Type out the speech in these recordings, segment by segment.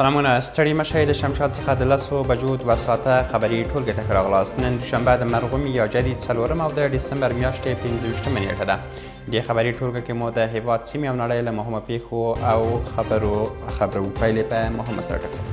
سلامونه ستړي مشه د شمشاد څخه د 10 بجو 2 ساعته خبري ټولګې ته راغلاست. نن دوشنبه د مرغوم یا جدید 4 او د ډسمبر میاشتې 15 نیټه ده. د خبري ټولګه کې مو د هیواد سیمې او نړۍ له مهمو پیښو او خبرو پیلې په مهمه سره ټکو.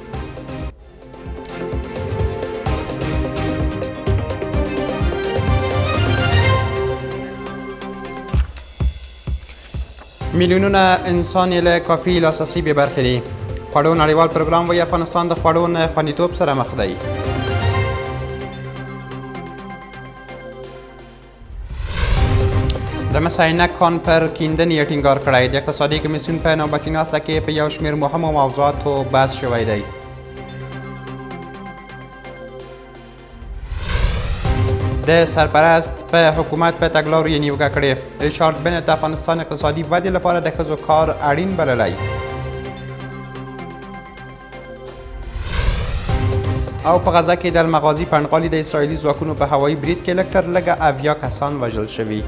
میلیونونه انسان یې له کافي لاسرسي بې برخې دي. خوړو نړیوال پروګرام وایي افغانستان د خوړو نه خوندیتوب سره مخ دی. د مساینک کان پر کیندنې یې ټینګار کړی. د اقتصادي کمیسیون په نوبتي ناسته کې په یو شمېر مهمو موضوعاتو بحث شوی دی. د سرپرست په حکومت په تګلارو یې نیوکه کړې. ریچارډ بنت د افغانستان اقتصادي ودې لپاره د ښځو کار اړین بللی. او په غزه کې د المغازي پنډغالي د اسرائیلي ځواکونو په هوایي برید کې لږ تر لږه 70 کسان وژل شوي.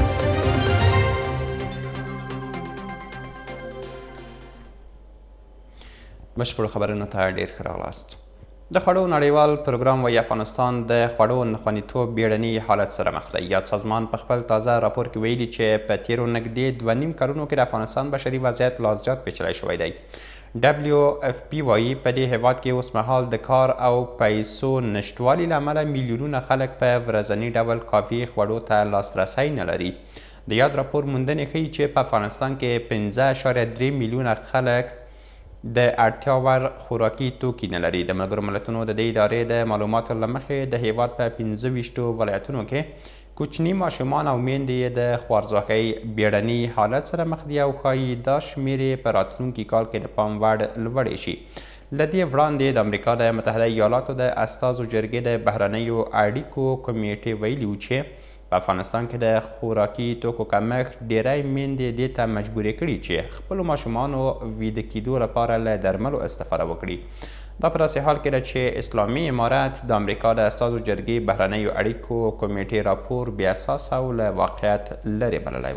بشپړو خبرونو ته ډېر ښه راغلاست. د خوړو نړیوال پروګرام وایي افغانستان د خوړو ناخوندیتوب بیړني حالت سره مخ دی. یاد سازمان په خپل تازه راپور کې ویلي چې په تیرو نږدې 2.5 کلونو کې د افغانستان بشري وضعیت لا زیات پیچلی شوی دی. WFP وایي په دې هیواد کې اوس مهال د کار او پیسو نشتوالي له امله میلیونونه خلک په ورځني ډول کافي خوړو ته لاسرسی نه لري. د یاد راپور موندنې ښیي چې په افغانستان کې 5.3 میلیونه خلک د اړتیا وړ خوراکي توکي نه لري. د ملګرو ملتونو د دې ادارې د معلوماتو له مخې د هیواد په 25 ولایتونو کې کوچني ماشومان او میندې د خوارځواکۍ بیړني حالت سره مخ دي او ښایي دا شمېر یې په راتلونکي کال کې د پام وړ لوړې شي. له دې وړاندې د امریکا د متحده ایالاتو د استازو جرګې د بهرنیو اړیکو کمیټې ویلي و چې په افغانستان کې د خوراکي توکو کمښت ډیری میندې دې ته مجبورې کړي چې خپلو ماشومانو ویده کیدو لپاره له درملو استفاده وکړي. دا په داسې حال کې ده چې اسلامي امارت د امریکا د استازو جرګې بهرنیو اړیکو کمیټې راپور بې اساسه او له واقعیت لرې بللی و.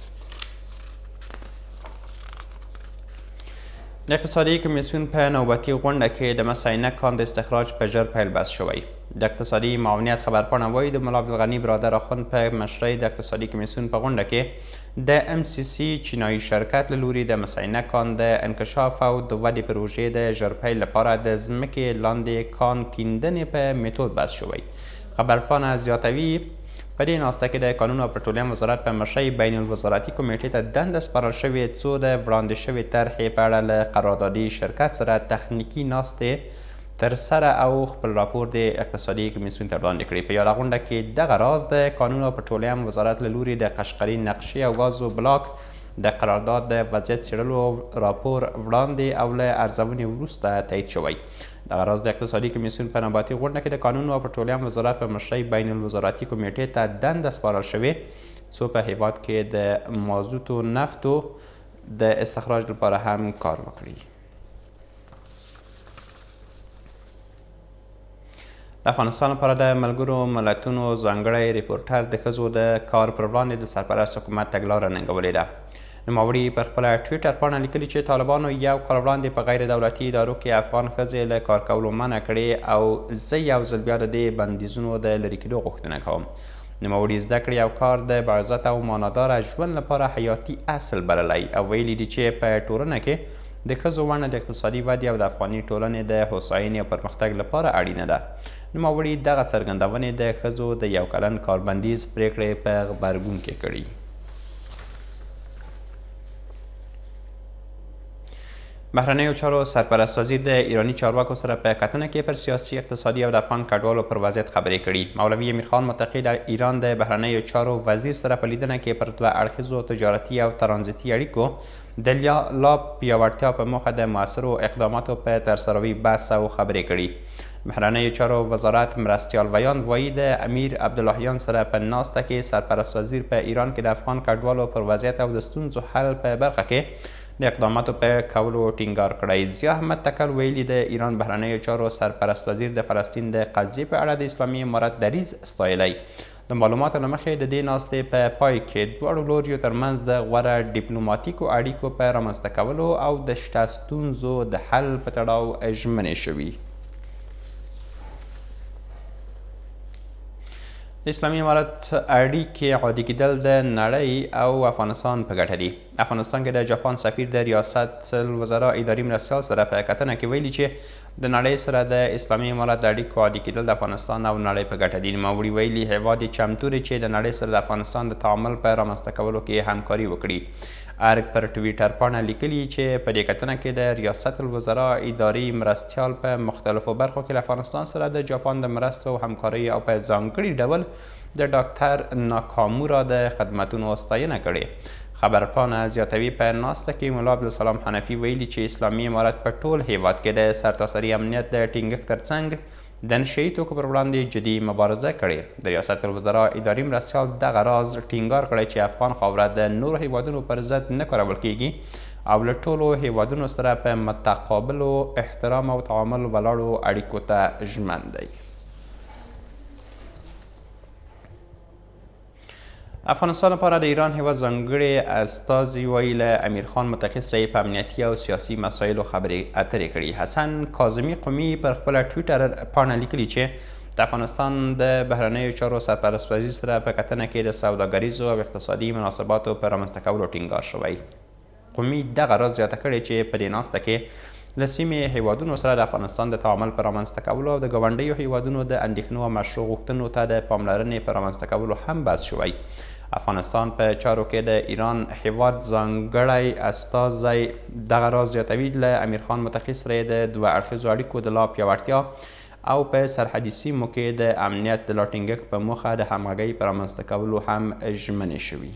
د اقتصادي کمیسیون په نوبتي غونډه کې د مساینک کان د استخراج په ژر پیل بحث شوی. د اقتصادي معاونیت خبرپاڼه وایي د ملا عبدالغني برادر اخوند په مشرۍ د اقتصادي کمیسیون په غونډه کې د MCC چینایي شرکت له لوري د مساینک کان د انکشاف او د ودې پروژې د ژر پیل لپاره د ځمکې لاندې کان کیندنې په میتود بحث شوی. خبرپاڼه زیاتوي په دې ناسته کې د قانون او پټرولیم وزارت په مشرۍ بین الوزارتي کمیټې ته دنده سپارل شوې څو د وړاندې شوې طرحې په اړه له قراردادي شرکت سره تخنیکي ناستې ترسره او خپل راپور د اقتصادي کمیسیون ته وړاندې کړي. په یاده غونډه کې دغه راز د قانون او پټرولیم وزارت له لوري د قشقري نقشې او غازو بلاک د قرارداد د وضعیت څېړلو راپور وړاندې او له ارزونې وروسته تایید شوی. دغه راز د اقتصادي کمیسیون په نوباتي غونډه کې د قانون او پټرولیم وزارت په مشرۍ بین الوزارتي کمیټې ته دنده سپارل شوې څو په هیواد کې د مازوتو نفتو د استخراج لپاره هم کار وکړي. د افغانستان لپاره د ملګرو ملتونو ځانګړی ریپورټر د ښځو د کار پر وړاندې د سرپرست حکومت تګلاره ننګولې ده. نوموړي پر خپله ټویټر پاڼه لیکلي چې طالبانو یو کال وړاندې په غیر دولتي ادارو کې افغان ښځې له کار کولو منع کړې او زه یو ځل بیا د دې بندیزونو د لرې کېدو غوښتنه کوم. نوموړي زده کړې او کار د باعزت او معناداره ژوند لپاره حیاتي اصل بللی او ویلي دي چې په ټولنه کې د ښځو ونډه د اقتصادي ودې او د افغاني ټولنې د هوساینې او پرمختګ لپاره اړینه ده. نوموړي دغه څرګندونې د ښځو د یو کلن کاربندیز پریکړې په غبرګون کې کړي. بهرنیو چارو سرپرست وزیر د ایراني چارواکو سره په کتنه کې پر سیاسي اقتصادي او د افغان کډوالو پر وضعیت خبرې کړي. مولوي امیرخان متقي د ایران د بهرنیو چارو وزیر سره په لیدنه کې پر دوه اړخیزو تجارتي او ترانزیتي اړیکو د لا پیاوړتیا په موخه د مؤثرو اقداماتو په ترسروي بحث او خبرې کړي. بهرنیو چارو وزارت مرستیال ویان وایي د امیر عبداللهیان سره په ناسته کې سرپرست وزیر په ایران کې د افغان کډوالو پر وضعیت او د ستونزو حل په برخه کې د اقداماتو په کولو ټینګار کړی. ضیا احمد تکل ویلي د ایران بهرنیو چارو سرپرست وزیر د فلسطین د قضیې په اړه د اسلامي امارت دریځ ستایلی. د معلوماتو له مخې د دې ناستې په پای کې دواړو لوریو ترمنځ د غوره ډیپلوماتیکو اړیکو په رامنځته کولو او د شته ستونزو د حل په تړاو ژمنې شوي. د اسلامي امارت اړیکې عادي کېدل د نړۍ او افغانستان په ګټه دي. افغانستان کې د جاپان سفیر د ریاست الوزرا اداري مرستیال سره په کتنه کې ویلي چې د نړۍ سره د اسلامي امارت د اړیکو عادي کېدل د افغانستان او نړۍ په ګټه دي. نوموړي ویلي هیواد یې چمتو دی چې د نړۍ سره د افغانستان د تعامل په رامنځته کولو کې همکاري وکړي. ارګ پر ټویټر پاڼه لیکلي چې په دې کتنه کې د ریاست الوزرا اداري مرستیال په مختلفو برخو کې له افغانستان سره د جاپان د مرستو او همکارۍ او په ځانګړي ډول د ډاکټر ناکامورا د خدمتونو ستاینه کړې. خبرپاڼه زیاتوي په ناسته کې ملا عبدالسلام حنفي ویلي چې اسلامي امارت په ټول هیواد کې د سرتاسري امنیت د ټینګښت ترڅنګ د نشهیي توکو پر وړاندې جدي مبارزه کړې. د ریاست الوزرا اداري مرستیال دغه راز ټینګار کړی چې افغان خاوره د نورو هیوادونو پر ضد نه کارول کیږي او له ټولو هیوادونو سره په متقابلو احترام او تعامل ولاړو اړیکو ته ژمن دی. افغانستان لپاره د ایران هیواد ځانګړي استازي وایي له امیر خان متخص رئیس په امنیتي او سیاسي مسایلو خبرې اترې کړي. حسن کاظمي قومي پر خپله ټویټر پاڼه لیکلي چې د افغانستان د بهرنیو چارو سرپرست وزیر سره په کتنه کې د سوداګریزو او اقتصادي مناسباتو په رامنځته کولو ټینګار شوی. قومي دغه راز زیاته کړې چې په دې ناسته کې له سیمې هیوادونو سره د افغانستان د تعامل په رامنځته کولو او د ګاونډیو هیوادونو د اندېښنو او مشروع غوښتنو ته د پاملرنې په رامنځته کولو هم بحث شوی. افغانستان په چارو کې د ایران هیواد ځانګړی استازی دغه راز زیاتوي له امیر خان متخص سره د دوه اړخیزو اړیکو د لا پیاوړتیا او په سرحدي سیمو کې د امنیت د لا ټینګښت په موخه د همغږۍ په رامنځته کولو هم ژمنې شوي.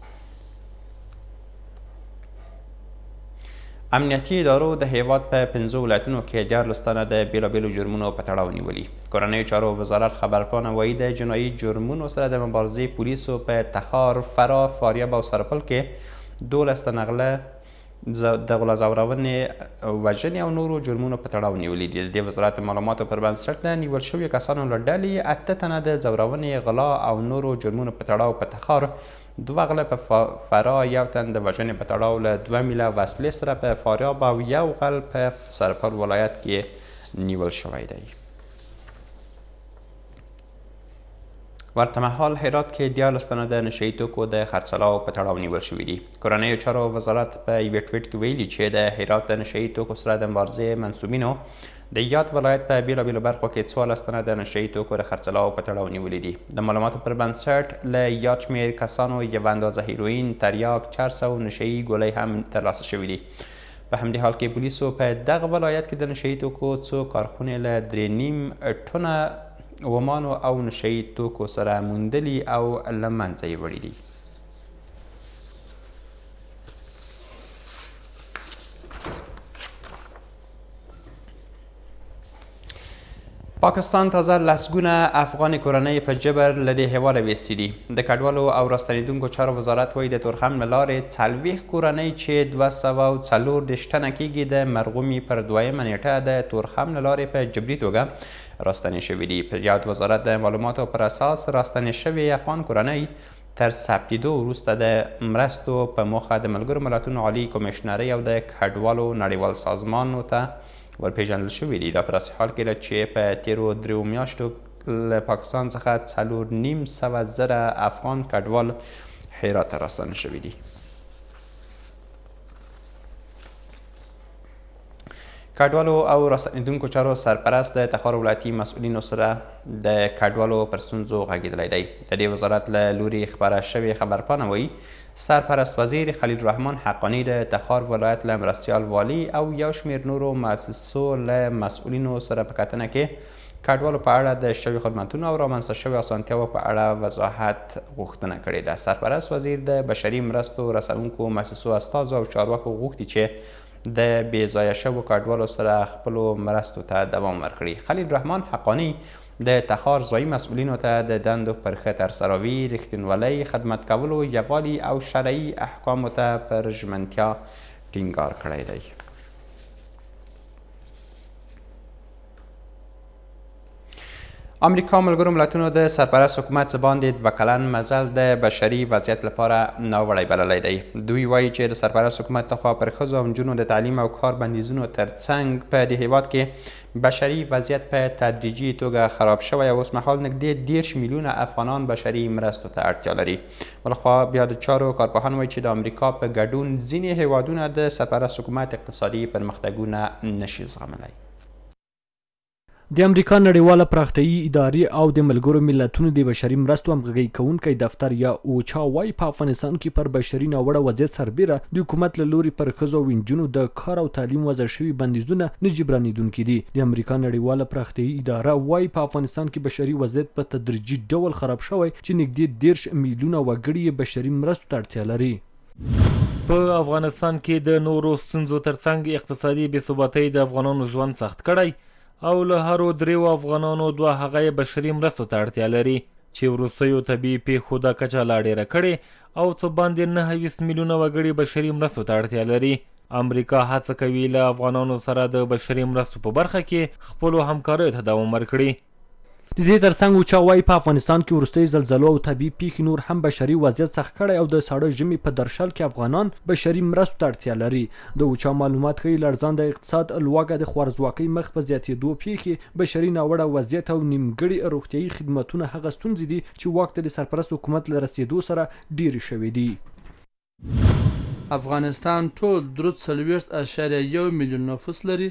امنیتي ادارو د هیواد په 5 ولایتونو کې 14 تنه د بیلابیلو جرمونو په تړاو نیولي. کورنیو چارو وزارت خبرپاڼه وایي د جنایي جرمونو سره د مبارزې پولیسو په تخار، فراه، فاریاب او سرپل کې 12 تنه غله د غلا ځورونې، وژنې او نورو جرمونو په تړاو نیولي دي. د دې وزارت معلوماتو پر بنسټ د نیول شویو کسانو له ډلې 8 تنه د ځورونې، غلا او نورو جرمونو په تړاو په تخار، 2 غله په فراه، 1 تن د وژنې په تړاو له 2 میله وسلې سره په فاریاب او 1 غل په سرپل ولایت کې نیول شوی دی. ورته مهال هرات کې 14 تنه د نشهیي توکو د خرڅلاو په تړاو نیول شوي دي. کورنیو چارو وزارت په یوې ټویټ کې ویلي چې د هرات د نشهیي توکو سره د مبارزې منسوبینو د یاد ولایت په بیلابیلو برخو کې 14 تنه د نشهیي توکو د خرڅلاو په تړاو نیولي دي. د معلوماتو پر بنسټ له یاد شمېر کسانو یوه اندازه هیروین، تریاک، چرس او نشهیي ګولۍ هم ترلاسه شوي دي. په همدې حال کې پولیسو په دغه ولایت کې د نشهیي توکو څو کارخونې له 3.5 ټنه ومانو او نشهیي توکو سره موندلي او له منځه یې وړي دي. پاکستان تازه لسګونه افغاني کورنۍ په جبر له دې هیواده ویستي دي. د کډوالو او راستنېدونکو چارو وزارت وایي د تورخم له لارې 40 کورنۍ چې 240 تنه کېږي د مرغومي پر 2مه نیټه د تورخم له لارې په جبري توګه راستنې شوي دي. په یاد وزارت د معلوماتو پر اساس راستنې شوې افغان کورنۍ تر ثبتېدو وروسته د مرستو په موخه د ملګرو ملتونو عالي کمیشنرۍ او د کډوالو نړیوال سازمانو ته ورپېژندل شوي دي. دا په داسې حال کې چې په تیرو 3 میاشتو له پاکستان څخه 4.5 افغان کډوال هرات ته راستنه شوي دي. کډوالو او راستنېدونکو چارو سرپرست د تخار ولایتي مسؤلینو سره د کډوالو پر ستونزو غږېدلی دی. د دې وزارت له لوري خپره شوې خبرپاڼه وایي سرپرست وزیر خلیل الرحمن حقانی د تخار ولایت له مرستیال والی او یو شمېر نورو مؤسسو له مسؤلینو سره په کتنه کې کډوالو په اړه د شویو خدمتونو او رامنځته شویو اسانتیاوو په اړه وضاحت غوښتنه کړې ده. سرپرست وزیر د بشري مرستو رسونکو مؤسسو استازو او چارواکو غوښتي چې د بې ځایه شویو کډوالو سره خپلو مرستو ته دوام ورکړي. خلیل الرحمن حقانی د تخار ځایي مسؤلینو ته د دندو پر ښه ترسروي، رښتینولۍ، خدمت کولو، یووالي او شرعي احکامو ته پر ژمنتیا ټینګار کړی دی. امریکا ملګرو ملتونو د سرپرست حکومت څه باندې 2 کلن مزل د بشري وضعیت لپاره ناوړی بللی دی. دوی وایي چې د سرپرست حکومت لخوا پر ښځو او نجونو د تعلیم او کار بندیزونو ترڅنګ په دې هیواد کې بشري وضعیت په تدریجي توګه خراب شوی او اوس مهال نږدې 10 میلیونه افغانان بشري مرستو ته اړتیا لري. بلخوا بیا د چارو کارپوهان وایي چې د امریکا په ګډون ځینې هیوادونه د سرپرست حکومت اقتصادي پرمختګونه نشي زغملی. د امریکا نړیواله پراختیایي ادارې او د ملګرو ملتونو د بشري مرستو همغږي کوونکی دفتر یا اوچا وایي په افغانستان کې پر بشري ناوړه وضعیت سربیره د حکومت له لوري پر ښځو او نجونو د کار او تعلیم وضع شوي بندیزونه نه جبرانېدونکي دي. د امریکا نړیواله پراختیایي اداره وایي په افغانستان کې بشري وضعیت په تدریجي ډول خراب شوی چې نږدې 10 میلیونه وګړي یې بشري مرستو ته اړتیا لري. په افغانستان کې د نورو ستونزو ترڅنګ اقتصادي بېثباتۍ د افغانانو ژوند سخت کړی او له هرو 3 افغانانو 2 هغه بشري مرستو ته اړتیا لري چې وروستیو طبیعي پیښو دا کچه لا ډېره کړې او څه باندې 9 میلیونه وګړي بشري مرستو ته اړتیا لري. امریکا هڅه کوي له افغانانو سره د بشري مرستو په برخه کې خپلو همکاریو ته دوام ورکړي. د دې ترڅنګ اوچا وایي په افغانستان کې وروستۍ زلزلو او طبیعي پیښې نور هم بشري وضعیت سخت کړی او د ساړه ژمي په درشل کې افغانان بشري مرستو ته اړتیا لري. د اوچا معلومات ښیي لړزانده اقتصاد، لوږه، د خوارځواکۍ مخ په زیاتېدو پیښې، بشري ناوړه وضعیت او نیمګړي روغتیایي خدمتونه هغه ستونزې دي چې واک ته د سرپرست حکومت له رسېدو سره ډېرې شوې دي. افغانستان ټول 43.1 میلیون نفوس لري،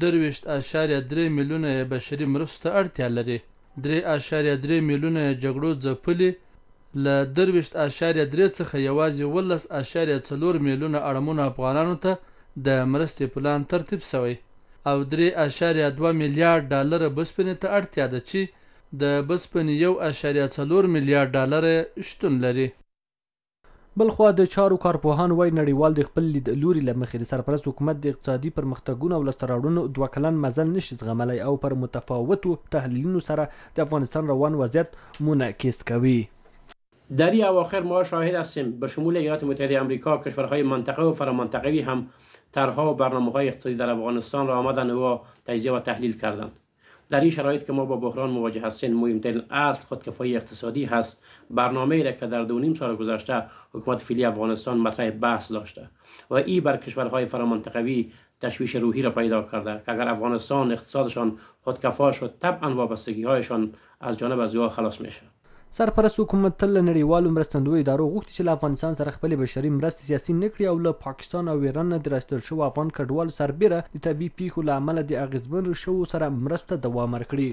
23.3 میلیونه بشري مرستو ته اړتیا لري، 3.3 میلیونه جګړو ځپلي، له 23.3 څخه یوازې 11.4 میلیونه اړمنو افغانانو ته د مرستې پلان ترتیب شوی او 3.2 میلیارډ ډالر بسپنې ته اړتیا ده چې د بسپنې 1.4 میلیارډ ډالر شتون لري. بلخوا د چارو کارپوهان وایي نړیوال د خپل لیدلوري له مخې د سرپرست حکومت د اقتصادي پرمختګونو او لاسته راوړنو 2 کلن مزل نشي زغملی او پر متفاوتو تحلیلونو سره د افغانستان روان وضعیت منعکس کوي. در این اواخر ما شاهد هستیم به شمول ایالات متحده آمریکا کشورهای منطقه و فرامنطقوی هم طرحها و برنامه‌های اقتصادی در افغانستان را آمدن و تجزیه و تحلیل کردند. در این شرایط که ما با بحران مواجه هستیم مهمترین اصل خودکفایی اقتصادی هست. برنامه‌ای را که در 2.5 سال گذشته حکومت فعلی افغانستان مطرح بحث داشته و این بر کشورهای فرامنطقوی تشویش روحی را پیدا کرده که اگر افغانستان اقتصادشان خودکفا شد طبعا وابستگی‌هایشان از جانب از یوه خلاص میشه. سرپرست حکومت تل له نړیوالو مرستندویو ادارو غوښتي چې له افغانستان سره خپلې بشري مرستې سیاسي نه کړي او له پاکستان او ایران نه د راستل شوو افغان کډوالو سربیره د طبیعي پیښو له امله د اغېزمنو شوو سره مرستو ته دوام ورکړي.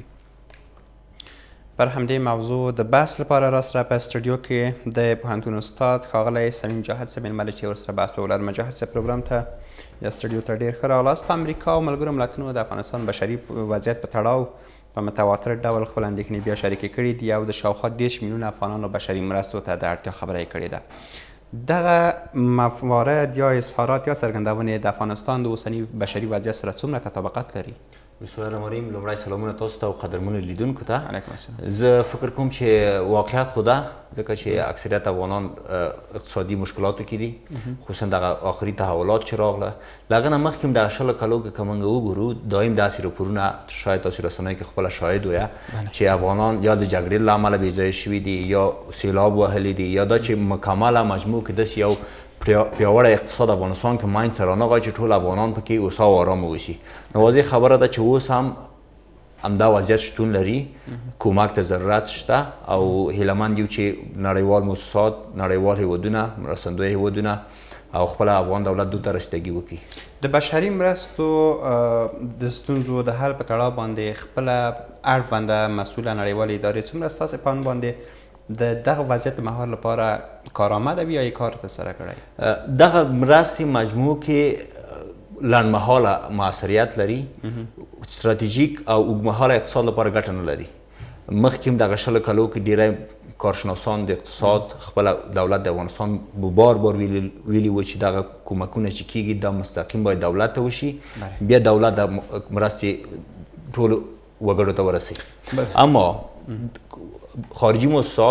پر همدې موضوع د بحث لپاره راسره په استودیو کې د پوهنتون استاد ښاغلی سلیم جاهد صاحب مېلمه چې ورسره بحث به ولرم. جاهد صاحب پروګرام ته یا استودیو ته ډېر ښه راغلاست. امریکا او ملګرو ملتونو د افغانستان بشري وضعیت په تړاو په متواتر ډول خپل اندېښنې بیا شریکې کړي دي او د شاوخوا 10 میلیونه افغانانو بشري مرستو ته د اړتیا خبره یې کړې ده. دغه موارد یا اظهارات یا څرګندونې د افغانستان د اوسني بشري وضعیت سره څومره تطابقت لري؟ بسم الله الرحمن الرحیم. لومړی سلامونه تاسو ته او قدرمنو لیدونکو ته. علیکم السلام. زه فکر کوم چې واقعیت خو ده ځکه چې اکثریت افغانان اقتصادي مشکلاتو کې دي، خصوصا دغه آخري تحولات چې راغله. له هغه نه مخکې هم دغه 10 کالو کې که موږ وګورو دایم داسې راپورونه شاید تاسو رسنیو کې خپله شاهد ویه چې افغانان یا د جګړې له امله بېځایه شوي دي یا سیلاب وهلي دي یا دا چې مکمله مجموع کې داسې یو پیاوړی اقتصاد افغانستان کې منځته رانغی چې ټول افغانان پکې اوسه او ارامه اوسي. نو واضح خبره ده چې اوس هم همدا وضعیت شتون لري، کومک ته ضرورت شته او هیلهمند یو چې نړیوال موسسات، نړیوال هیوادونه، مرستندویه هیوادونه او خپل افغان دولت دوی ته رسیدګي وکړي. د بشري مرستو د ستونزو د حل په تړاو باندې خپله اړونده مسؤله نړیوالې ادارې څومره ستاسې په اند باندې د دغه وضعیت د مهار لپاره کارآمده وي یا یې کار ترسره کړی؟ دغه مرستې مجموع کې لنډمهاله موثریت لري، ستراتیژیک او اوږدمهاله اقتصاد لپاره ګټه نه لري. مخکې هم دغه 10 کالو کې ډېری کارشناسان د اقتصاد خپل دولت د افغانستان بار بار ویلي و چې دغه کومکونه چې کیږي دا مستقیم باید دولت ته وشي، بیا دولت د مرستې ټولو وګړو ته ورسوي. اما خارجي موسسات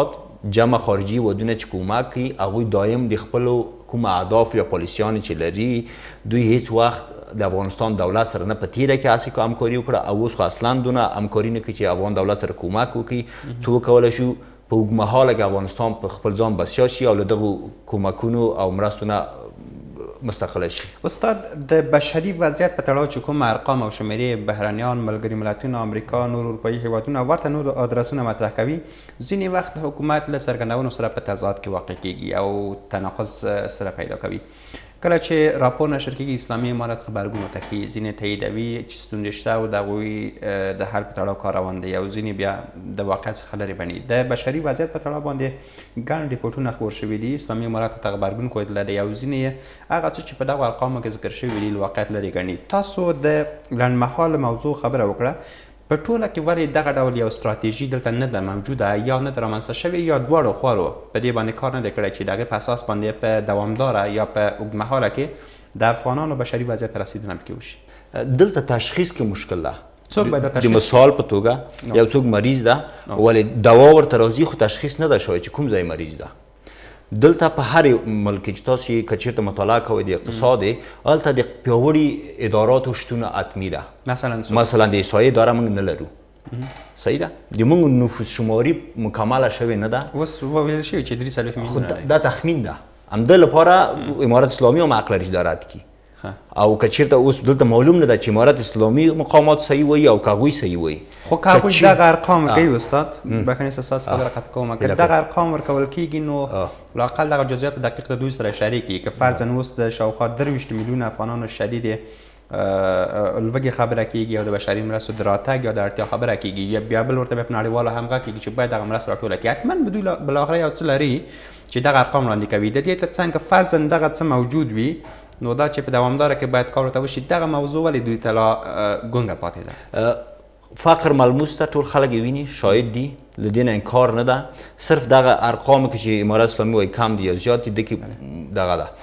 جمع خارجي ودونه چې کومک کوي هغوی دایم د خپلو کوم اهداف یا پالیسیانې چې لري دوی هیڅ وخت د افغانستان دولت سره نه په تیره کې هسې همکاري وکړه او اوس خو اصلا دونه همکاري نه کوي چې افغان دولت سره کومک وکړي څه وکولی شو په اوږدمهاله کې افغانستان په خپل ځان بسیا شي او له دغو کومکونو او مرستو نه مستقله شي. استاد د بشري وضعیت په تړاو چې کوم ارقام او شمیرې بهرنیان ملګري ملتونه امریکا نور اروپایي هیوادونه ورته نور ادرسونه مطرح کوي ځینې وخت حکومت له څرګندونو سره په تضاد کې واقع کیږي او تناقض سره پیدا کوي. کله چې راپور نشر کیږي اسلامي امارت خبرګون ته ښیي ځینې تاییدوي چې ستونزې شته او د هغوی د حل په تړاو کار روان دی او ځینې بیا د واقعیت څخه لرې بڼي. د بشري وضعیت په تړاو باندې ګڼ ریپورټونه خپور شوي دي اسلامي امارت ته غبرګون ښودلی دی او ځینې یې هغه څه چې په دغو ارقامو کې ذکر شوي دي له واقعیت لرې ګڼي. تاسو د لنډمهاله موضوع خبره وکړه په ټوله کې ولې دغه ډول یو ستراتیژي دلته نه ده موجوده یا نه ده رامنځته شوې یا دواړو خواو په دې باندې کار نه دی کړی چې د هغې په اساس باندې په دوامداره یا په اوږدمهاله کې د افغانانو بشري وضعیت ته رسیدنه پکې وشي؟ دلته تشخیص کې مشکل ده. څوک باید د مثال په توګه یو څوک مریض ده ولې دوا ورته راځي خو تشخیص نه ده شوی چې کوم ځای مریض ده. دلته په هر ملک چې تاسو یې که چېرته مطالعه کوئ د اقتصاد یې هلته د پیاوړي اداراتو شتونه حتمي ده. مثلا د احصایې اداره موږ نه لرو. صحیح ده د موږ نفوس شماري مکمله شوې نه ده. اوس وویل شوي چې 3 میلیونه دی. دا تخمین ده. همده لپاره امارت اسلامي هم حق لري چې ادارات کړي او که چېرته اوس دلته معلوم نه ده چې امارت اسلامي مقامات صحیح وایي او که هغوی صحیح وایي. خو که هغوی دغه ارقام کوي استاد بخښنې ستاسو خبره قطع کوم که دغه ارقام ورکول کېږي نو لااقل دغه جزئیات په دقیق د دوی سره اشارې کړي که فرضاً اوس د شاوخوا 23 میلیونه افغانانو شدید لوږې خبره کېږي او د بشري مرستو د راتګ یا د اړتیا خبره کېږي بیا بل ورته بیا په نړیواله همغږي کېږي چې باید دغه مرسته راټوله کړي حتما به دوی بالاخره یو څه لري چې دغه ارقام وړاندې کوي. د دې تر څنګ که فرضاً دغه څه موجود وي نو دا چې په دوامداره کې باید کار ورته وشي دغه موضوع ولې دوی ته لا ګونګه پاتې ده؟ فقر ملموس ته ټول خلک یې ویني شاهد دي له دې نه انکار نه ده. صرف دغه ارقامو کې چې امارت اسلامي وایي کم دي یا زیات دي دکې دغه ده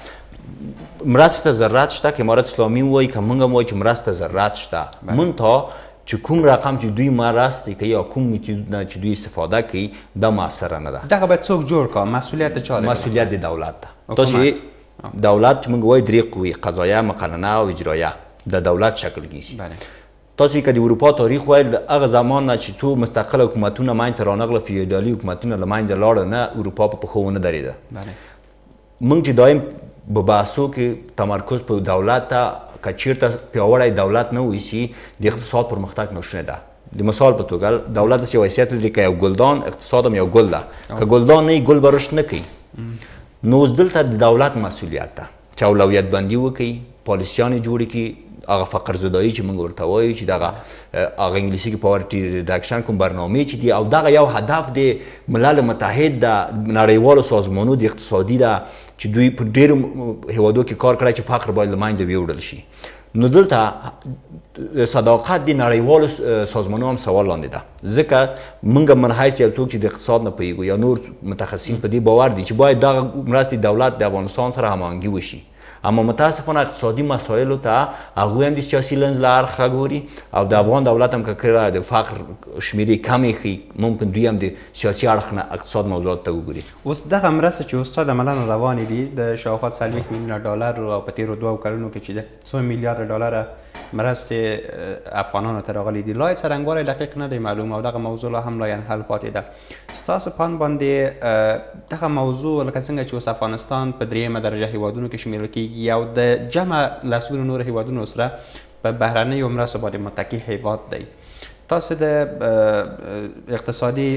مرستې ته ضرورت شته که امارت اسلامي وایي که موږ هم وایي چې مرستې ته ضرورت شته منتها چې کوم رقم چې دوی مرستې کوي یا کوم میتودونه چې دوی استفاده کوي دا موثره نه ده. دغه باید څوک جوړ کړه؟ مسؤلیت چا دی؟ مسؤلیت د دولت ده. تاسو دولت چې موږ وایو درې قوې قضایه مقننه او اجرایه د دولت شکل نیسي. تاسو که د اروپا تاریخ ویل د هغه زمان نه چې څو مستقل حکومتونه منځته رانغله فیودالي حکومتونه له منځه لاړه نه اروپا په پښو ونه درېده. موږ چې دایم په بحثو کې تمرکز په دولت ته که چېرته پیاوړی دولت نه ویسي د اقتصاد پرمختګ ناشونې ده. د مثال په توګه دولت داسې یو حیثیت لري که یو ګلدان اقتصاد هم یو ګل ده که ګلدان نه وي ګل به رشد نه کوي. نو اوس دلته د دولت مسؤلیت ده چې اولویت بندي وکړي پالیسیانې جوړې کړي هغه فقر زدایي چې موږ ورته وایو چې دغه هغه انګلیسي کې پاورټي ریډکشن کوم برنامې چې دي او دغه یو هدف د ملل متحد د نړیوالو سازمانونو د اقتصادي ده چې دوی په ډېرو هیوادو کې کار کړی چې فقر باید له منځه ویوړل شي. نو دلته صداقت د نړیوالو سازمانونو هم سوال لاندې ده ځکه موږ من حیث یو څوک چې د اقتصاد نه پوهیږو یا نور متخصصین په دې باور دي چې باید دغه مرستې دولت د افغانستان سره هماهنګي وشي. اما متاسفانه اقتصادي مسایلو ته هغوی هم د سیاسي لنز له اړخه ګوري او د افغان دولت هم که کله د فقر شمیرې کمې ښیي ممکن دوی هم د سیاسي اړخ نه اقتصاد موضوعاتو ته وګوري. اوس دغه مرسته چې استاد عملاً روانې دي د شاوخوا 40 میلیونه ډالر او په تېرو 2 کلونو کې چې د 2 میلیارډ ډالره مرستې افغانانو ته راغلي دي لا یې څرنګوالی دقیق نه دی معلوم او دغه موضوع لا هم لا ینحل پاتې ده. ستاسو پان باندې دغه موضوع لکه څنګه چې اوس افغانستان په 3مه درجه هیوادونو کې شمیرل کېږي او د جمع لسګونو نورو هیوادونو سره په بهرنیو مرستو باندې متکي هیواد دی. تاسو د اقتصادي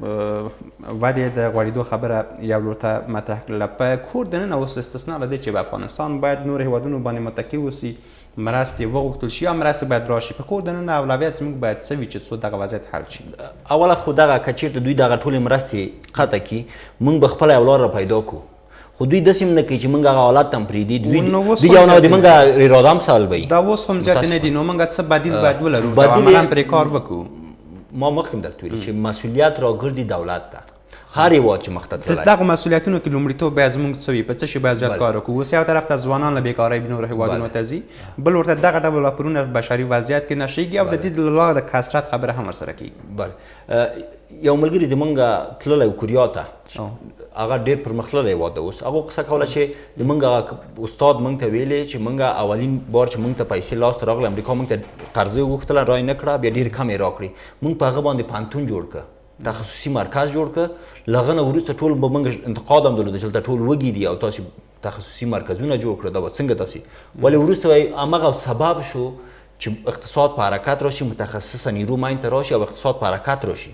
ودې د غوړېدو خبره یو لور ته مطرح کړله په کور دننه اوس استثنا له دې چې په افغانستان باید نور هیوادونو باندې متکي اوسي مرستې وغوښتل شي یا مرستې باید راشي په کور دننه اولویت زموږ باید څه وي چې څو دغه وضعیت حل شي؟ اوله خو دغه که چېرته دوی دغه ټولې مرستې قطع کړي موږ به خپله یو لاره پیدا کړو خو دوی داسې هم نه کوي چې موږ هغه حالت ته هم پرېږدي دوی یو نوع د موږ اراده هم سلبوي. دا اوس هم زیاتې نه دي نو موږ څه بدیل باید ولرو او عملاً پرې کار وکړو. ما مخکې هم درته ویلي چې مسؤلیت راګرځي دولت ته هر هیواد چې مخته تللی دغه مسؤلیتونو کې لومړیتوب باید زموږ څه وي په څه شي باید زیات کار وکړو. اوس یو طرف ته ځوانان له بیکارۍ نورو هیوادونو ته ځي بل ورته دغه ډول راپورونه بشري وضعیت کې نشریږي او د دې له لارې د کثرت خبره هم ورسره کېږي. یو ملګري د مونږ تللی کوریا ته هغه ډېر پرمختللی هېواد ده اوس هغو قصه کوله چې د مونږ هغه استاد مونږ ته ویلې چې مونږ اولین بار چې مونږ ته پیسې لاسته راغلې امریکا مونږ ته قرضه وغوښتله رای نه کړه بیا ډېرې کمې راکړې مونږ په هغه باندې پوهنتون جوړ کړه تخصصي مرکز جوړ کړه له هغه نه وروسته ټول به مونږ انتقاد هم درلوده چې دلته ټول وږي دي او تاسې تخصصي مرکزونه جوړ کړه دا به څنګه تاسې ولې وروسته همغه سبب شو چې اقتصاد په حرکت راشي متخصصه نیرو منځته راشي او اقتصاد په حرکت راشي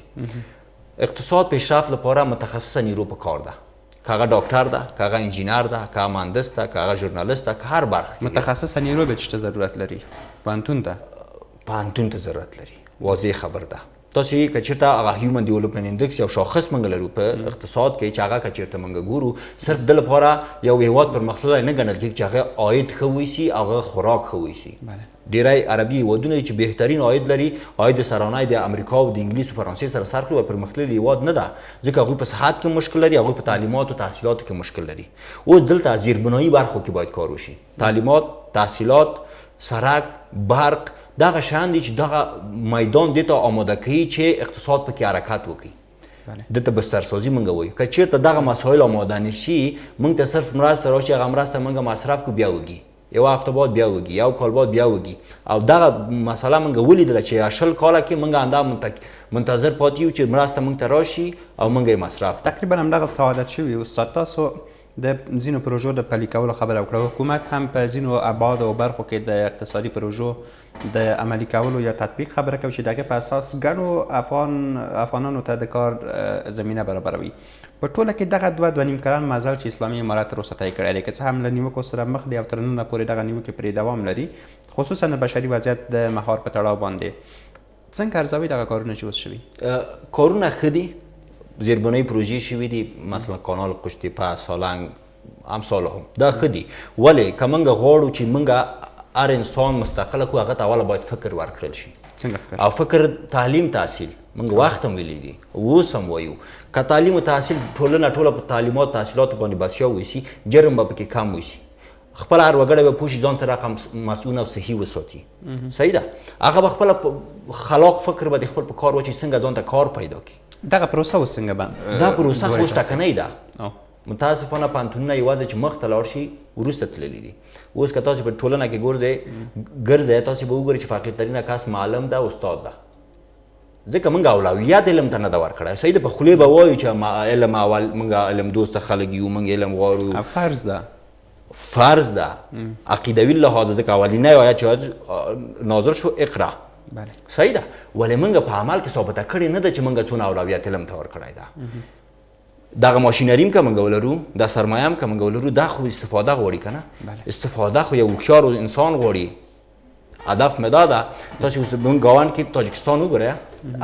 اقتصاد پیشرفت لپاره متخصصه نیرو په کار ده که هغه ډاکټر ده که هغه انجینر ده که هغه مهندس ده که هغه ژورنالیست ده که هر برخه کې متخصصه نیرو به چی ضرورت لري پوهنتون ته ضرورت لري واضح خبر ده تاسو که چېرته هغه هیومن ډیولپمنټ انډکس یو شاخص موږ لرو په اقتصاد کې چې هغه که چېرته موږ ګورو صرف د لپاره یو هېواد پرمختللی نه ګڼل کېږي چې هغه عاید ښه وایسي هغه خوراک ښه وایسي ډېری عربي هېوادونه چې بهترین عاید لري عاید سرانه د امریکا او د انګلیس او فرانسې سره سر کړي پرمختللی هېواد نه ده ځکه هغوی په صحت کې مشکل لري هغوی په تعلیمات او تحصیلاتو کې مشکل لري اوس دلته زیربنایي برخو کې باید کار وشي تعلیمات تحصیلات سړک برق دغه شیان دي چې دغه میدان دې ته آماده کوي چې اقتصاد پکې حرکت وکړي دته بسترسازي موږ وایو که چېرته دغه مسایل آماده نشي موږ ته صرف مرسته راشي هغه مرسته موږ مصرف کو بیا وږي یو هفته بعد بیا وږي یو کال بعد بیا وږي او دغه مسله موږ ولیدله چې 80 کاله کې موږ همدا منتظر پاتې یو چې مرسته موږ ته راشي او موږ یې مصرف تقریبا همدغه سعادت شوي استاد تاسو د ځینو پروژو د پلي کولو خبره وکړه حکومت هم په ځینو ابعادو او برخو کې د اقتصادي پروژو د عملي کولو یا تطبیق خبره کوي چې دغه په اساس ګڼو افغانانو ته د کار زمینه برابروي په ټوله کې دغه 2.5 کلن مزل چې اسلامي امارات تر اوسه طی کړی دی که څه هم له نیوکو سره مخ دی او تر ننه پورې دغه نیوکې پرې دوام لري خصوصا د بشري وضعیت د مهار په تړاو باندې څنګه ارزوي دغه کارونه چې اوس شوي کارونه ښه دي زیربنایی پروژې شوي دي مثلا کانال قشتیپه سالنګ امثال هم دا ښه دي ولې که موږ غواړو چې موږ هر انسان مستقله کړو هغه ته اوله باید فکر ورکړل شي او فکر تعلیم تحصیل موږ وخت هم ویلی دي اوس هم وایو که تعلیم و تحصیل ټولنه ټوله په تعلیمات تحصیلاتو باندې بسیا وایسي جرم به پکې کم وایسي خپل هر وګړی به پوه شي ځان ته رقم مسؤول او صحي وساتي صحیح ده هغه به خپله خلاق فکر به د خپل په کار واچوي څنګه ځان ته کار پیدا کړي دغه پروسه اوس څنګه دا پروسه خو اوس ټکنۍ ده متاسفانه پوهنتونونه یوازې چې مخ ته لاړ شي وروسته تللي دي اوس که تاسو په ټولنه کې ګرځئ تاسو به وګورئ چې فقیرترینه کس معلم ده استاد ده ځکه موږ اولویت علم ته نه ده ورکړی صحیح ده په خولې به وایو چې علم اول موږ علم دوسته خلک یو موږ علم غواړو فرض ده عقیدوي لحاظه ځکه اولینی آیت چې نازل شو اقرا صحیح ده ولې موږ په عمل کې ثابته کړې نه ده چې موږ څونه اولویت علم ته ورکړی ده دغه ماشینري هم که موږ ولرو دا سرمایه هم که موږ ولرو دا خو استفاده غواړي که نه استفاده خو یو هوښیار انسان غواړي هدف مې دا ده تاسې اوس موږ ګاونډ کې تاجکستان وګورئ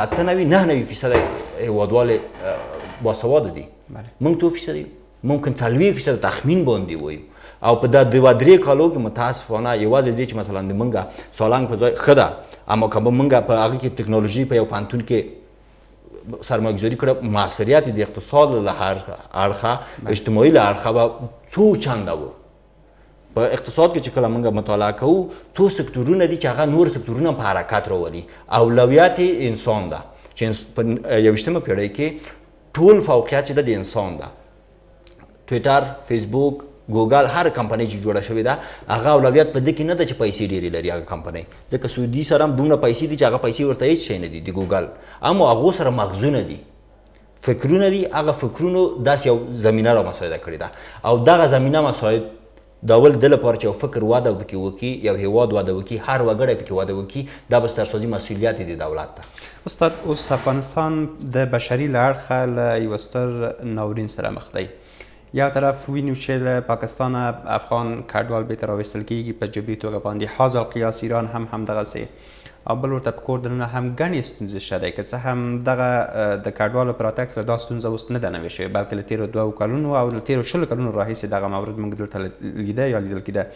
89% هېوادوال باسواده دي موږ 2% یو ممکن 40% تخمین باندې وایو او په دا 2-3 کالو کې متاسفانه یوازې دی چې مثلا د موږ سالنګ په ځای ښه ده اما که به موږ په هغه کې ټکنالوژي په یو پوهنتون کې سرمایه‌گذاري کړه موثریت د اقتصاد له اړخه اجتماعي له اړخه به څو چنده و په اقتصاد کې چې کله موږ مطالعه کوو څو سکتورونه دي چې هغه نور سکتورونه په حرکت راولي اولویت انسان ده چې په 21مه پیړۍ کې ټول فوقیت چې د انسان ده ټویټر فیسبوک ګوګل هر کمپنۍ چې جوړه شوې ده هغه اولویت په دې کې نه ده چې پیسې ډېرې لري هغه کمپنۍ ځکه سعودي سره هم دومره پیسې دي چې هغه پیسې ورته هېڅ شی نه دي د ګوګل اما هغو سره مغزونه دي فکرونه دي هغه فکرونو داسې یو زمینه را مساعده کړې ده او دغه زمینه مساعد د اول د لپاره چې یو فکر وده پکې وکړي یو هېواد وده وکړي هر وګړی پکې وده وکړي دا بسترسازي مسؤلیت د دولت ده استاد اوس افغانستان د بشري له اړخه له یوه ستر ناورین سره مخ دی یو طرف وینو چې له پاکستان افغان کډوال بیرته راویستل کیږي په جبري توګه باندې حاصل قیاس ایران هم همدغسې او بل ورته په کور دننه هم ګڼې ستونزې شته دی که څه هم دغه د کډوالو په راتګ سره دا ستونزه اوس نه ده نوې شوې بلکې له تېرو 2 کلونو او له تېرو 20 کلونو راهیسې دغه مورد موږ دلته لیده یا لیدل کېده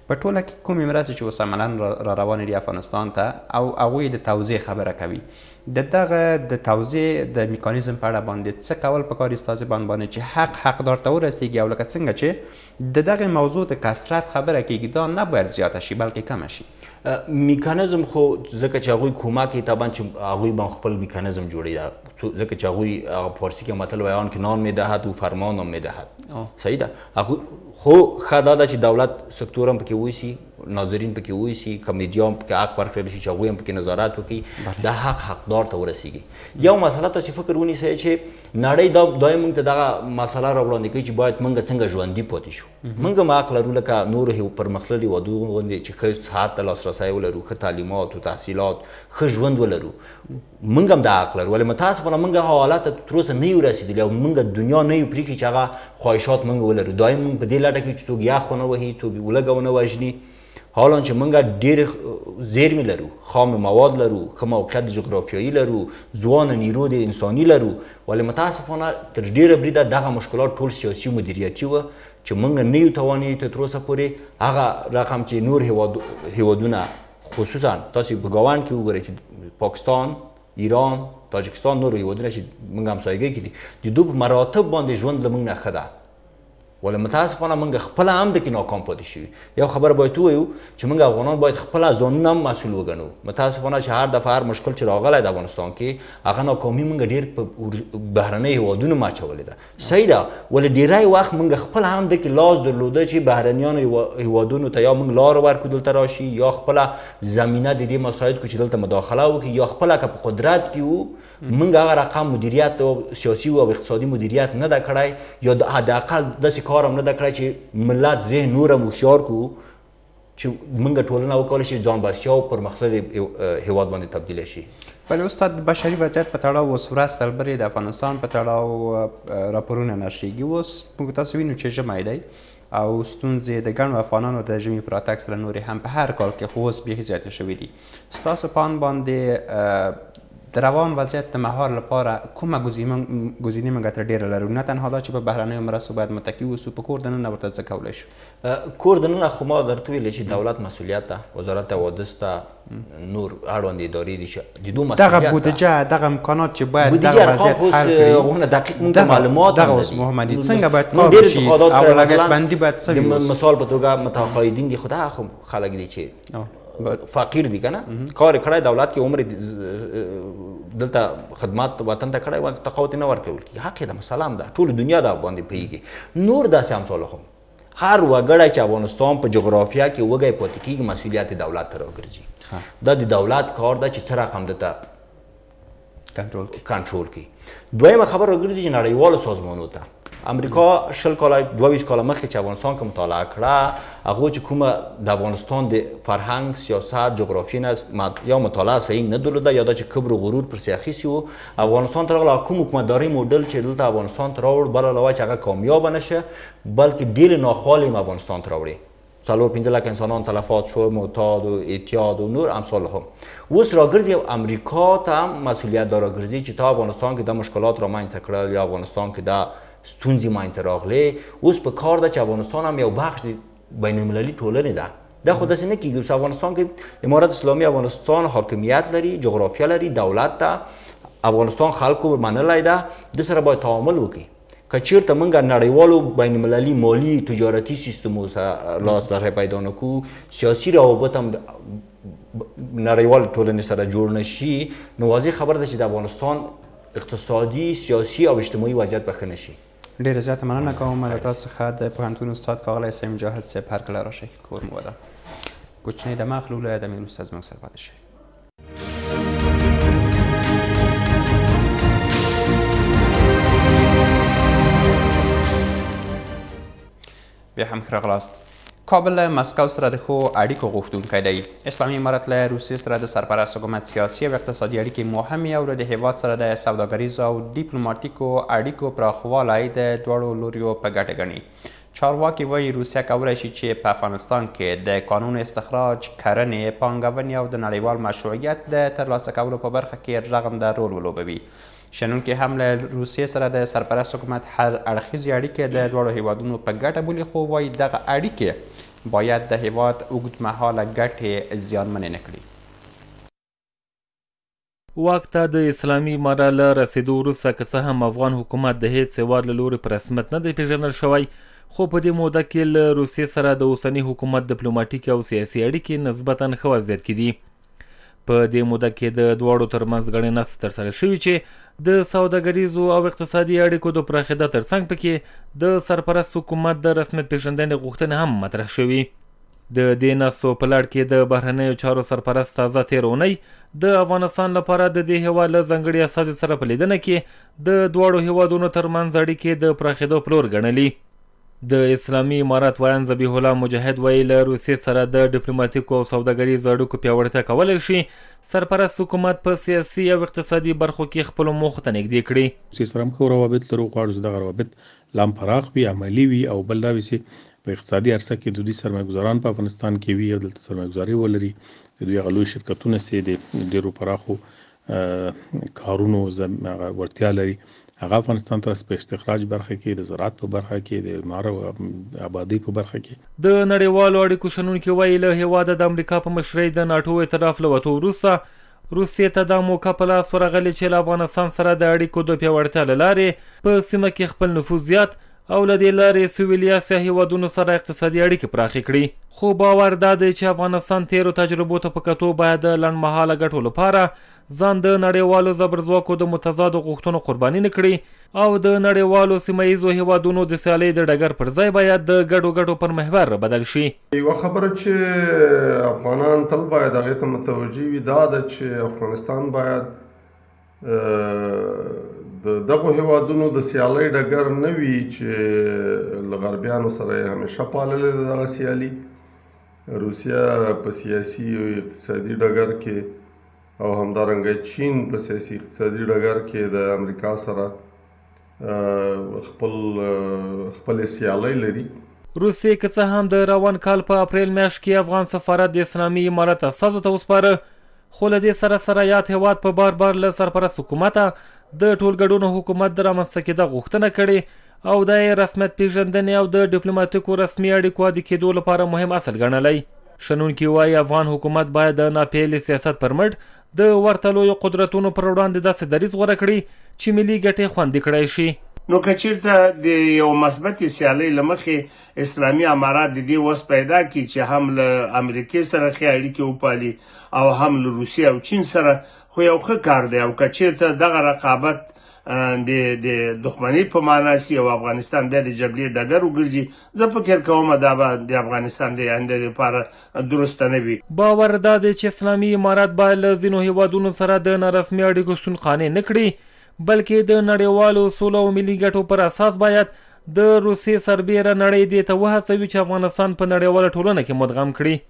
په ټوله کې کومې مرستې چې اوس عملا را روانې دي افغانستان ته او هغوی د توزیع خبره کوي، د دغه د توزیع د میکانیزم په اړه باندې څه کول پکار دي ستاسې باندې چې حقدار ته ورسیږي، او لکه څنګه چې د دغه موضوع د کثرت خبره کیږي دا نه باید زیاته شي بلکې کمه شي. میکانیزم خو ځکه چې هغوی کومک کوي طبعا چې هغوی به خپل میکانیزم جوړوي، ځکه چې هغوی په فارسی کې متل وایي آن که نان میدهد او فرمان هم میدهد. صحیح ده. خو ښه دا ده چې دولت سکتور هم پکې وایسي، ناظرین پکې وایسي، که میډیا هم پکې حق ورکړلی شي چې هغوی هم پکې نظارت وکړي، دا حقدار ته ورسیږي. یو مسله تاسې فکر ونیسئ چې نړۍ دا موږ ته دغه مسله را وړاندې کوي چې باید موږ څنګه ژوندي پاتې شو. موږ هم حق لرو لکه نورو پرمختللي هېوادونو غوندې چې ښه صحت ته لاسرسی ولرو، ښه تعلیمات و تحصیلات، ښه ژوند ولرو. موږ هم دا حق لرو، ولې متاسفانه موږ هغه حالت ته تر اوسه نه یو رسېدلي او موږ دنیا نه یو پرېښي چې هغه خواهشات موږ ولرو. دایم موږ په دې لټه کې چې څوک یخ ونه وهي، څوک ولږه ونه وژني، حالا چې موږ ډېرې زیرمې لرو، خام مواد لرو، ښه موقعیت جغرافیایي لرو، ځوانه نیرو د انساني لرو، ولې متاسفانه تر ډېره بریده دغه مشکلات ټول سیاسي مدیریتي وه چې موږ نه یو توانېدو تر اوسه پورې هغه رقم چې نور هېوادونه خصوصا تاسې په ګاونډ کې وګورئ چې پاکستان، ایران، تاجکستان، نور هېوادونه چې موږ همسایګۍ کې دي، د دوی په مراتب باندې ژوند له موږ نه ښه ده، ولې متاسفانه موږ خپله هم دکې ناکام پاتې شوي. یو خبره باید ووایو چې موږ افغانان باید خپله ځانونه هم مسؤل وګڼو. متاسفانه چې هر دفعه هر مشکل چې راغلی د افغانستان کې هغه ناکامي موږ ډېر په بهرنیو هېوادونو هم اچولې ده. صحیح ده، ولې ډېری وخت موږ خپله هم دکې لاس درلوده چې بهرنیانو هېوادونو ته یا موږ لاره ورکړو دلته راشي، یا خپله زمینه د دې مساعد کړو چې دلته مداخله وکړي، یا خپله که په قدرت کې وو موږ هغه رقم مدیریت او سیاسي او اقتصادي مدیریت نه ده کړی، یا حداقل داسې کار هم نه ده کړی چې ملت ذهن نور هم هوښیار کړو چې موږ ټولنه وکولی شي ځان بسیا او پرمختللی هېواد باندې تبدیله شي. ولی استاد د بشري وضعیت په تړاو اوس ورځ تر بلې د افغانستان په تړاو راپورونه نشریږي. اوس موږ تاسو وینو چې ژمی دی او ستونزې د ګڼو افغانانو د ژمي په راتګ سره نورې هم په هر کال کې خو اوس بیخي زیاتې شوي دي. ستاسو په اند باندې د روان وضعیت د مهار لپاره کومه ګزینې موږ ته ډېره لرو؟ نه تنها دا چې په بهرنیو مرستو باید متکي اوسو، په کور دننه ورته څه کولی شو؟ کور دننه خو ما درته ویلې چې دولت مسؤلیت ده، وزارت حوادث ته، نور اړوند ادارې دي چې د دوی مسؤلیت ده. دغه بودجه، دغه امکانات چې باید دغه وضعیت حل کړي، هغونه دقیق موږ ته معلومات دغه اوس محمدي څنګه باید کار وشي، اولویت بندي باید څه وي؟ مثال په توګه متقاعدین دي، خو دغه خو خلک دي چې فقیر دي که نه، کار یې کړی دولت کې عمر دلته خدمات وطن ته کړی و، تقاعد یې نه ورکول کېږي، حق یې ده، مسلم ده، ټوله دنیا دا باندې پوهېږي. نور داسې امثال هم هر وګړی چې افغانستان په جغرافیه کې وږی پاتې کېږي مسؤلیت دولت ته راګرځي. دا د دولت کار ده چې څه رقم دته کنټرول کړي. دویمه خبر راګرځي چې نړیوالو سازمانونو ته امریکا 20 کاله مخکې چې افغانستان کې مطالعه کړه، هغو چې کومه د افغانستان د فرهنګ، سیاست، جغرافیې نه یا مطالعه صحیح نه درلوده، یا دا چې کبر و غرور پرسې اخیستي وو، افغانستان ته راغله کوم حکومتداري موډل چې دلته افغانستان ته راوړ، بل علاوه چې هغه کامیابه نشه بلکې ډېرې ناخوالې هم افغانستان ته راوړي. 4-5 لک انسانان تلفات شو، معتاد و اعتیاد و نور امثال هم. اوس راګرځي امریکا ته هم مسؤلیت دا راګرځي چې تا افغانستان کې دا مشکلات رامنځته کړل یا افغانستان کې دا ستونزې منځته راغلې، اوس په کار ده چې افغانستان هم یو بخش د بین المللي ټولنې ده. دا خو داسې نه کېږي. اوس افغانستان کې امارت اسلامي افغانستان حاکمیت لري، جغرافیه لري، دولت ته افغانستان خلکو منلی ده، د سره باید تعامل وکړي. که چیرته موږ نړیوالو بین المللي مالي تجارتي سیستمو سره لاسلري پیدا نه کړو، سیاسي روابط هم نړیوال ټولنې سره جوړ نه شي، نو واضح خبره ده چې د افغانستان اقتصادي، سیاسي او اجتماعي وضعیت به ښه نه شي. ډېره زیاته مننه کوم د تاسو څخه د پوهنتون استاد ښاغلی سعید مجاهد صاحب، هرکله راشئ کور مو ودان. کوچنۍ دمه اخلو، له دمې وروسته زموږ سره پاتې شئ. بیا هم ښه راغلاست. کابل له مسکو سره د ښو اړیکو غوښتونکی دی. اسلامي امارت له روسیې سره د سرپرست حکومت سیاسي او اقتصادي اړیکې مهمې او د هیواد سره د سوداګریزو او ډیپلوماتیکو اړیکو پراخوالی د دواړو لوریو په ګټه ګڼي. چارواکي وایي روسیه کولی شي چې په افغانستان کې د قانون استخراج، کرنې، پانګونې او د نړیوال مشروعیت د ترلاسه کولو په برخه کې رغنده رول ولوبوي. شنونکي هم له روسیې سره د سرپرست حکومت هر اړخیزې اړیکې د دواړو هیوادونو په ګټه بولي، خو وایي دغه اړیکې باید د هیواد اوږدمهاله ګټې زیانمنې نه کړي. واک ته د اسلامي امارت له رسېدو وروسته که څه هم افغان حکومت د هېڅ هېواد له لوري په رسمیت نه دی پېژندل شوی، خو په دې موده کې له روسیې سره د اوسني حکومت ډیپلوماټیک او سیاسي اړیکې نسبتا ښه وضعیت کې دي. په دې موده کې د دواړو ترمنځ ګڼې ناستې ترسره شوي چې د سوداګریزو او اقتصادي اړیکو د پراخېدا ترڅنګ پکې د سرپرست حکومت د رسمیت پېژندنې غوښتنې هم مطرح شوي. د دې ناستو په لړ کې د بهرنیو چارو سرپرست تازه تېره اونۍ د افغانستان لپاره د دې هېواد له ځانګړي استازي سره په لیدنه کې د دواړو هېوادونو ترمنځ اړیکې د پراخېدو په لور ګڼلي. د اسلامي امارت ویان ذبیح الله مجاهد وایي له روسیې سره د ډیپلوماتیکو او سوداګریزو اړیکو پیاوړتیا کولی شي سرپرست حکومت په سیاسي او اقتصادي برخو کې خپلو موخو ته نږدې کړي. روسیې سره هم ښه روابط لرو، غواړو چې دغه روابط لا هم پراخ وي، عملي وي، او بل دا وي چې په اقتصادي عرصه کې د دوی سرمایه‌ګزاران په افغانستان کې وي او دلته سرمایه‌ګزاري ولري. د دوی هغه لوی شرکتونه چې د ډېرو پراخو کارونو وړتیا لري هغه افغانستان ته په استخراج برخه کې، د زراعت په برخه کې، د معمار او آبادۍ په برخه کې. د نړیوالو اړیکو شنونکي وایي له هېواده د امریکا په مشرۍ د ناټو ائتلاف له وتو وروسته روسیې ته دا موقع په لاس ورغلې چې له افغانستان سره د اړیکو د پیاوړتیا له لارې په سیمه کې خپل نفوذ زیات او له دې لارې سویلي اسیا هېوادونو سره اقتصادي اړیکې پراخې کړي. خو باور دا دی چې افغانستان تیرو تجربو ته په کتو باید د لنډمهاله ګټو لپاره ځان د نړیوالو زبرځواکو د متضادو غوښتنو قرباني نه کړي او د نړیوالو سیمه ییزو هېوادونو د سیالۍ د ډګر پر ځای باید د ګډو ګټو پر محور بدل شي. یوه خبره چې افغانان تل باید هغې ته متوجه وي دا ده چې افغانستان باید د دغو هیوادونو د سیالۍ ډګر نه وي چې له غربیانو سره یې همیشه پاللې ده دغه سیالي. روسیه په سیاسي او اقتصادي ډګر کې او همدارنګه چین په سیاسي اقتصادي ډګر کې د امریکا سره خپلې سیالۍ لري. روسیې که څه هم د روان کال په اپریل میاشت کې افغان سفارت د اسلامي امارت استازو ته وسپاره، خو له دې سره یاد هېواد په بار له سرپرست حکومته د ټولګډونو حکومت د رامنځته کېدا غوښتنه کړې او د رسمیت پېژندنې او د ډیپلوماتیکو رسمي اړیکو عادي کېدو لپاره مهم اصل ګڼلی. شنونکي وایي افغان حکومت باید د ناپېیلي سیاست پر مټ د ورته لویو قدرتونو پر وړاندې داسې دریځ غوره کړي چې ملي ګټې خوندي کړی شي. نو که چېرته د یو مثبتې سیالۍ له مخې اسلامي امارات د دې وس پیدا کړي چې هم له امریکې سره ښې اړیکې وپالي او هم له روسیې او چین سره، خو یو ښه کار دی. او که چېرته دغه رقابت د دښمنۍ په معنا سي او افغانستان بیا د جګړې ډګر وګرځي، زه فکر کوم دا به د افغانستان د آینده لپاره درسته نه وي. باور دا دی چې اسلامي امارات باید له ځینو هېوادونو سره د نارسمي اړیکو شتون قانع نه کړي، بلکې د نړیوالو اصولو او ملي ګټو پر اساس باید د روسیې سربیره نړۍ دې ته وهڅوي چې افغانستان په نړیواله ټولنه کې مدغم کړي.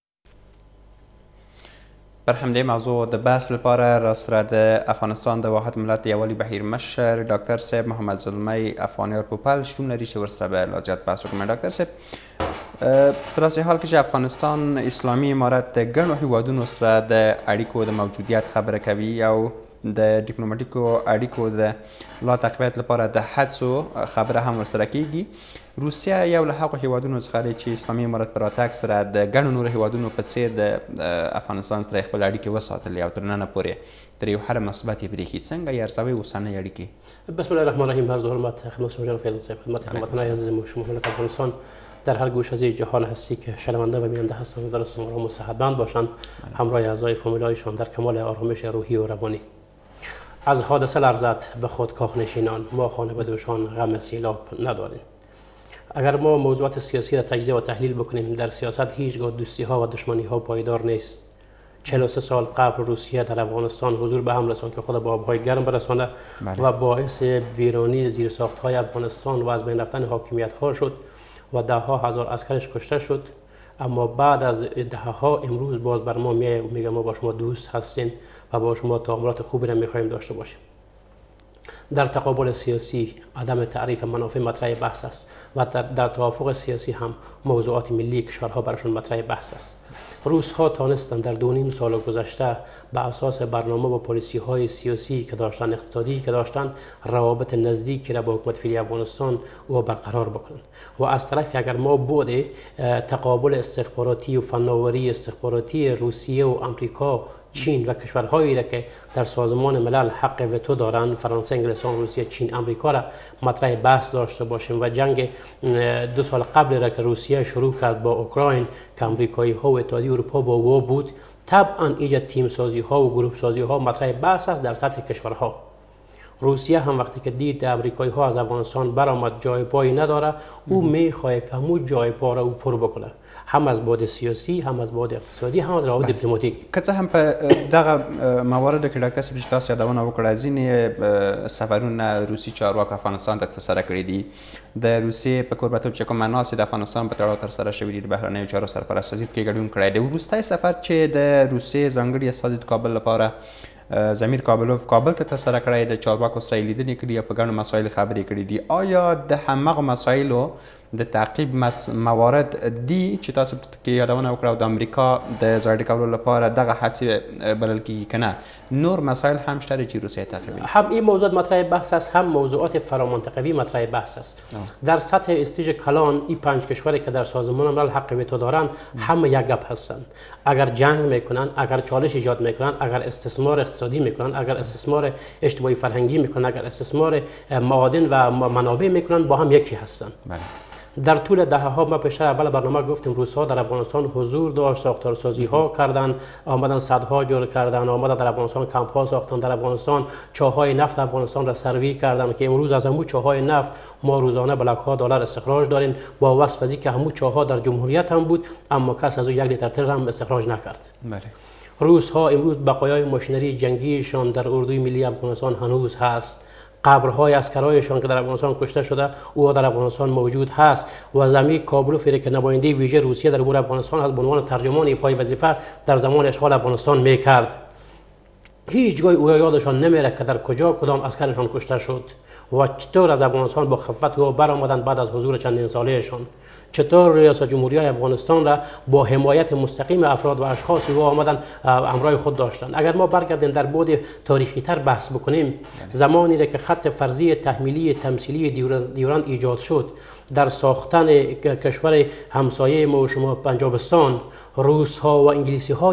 پر همدې موضوع د بحث لپاره راسره د افغانستان د واحد ملت یوالي بهیر مشر ډاکټر صاحب محمد زلمی افغانیار پوپل شتون لري چې ورسره به لا زیات بحث وکړو. ډاکټر صاحب، په داسې حال کې چې افغانستان اسلامي امارت د ګڼو هیوادونو سره د اړیکو د موجودیت خبره کوي او د ډیپلوماټیکو اړیکو د لا تقویت لپاره د هڅو خبره هم ورسره کیږي، روسیه یو له هغو هیوادونو څخه دی چې اسلامي امارت په راتګ سره د ګڼو نورو هیوادونو په څیر د افغانستان سره خپل اړیکې وساتلې او تر ننه پورې تر یو حده مثبت یې برېښي. څنګه یې ارزوئ اوسنۍ اړیکې؟ بسم الله الرحمن الرحیم. عرض حرمت خدمت شما جناب فیضان صاحب، خدمت هموطنان عزیز شما ملت افغانستان در هر گوشه از جهان هستی که شنونده و بیننده هستند در آرام و صحتمند باشند، همراه اعضای فامیلایشان در کمال آرامش روحی و روانی. از حادثه لرزت به خودکاه نشینان، ما خانه به دوشان غم سیلاب نداریم. اگر ما موضوعات سیاسی را تجزیه و تحلیل بکنیم، در سیاست هیچگاه دوستی ها و دشمنی ها پایدار نیست. 43 سال قبل روسیه در افغانستان حضور به هم رساند که خود به آبهای گرم برسانده و باعث ویرانی زیرساخت های افغانستان و از بین رفتن حاکمیت ها شد و ده ها هزار عسکرش کشته شد. اما بعد از ده ها امروز باز بر ما میگه ما با شما دوست هستیم و با شما تعاملات خوبی را میخواهیم داشته باشیم. در تقابل سیاسی عدم تعریف منافع مطرح بحث است و در توافق سیاسی هم موضوعات ملی کشورها براشون مطرح بحث است. روس ها تانستند در 2.5 سال گذشته به اساس برنامه و پالیسی های سیاسی که داشتن، اقتصادی که داشتن، روابط نزدیکی را با حکومت فعلی افغانستان و برقرار بکنند. و از طرفی اگر ما بود تقابل استخباراتی و فناوری استخباراتی روسیه و آمریکا، چین و کشورهایی را که در سازمان ملل حق وتو دارند، فرانسه، انگلستان، روسیه، چین، آمریکا را مطرح بحث داشته باشیم و جنگ 2 سال قبل را که روسیه شروع کرد با اوکراین که آمریکایی ها و اتحادیه اروپا با او بود، طبعا ایجاد تیم سازی ها و گروه سازی ها مطرح بحث است در سطح کشورها. روسیه هم وقتی که دید آمریکایی ها از افغانستان برآمد جای پایی نداره، او میخواد که همون جای پا را او پر بکنه، هم از بعد سیاسی، هم از بعد اقتصادی، هم از روابط دیپلماتیک. که څه هم په دغه موارد کې ډاکټر صاحب چې تاسو یادونه وکړه ځینې سفرونه روسي چارواکو افغانستان ته ترسره کړي دي. د روسیې په کوربهتوب چې کوم مناسب د افغانستان په تړاو ترسره شوي دي د بهرنیو چارو سرپرست وزیر کې ګډون کړی دی. وروستی سفر چې د روسیې ځانګړي استازي د کابل لپاره زمیر کابلوف کابل ته ترسره کړی د چارواکو سره لیدنې کړي او په ګڼو مسایلو خبرې کړي دي. آیا د همغه مسایلو د تعقیب موارد دي چې تاسو کې یادونه وکړه او د امریکا د ځای کولو لپاره دغه هڅې بلل کېږي که نه نور مسایل هم شته چې روسیه تعقیبوي؟ هم این موضوعات مطرح بحث است، هم موضوعات فرامنطقوی مطرح بحث است. در سطح استیج کلان این 5 کشوری که در سازمان ملل حق وتو دارند همه یک گپ هستند. اگر جنگ میکنن، اگر چالش ایجاد میکنن، اگر استثمار اقتصادی میکنن، اگر استثمار اجتماعی فرهنگی میکنن، اگر استثمار معادن و منابع میکنن، با هم یکی هستند. در طول دهه‌ها ما پیشتر اول برنامه گفتیم روس‌ها در افغانستان حضور داشت، ساختارسازی‌ها کردن، آمدن سدها جور کردن، آمدن در افغانستان کمپ‌ها ساختن، در افغانستان چاه‌های نفت افغانستان را سروی کردن که امروز از همون چاه‌های نفت ما روزانه بلاک‌ها دلار استخراج داریم با وصف از اینکه همون چاه‌ها در جمهوریت هم بود اما کس از او 1 لیتر تر هم استخراج نکرد. بله. روس‌ها امروز بقایای ماشینری جنگیشان در اردوی ملی افغانستان هنوز هست. قبرهای اسکرایشان که در افغانستان کشته شده او در افغانستان موجود هست و زمیر کابلوف که نماینده ویژه روسیه در امور افغانستان هست به عنوان ترجمان ایفای وظیفه در زمان اشغال افغانستان میکرد. هیچ جای او یادشان نمیره که در کجا کدام اسکرشان کشته شد و چطور از افغانستان با خفت او برآمدند بعد از حضور چندین سالهشان. چطور ریاست جمهوری افغانستان را با حمایت مستقیم افراد و اشخاصی او آمدن همراه خود داشتند. اگر ما برگردیم در بعد تاریخی تر بحث بکنیم، زمانی را که خط فرضی تحمیلی تمثیلی دیورند ایجاد شد در ساختن کشور همسایه ما و شما پنجابستان، روس ها و انگلیسی ها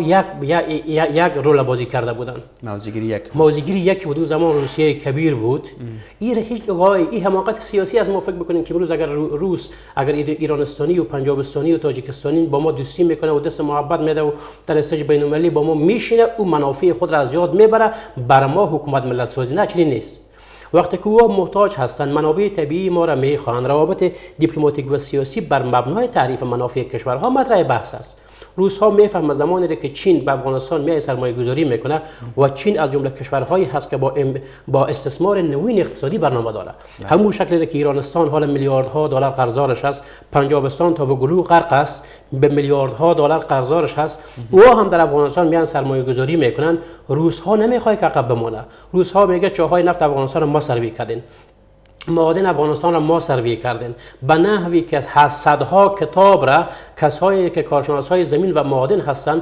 یک رول بازی کرده بودند. موضعگیری یک بود. زمان روسیه کبیر بود. این هیچ این حماقت سیاسی از ما فکر بکنیم که امروز اگر روس اگر ایرانستانی و پنجابستانی و تاجیکستانی با ما دوستی میکنه و دست محبت میده و در استیج بین‌المللی با ما میشینه او منافع خود را از یاد میبره، بر ما حکومت ملت سازی نه، چنین نیست. وقتی که او محتاج هستند منابع طبیعی ما را میخواهند، روابط دیپلماتیک و سیاسی بر مبنای تعریف منافع کشورها مطرح بحث است. روس ها میفهمند زمانی که چین به افغانستان میای سرمایه گذاری میکنه و چین از جمله کشورهایی هست که با استثمار نوین اقتصادی برنامه داره. همون شکلی که ایرانستان حال میلیاردها دلار قرضدارش است، پنجابستان تا به گلو غرق است به میلیاردها دلار قرضدارش است، او هم در افغانستان میان سرمایه گذاری میکنن. روس ها نمیخواد که عقب بمونه. روس ها میگه چاهای نفت افغانستان ما سروی کردین، معادن افغانستان را ما سروی کردیم به نحوی که صدها کتاب را کسایی که کارشناسای زمین و معادن هستند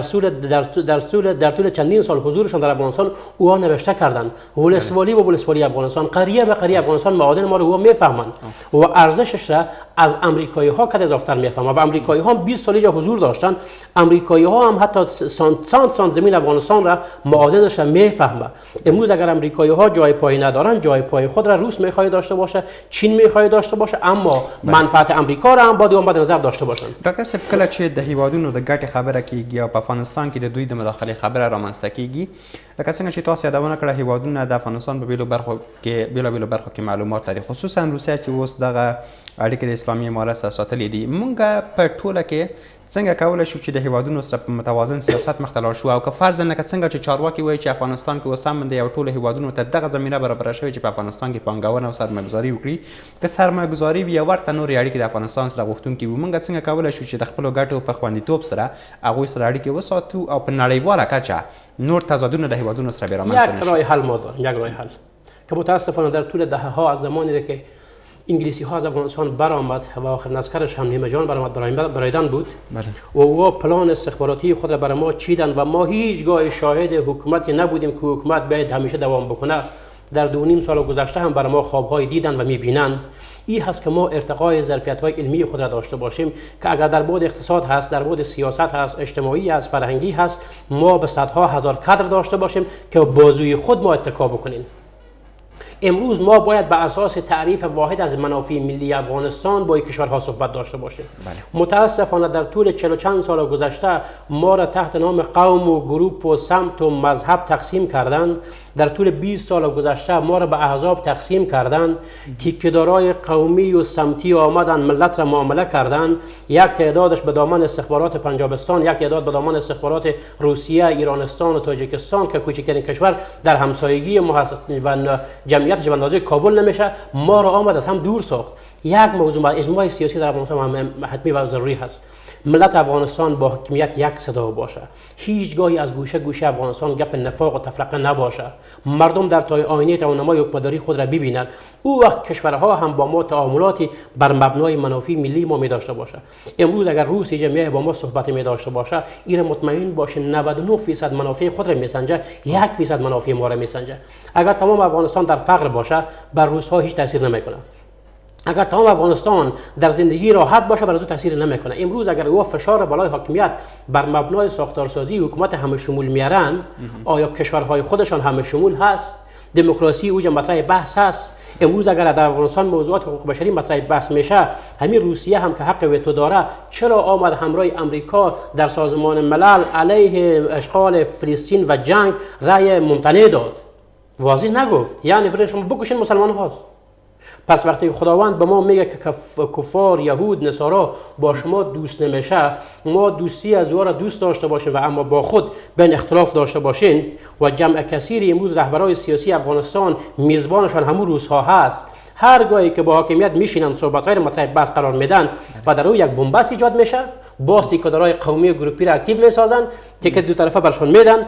در طول چندین سال حضورشان در افغانستان اوها نوشته کردند. ولسوالی افغانستان، قریه به قریه افغانستان معادن ما رو اوها میفهمند و ارزشش را از امریکایی ها کد اضافتر میفهمند و امریکایی ها 20 سال اینجا حضور داشتن. امریکایی ها هم حتی سانت زمین افغانستان را معادنش را میفهمند. امروز اگر امریکایی ها جای پای ندارن، جای پای خود را روس میخواد داشته باشه، چین میخواد داشته باشه، اما منفعت امریکا را هم باید مد نظر داشته باشن. ډاکټر صاحب کله چې د هیوادونو د ګټې خبره کیږي او په افغانستان کې د دوی د مداخلې خبره رامنځته کیږي، لکه څنګه چې تاسو یادونه کړه هیوادونه د افغانستان په بیلو برخو کې معلومات لري، خصوصا روسیه چې اوس دغه اړیکې د اسلامي امارت سره ساتلې دي. مونږ په ټوله کې څنګه کولای شو چې د هیوادونو سره په متوازن سیاست مخ ته لاړ شو او که فرض نه څنګه چې چارواکي وایي چې افغانستان کې اوس هم د یو ټولو هیوادونو ته دغه زمینه برابره شوې چې په افغانستان کې پانګونه او سرمایه‌ګذاري وکړي، که سرمایه‌ګذاري وي یا ورته نورې اړیکې د افغانستان سره غوښتونکي وي، موږ څنګه کولای شو چې د خپلو ګټو په خوندیتوب سره هغوی سره اړیکې وساتو او په نړیواله کچه نور تضادونه د هیوادونو سره بیا رامنځته نشي؟ یک راه حل ما داریم، یک راه حل که متاسفانه در طول دهه‌ها از زمانی که انگلیسی ها از افغانستان برآمد و آخر نسکرش هم نیمه جان برآمد برایدن بود. بله. و او پلان استخباراتی خود را برای ما چیدن و ما هیچگاه شاهد حکومتی نبودیم که حکومت باید همیشه دوام بکنه. در 2.5 سال گذشته هم برای ما خوابهای دیدن و میبینن. این هست که ما ارتقای ظرفیت‌های علمی خود را داشته باشیم که اگر در بعد اقتصاد هست، در بعد سیاست هست، اجتماعی هست، فرهنگی هست، ما به صدها هزار کادر داشته باشیم که بازوی خود ما اتکا بکنیم. امروز ما باید به اساس تعریف واحد از منافع ملی افغانستان با کشورها صحبت داشته باشیم. متاسفانه در طول 40 چند سال گذشته ما را تحت نام قوم و گروپ و سمت و مذهب تقسیم کردند. در طول 20 سال گذشته ما را به احزاب تقسیم کردند. تیکه‌دارای قومی و سمتی آمدن ملت را معامله کردند. یک تعدادش به دامان استخبارات پنجابستان، یک تعداد به دامان استخبارات روسیه، ایرانستان و تاجیکستان که کوچکترین کشور در همسایگی ما هست و جمعیتش به اندازه کابل نمیشه، ما را آمد از هم دور ساخت. یک موضوع اجماع سیاسی در افغانستان هم حتمی و ضروری هست. ملت افغانستان با حکمیت یک صدا باشه. هیچگاهی از گوشه گوشه افغانستان گپ نفاق و تفرقه نباشه. مردم در تای آینه توانمای حکمرانی خود را ببینند. او وقت کشورها هم با ما تعاملاتی بر مبنای منافع ملی ما می داشته باشه. امروز اگر روسیه جمعیت با ما صحبت می داشته باشه، این مطمئن باشه 99% منافع خود را میسنجه، 1% منافع ما را میسنجه. اگر تمام افغانستان در فقر باشه، بر روس‌ها هیچ تاثیر نمیکنه. اگر تمام افغانستان در زندگی راحت باشه، بر از او تاثیر نمیکنه. امروز اگر او فشار بالای حاکمیت بر مبنای ساختارسازی حکومت همه شمول میارن، آیا کشورهای خودشان همه شمول هست؟ دموکراسی اوج مطرح بحث هست؟ امروز اگر در افغانستان موضوعات حقوق بشری مطرح بحث میشه، همین روسیه هم که حق وتو داره چرا آمد همراه امریکا در سازمان ملل علیه اشغال فلسطین و جنگ رأی ممتنع داد؟ واضح نگفت. یعنی برای شما بکشین مسلمان هاست. پس وقتی خداوند به ما میگه که کفار، یهود، نصارا با شما دوست نمیشه، ما دوستی از او را دوست داشته باشیم و اما با خود بین اختلاف داشته باشین و جمع کثیری امروز رهبرای سیاسی افغانستان میزبانشان همون روزها هست. هر گاهی که با حاکمیت میشینن صحبت‌های مطرح بحث قرار میدن و در او یک بنبست ایجاد میشه، باز تیکه‌دارای قومی و گروپی را اکتیو میسازن، تیکه دو طرفه برشون میدن،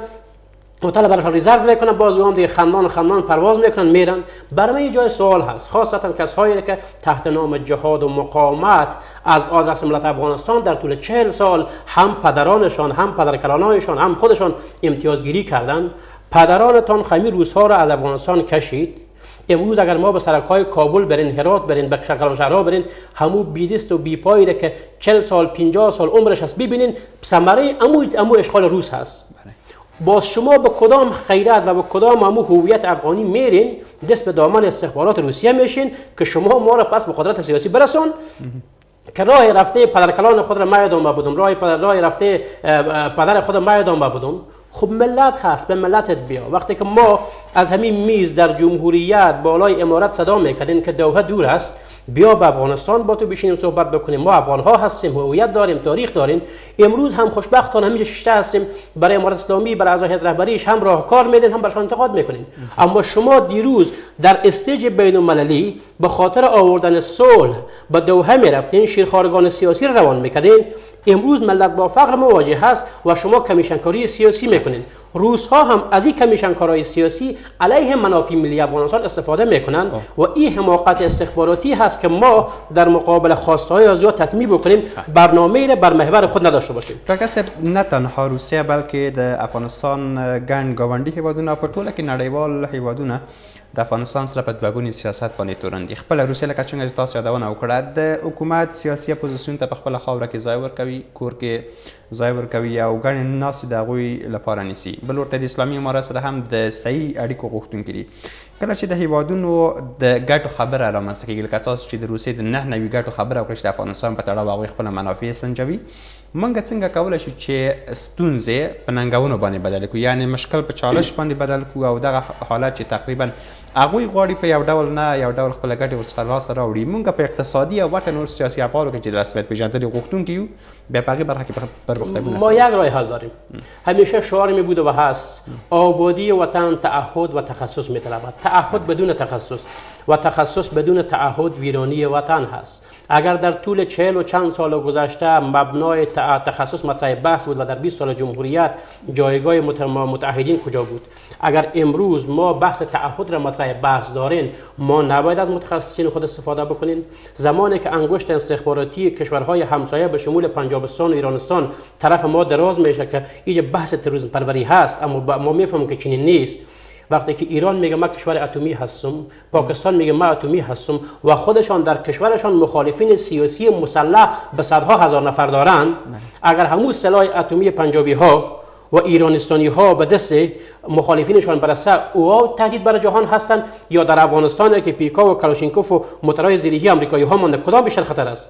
هتل براشون ریزرو میکنن، باز هم دیگه خندان پرواز میکنن میرن. برای من جای سوال هست، خاصتا کسایی که تحت نام جهاد و مقاومت از آدرس ملت افغانستان در طول 40 سال هم پدرانشان، هم پدرکلانایشان، هم خودشان امتیازگیری کردن. پدرانتان خمی روزها را از افغانستان کشید. امروز اگر ما به سرک‌های کابل برین، هرات برین، به کلانشهرها برین، همو بیدست و بیپایی را که 40 سال 50 سال عمرش هست ببینین، ثمره امو اشغال روس هست. باز شما به کدام غیرت و به کدام همو هویت افغانی میرین، دست به دامن استخبارات روسیه میشین که شما ما را پس به قدرت سیاسی برسون که راه رفته پدرکلان خود را ما یادم بودم، راه رفته پدر خود ما یادم بودم. خب ملت هست، به ملتت بیا. وقتی که ما از همین میز در جمهوریت بالای امارت صدا میکردیم که دوحه دور است، بیا به افغانستان با تو بشینیم صحبت بکنیم، ما افغان ها هستیم، هویت داریم، تاریخ داریم. امروز هم خوشبختانه همینجا شیشته هستیم، برای امارت اسلامی، برای اعضای هیئت رهبریش هم راهکار میدین، هم برشان انتقاد میکنین. اما شما دیروز در استیج بین المللی به خاطر آوردن صلح به دوحه میرفتین، شیرخوارگان سیاسی را روان میکردین. امروز ملت با فقر مواجه هست و شما کمیشنکاری سیاسی میکنین. روس ها هم از این کمیشنکاری سیاسی علیه منافع ملی افغانستان استفاده میکنن و این حماقت استخباراتی هست که ما در مقابل خواسته های از تطمیع بکنیم، برنامه‌ای را بر محور خود نداشته باشیم. راکسب نه تنها روسیه بلکې د افغانستان ګڼ ګاونډي هیوادونه په ټوله کې نړیوال هیوادونه د افغانستان سره په دوه ګوني سیاست باندې تورن دي. خپله روسیه لکه څنګه چې تاسو یادونه وکړه د حکومت سیاسي اپوزیسیون ته په خپله خاوره کې ځای ورکوي، کور کې ځای ورکوي او ګڼې ناستې د هغوی لپاره نیسي. بل ورته د اسلامي امارت سره هم د صحیح اړیکو غوښتونکي دي. کله چې د هیوادونو د ګټو خبره رامنځته کېږي، لکه تاسو چې د روسیې د 9 نوي ګټو خبره وکړه چې د افغانستان په تړاو هغوی خپله منافع سنجوي، موږ څنګه کولی شو چې ستونزې په ننګونو باندې بدل کړو، یعنې مشکل په چالش باندې بدل کړو او دغه حالت چې تقریبا هغوی غواړي په یو ډول نه یو ډول خپله ګټې ورڅخه لاسته راوړي، موږ په اقتصادي او وټه نور سیاسي افعالو کې چې د رسمیت پېژندنې غوښتونکي یو، بیا په هغې برخه کې پرمختګونه ما یک راه حل داریم. همیشه شعار می بوده و هست آبادی وطن تعهد و تخصص میطلبد. تعهد بدون تخصص و تخصص بدون تعهد ویرانی وطن هست. اگر در طول 40 و چند سال گذشته مبنای تخصص مطرح بحث بود و در 20 سال جمهوریت جایگاه متعهدین کجا بود؟ اگر امروز ما بحث تعهد را مطرح مطرح بحث دارین ما نباید از متخصصین خود استفاده بکنیم. زمانی که انگشت استخباراتی کشورهای همسایه به شمول پنجابستان و ایرانستان طرف ما دراز میشه که اینجا بحث تروریسم پروری هست، اما ما میفهمیم که چنین نیست. وقتی که ایران میگه ما کشور اتمی هستم، پاکستان میگه ما اتمی هستم و خودشان در کشورشان مخالفین سیاسی مسلح به صدها هزار نفر دارن، اگر همون سلاح اتمی پنجابی ها و ایرانستانی ها به دست مخالفینشان برسه، او تهدید بر جهان هستند یا در افغانستان که پیکا و کلاشینکوف و موتورهای زیرهی آمریکایی ها مانده، کدام بیشتر خطر است؟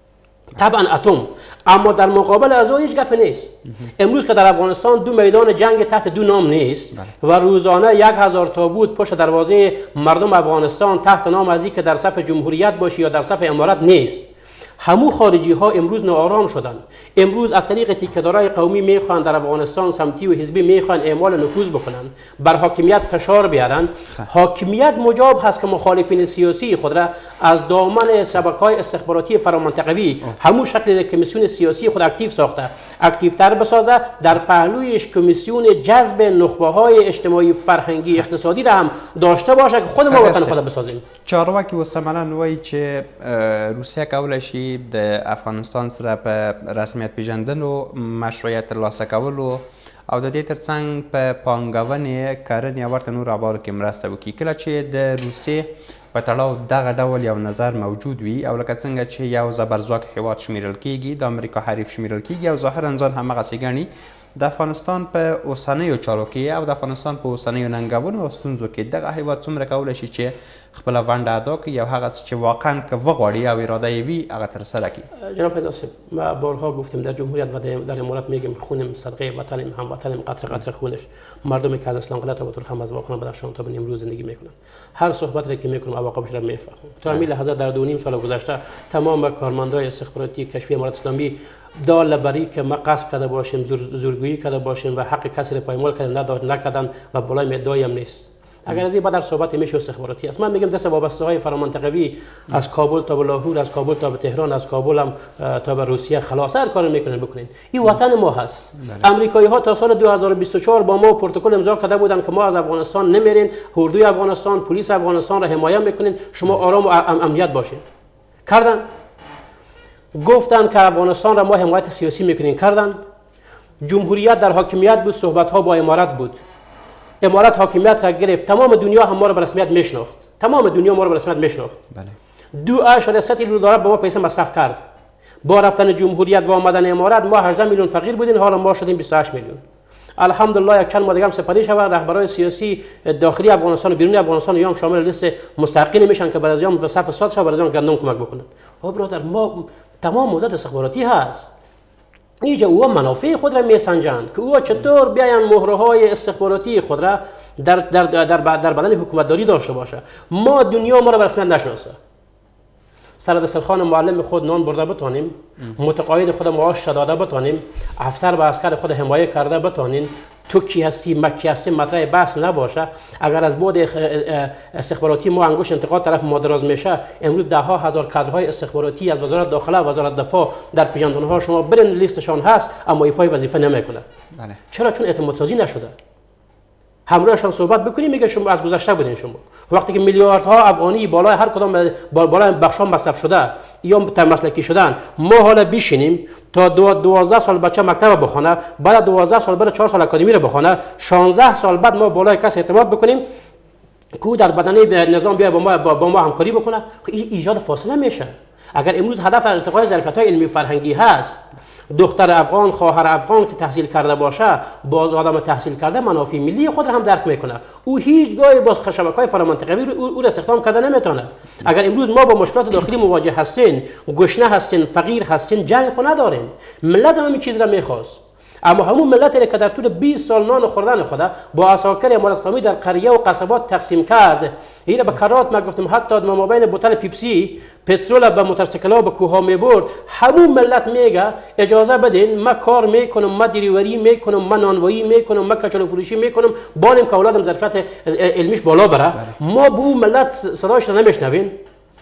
طبعا اتم. اما در مقابل از او هیچ گپ نیست. امروز که در افغانستان دو میدان جنگ تحت دو نام نیست و روزانه 1000 تابوت پشت دروازه مردم افغانستان تحت نام از که در صف جمهوریت باشی یا در صف امارت نیست. همو خارجی ها امروز ناآرام شدن. امروز از طریق تیکه‌دارای قومی میخوان در افغانستان سمتی و حزبی میخوان اعمال نفوذ بکنن، بر حاکمیت فشار بیارن. حاکمیت مجاب هست که مخالفین سیاسی خود را از دامن شبکه‌های استخباراتی فرامنطقوی همو شکل کمیسیون سیاسی خود اکتیو ساخته، اکتیوتر بسازه، در پهلویش کمیسیون جذب نخبه‌های اجتماعی فرهنگی اقتصادی را هم داشته باشه که خود ما وطن خود بسازیم. چارواکی وسملن وایي چې روسیه کولی شي د افغانستان سره په رسمیت پیژندلو، مشروعیت ترلاسه کولو او د دې ترڅنګ په پانګونې کرنې او ورته نورو ابعادو کې مرسته وکړي. کله چې د روسیې په تړاو دغه ډول یو نظر موجود وي او لکه څنګه چې یو زبرځواک هیواد شمیرل کیږي، د امریکا حریف شمیرل کیږي او ظاهرا ځان همغسې ګڼي، د افغانستان په اوسنیو چارو کې او د افغانستان په اوسنیو ننګونو او ستونزو کې دغه هیواد څومره کولی شي چې خپله ونډه ادا کړي یا هغه څه چې واقعا که وغواړي او اراده یې وي هغه ترسره کړي. جناب فیض صاحب، ما بارها گفتیم در جمهوریت و در امارات میگیم خونم صدقه وطنیم، هموطنیم، قطره قطره خونش. مردمی که از اسلام قلعه تا به هم از واقعا بدخشان تا به امروز زندگی میکنن، هر صحبتی که میکنم عواقبش را میفهمم. تا همین لحظه در 2.5 سال گذشته تمام کارمندای استخباراتی کشفی امارات اسلامی دال بری که ما قصد کرده باشیم، زورگویی کرده باشیم و حق کسی را پایمال کردن نکردن و بالای ادعایی هم نیست. اگر از این بعد در صحبت میشه استخباراتی است، من میگم دست وابسته های فرامنطقوی از کابل تا به لاهور، از کابل تا به تهران، از کابل هم تا به روسیه خلاص هر کاری میکنن بکنین. این وطن ما هست. امریکایی ها تا سال 2024 با ما پروتکل امضا کرده بودن که ما از افغانستان نمیرین، اردوی افغانستان، پلیس افغانستان را حمایت میکنین، شما آرام و امنیت باشین. کردن. گفتن که افغانستان را ما حمایت سیاسی میکنین، کردن. جمهوریت در حاکمیت بود، صحبت ها با امارت بود. امارات حاکمیت را گرفت، تمام دنیا هم ما را به رسمیت میشناخت، تمام دنیا ما را به رسمیت میشناخت. بله. 2.3 میلیون دلار به ما پیسه مصرف کرد. با رفتن جمهوریت و آمدن امارات ما 18 میلیون فقیر بودیم، حالا ما شدیم 28 میلیون. الحمدلله یک چند ماه دیگه هم سپری شود، رهبرای سیاسی داخلی افغانستان و بیرون افغانستان یا هم شامل لیست مستحقین میشن که برای به صف ساد شود، برای گندم کمک بکنن. برادر ما تمام موضوعات استخباراتی هست. اینجا او منافع خود را میسنجند که او چطور بیاین مهرهای استخباراتی خود را در بدن حکومتداری داشته باشه. ما دنیا ما را به رسمیت نشناسه. سر دسترخوان معلم خود نان برده بتانیم، متقاعد خود معاش داده بتانیم، افسر به عسکر خود حمایه کرده بتانیم، تو کی هستی مکی هستی مطرح بحث نباشه. اگر از بعد استخباراتی ما انگشت انتقاد طرف ما دراز میشه، امروز ده ها هزار کادرهای استخباراتی از وزارت داخله و وزارت دفاع در پیژندنها شما برین لیستشان هست اما ایفای وظیفه نمیکنه. بله. چرا؟ چون اعتماد سازی نشده. همراهشان صحبت بکنیم میگه شما از گذشته بودین. شما وقتی که میلیاردها افغانی بالای هر کدام بالای بخشا مصرف شده یا مسلکی شدن، ما حالا بشینیم تا 12 سال بچه مکتب بخونه، بعد 12 سال بره 4 سال اکادمی رو بخونه، 16 سال بعد ما بالای کس اعتماد بکنیم که در بدنه نظام بیا با ما همکاری بکنه. این ایجاد فاصله میشه. اگر امروز هدف ارتقای ظرفیت‌های علمی فرهنگی هست، دختر افغان، خواهر افغان که تحصیل کرده باشه، باز آدم تحصیل کرده منافع ملی خود را هم درک میکنه. او هیچگاه باز شبکه‌های فرامنطقوی او را استخدام کرده نمیتونه. اگر امروز ما با مشکلات داخلی مواجه هستیم، گشنه هستیم، فقیر هستیم، جنگ خو نداریم، ملت همین چیز را میخواست. اما همون ملتی که در طول 20 سال نان خوردن خود با عساکر امارات اسلامی در قریه و قصبات تقسیم کرد، این به کرات ما گفتم حتی ما بین بوتل پیپسی پترول به موتورسیکل‌ها به کوه میبرد، همون ملت میگه اجازه بدین ما کار میکنم، ما دیریوری میکنم، ما نانوایی میکنم، ما کچالو فروشی میکنم، بانم که اولادم ظرفیت علمیش بالا بره. ما به اون ملت صداش رو نمیشنویم.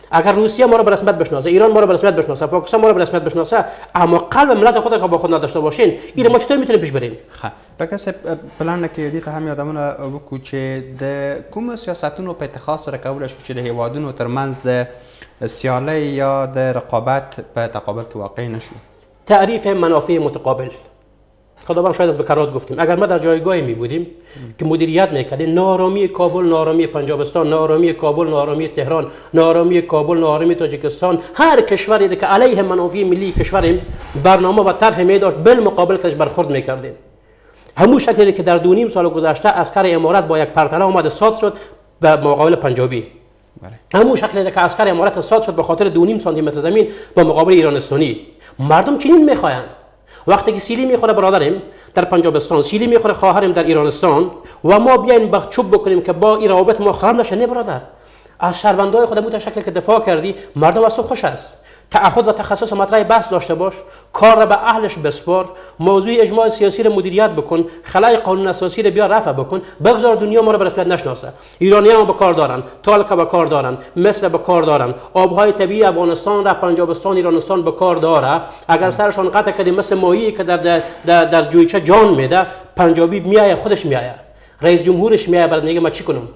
اگر روسیه ما رو به رسمیت بشناسه، ایران ما رو به رسمیت بشناسه، پاکستان ما رو به رسمیت بشناسه، اما قلب ملت خود که با خود نداشته باشین، این ما چطور میتونیم پیش بریم؟ خب ډاکټر صاحب پلان کې دې ته هم یادونه وکړو چې د کوم سیاستونو په اتخاذ سره کولی شو چې د هیوادونو ترمنځ د سیالۍ یا د رقابت په تقابل کې واقع نشو. تعریف منافع متقابل خداوند شاید از بکرات گفتیم. اگر ما در جایگاهی می بودیم که مدیریت میکردیم، ناآرامی کابل، ناآرامی پنجابستان، ناآرامی کابل، ناآرامی تهران، ناآرامی کابل، ناآرامی تاجیکستان، هر کشوری که علیه منافع ملی کشوریم برنامه و طرح می داشت، بالمقابل کش برخورد میکردیم. همون شکلی که در 2.5 سال گذشته عسکر امارات با یک پرتله آمد ساد شد به مقابل پنجابی. همون شکلی که عسکر امارات ساد شد به خاطر 2.5 سانتی متر زمین با مقابل ایرانستانی. مردم چنین میخواهند. وقتی که سیلی میخوره برادرم در پنجابستان، سیلی میخوره خواهرم در ایرانستان و ما بیایم با چوب بکنیم که با این روابط ما خراب نشه، نه برادر. از شهروندای خودمون تا شکلی که دفاع کردی، مردم از تو خوش است. تعهد و تخصص مطرح بحث داشته باش، کار را به اهلش بسپار، موضوع اجماع سیاسی را مدیریت بکن، خلای قانون اساسی را بیا رفع بکن، بگذار دنیا ما را به رسمیت نشناسه. ایرانی‌ها به کار دارن، تالک به کار دارن، مصر به کار دارن، آبهای طبیعی افغانستان را پنجابستان ایرانستان به کار داره. اگر سرشان قطع کردیم مثل ماهی که در جویچه جان میده، پنجابی میایه خودش میایه، رئیس جمهورش میایه بعد میگه ما چی کنم.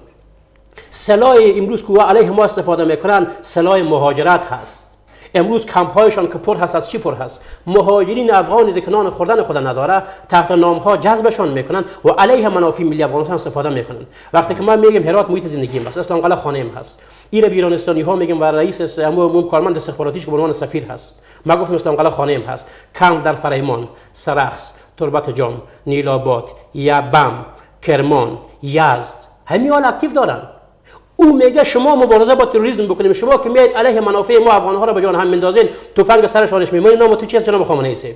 سلاح امروز که علیه ما استفاده میکنن سلاح مهاجرت هست. امروز کمپ هایشان که پر هست، از چی پر هست؟ مهاجرین افغانی که نان خوردن خود نداره تحت نام ها جذبشان میکنن و علیه منافع ملی افغانستان استفاده میکنن. وقتی که ما میگیم هرات محیط زندگیم است، اسلام قلعه خانه‌ام هست، این ایرانستانی ها میگیم و رئیس عموم کارمند استخباراتیش که به عنوان سفیر هست، ما گفتیم اسلام قلعه خانه‌ام هست، کمپ در فرهمان، سرخس، تربت جام، نیلاباد، یبم، کرمان، یزد، همین حال اکتیو دارن. او میگه شما مبارزه با تروریسم بکنیم، شما که میاید علیه منافع ما افغان‌ها را به جان هم میندازین، تفنگ سرشانش میمونید. نام تو چی است جناب خامنه‌ای صاحب؟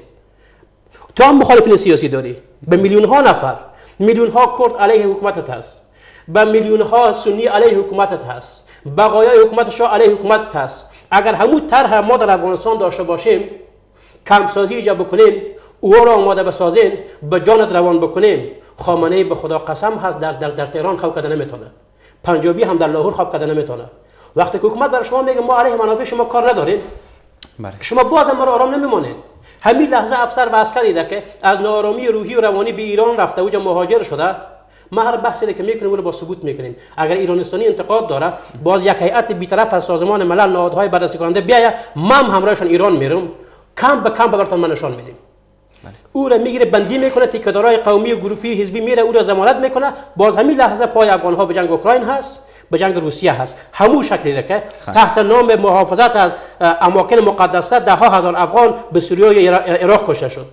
تو هم مخالفین سیاسی داری، به میلیون ها نفر، میلیون ها کرد علیه حکومتت هست، به میلیون ها سنی علیه حکومتت هست، بقایای حکومت شاه علیه حکومتت هست. اگر همون طرح ما در افغانستان داشته باشیم، کمپ سازی ایجاد بکنیم، او را آماده بسازین، به جانت روان بکنیم، خامنه‌ای به خدا قسم هست در تهران خواب کردن نمیتونه، پنجابی هم در لاهور خواب کردن نمیتونه. وقتی که حکومت برای شما میگه ما علیه منافع شما کار نداریم، شما باز هم آرام نمیمونید. همین لحظه افسر و عسکری را که از ناآرامی روحی و روانی به ایران رفته و مهاجر شده، ما هر بحثی که میکنیم او رو با ثبوت میکنیم. اگر ایرانستانی انتقاد داره، باز یک هیئت بی‌طرف از سازمان ملل، نهادهای بررسی کننده بیاید، ما هم همراهشان ایران میرم، کم به کم براتون ما نشان میدیم. او را میگیره بندی میکنه، تیکه‌دارای قومی و گروپی حزبی میره او را ضمانت میکنه. باز همین لحظه پای افغان‌ها به جنگ اوکراین هست، به جنگ روسیه هست. همون شکلی که تحت نام محافظت از اماکن مقدسه ده ها هزار افغان به سوریه و عراق کشته شد.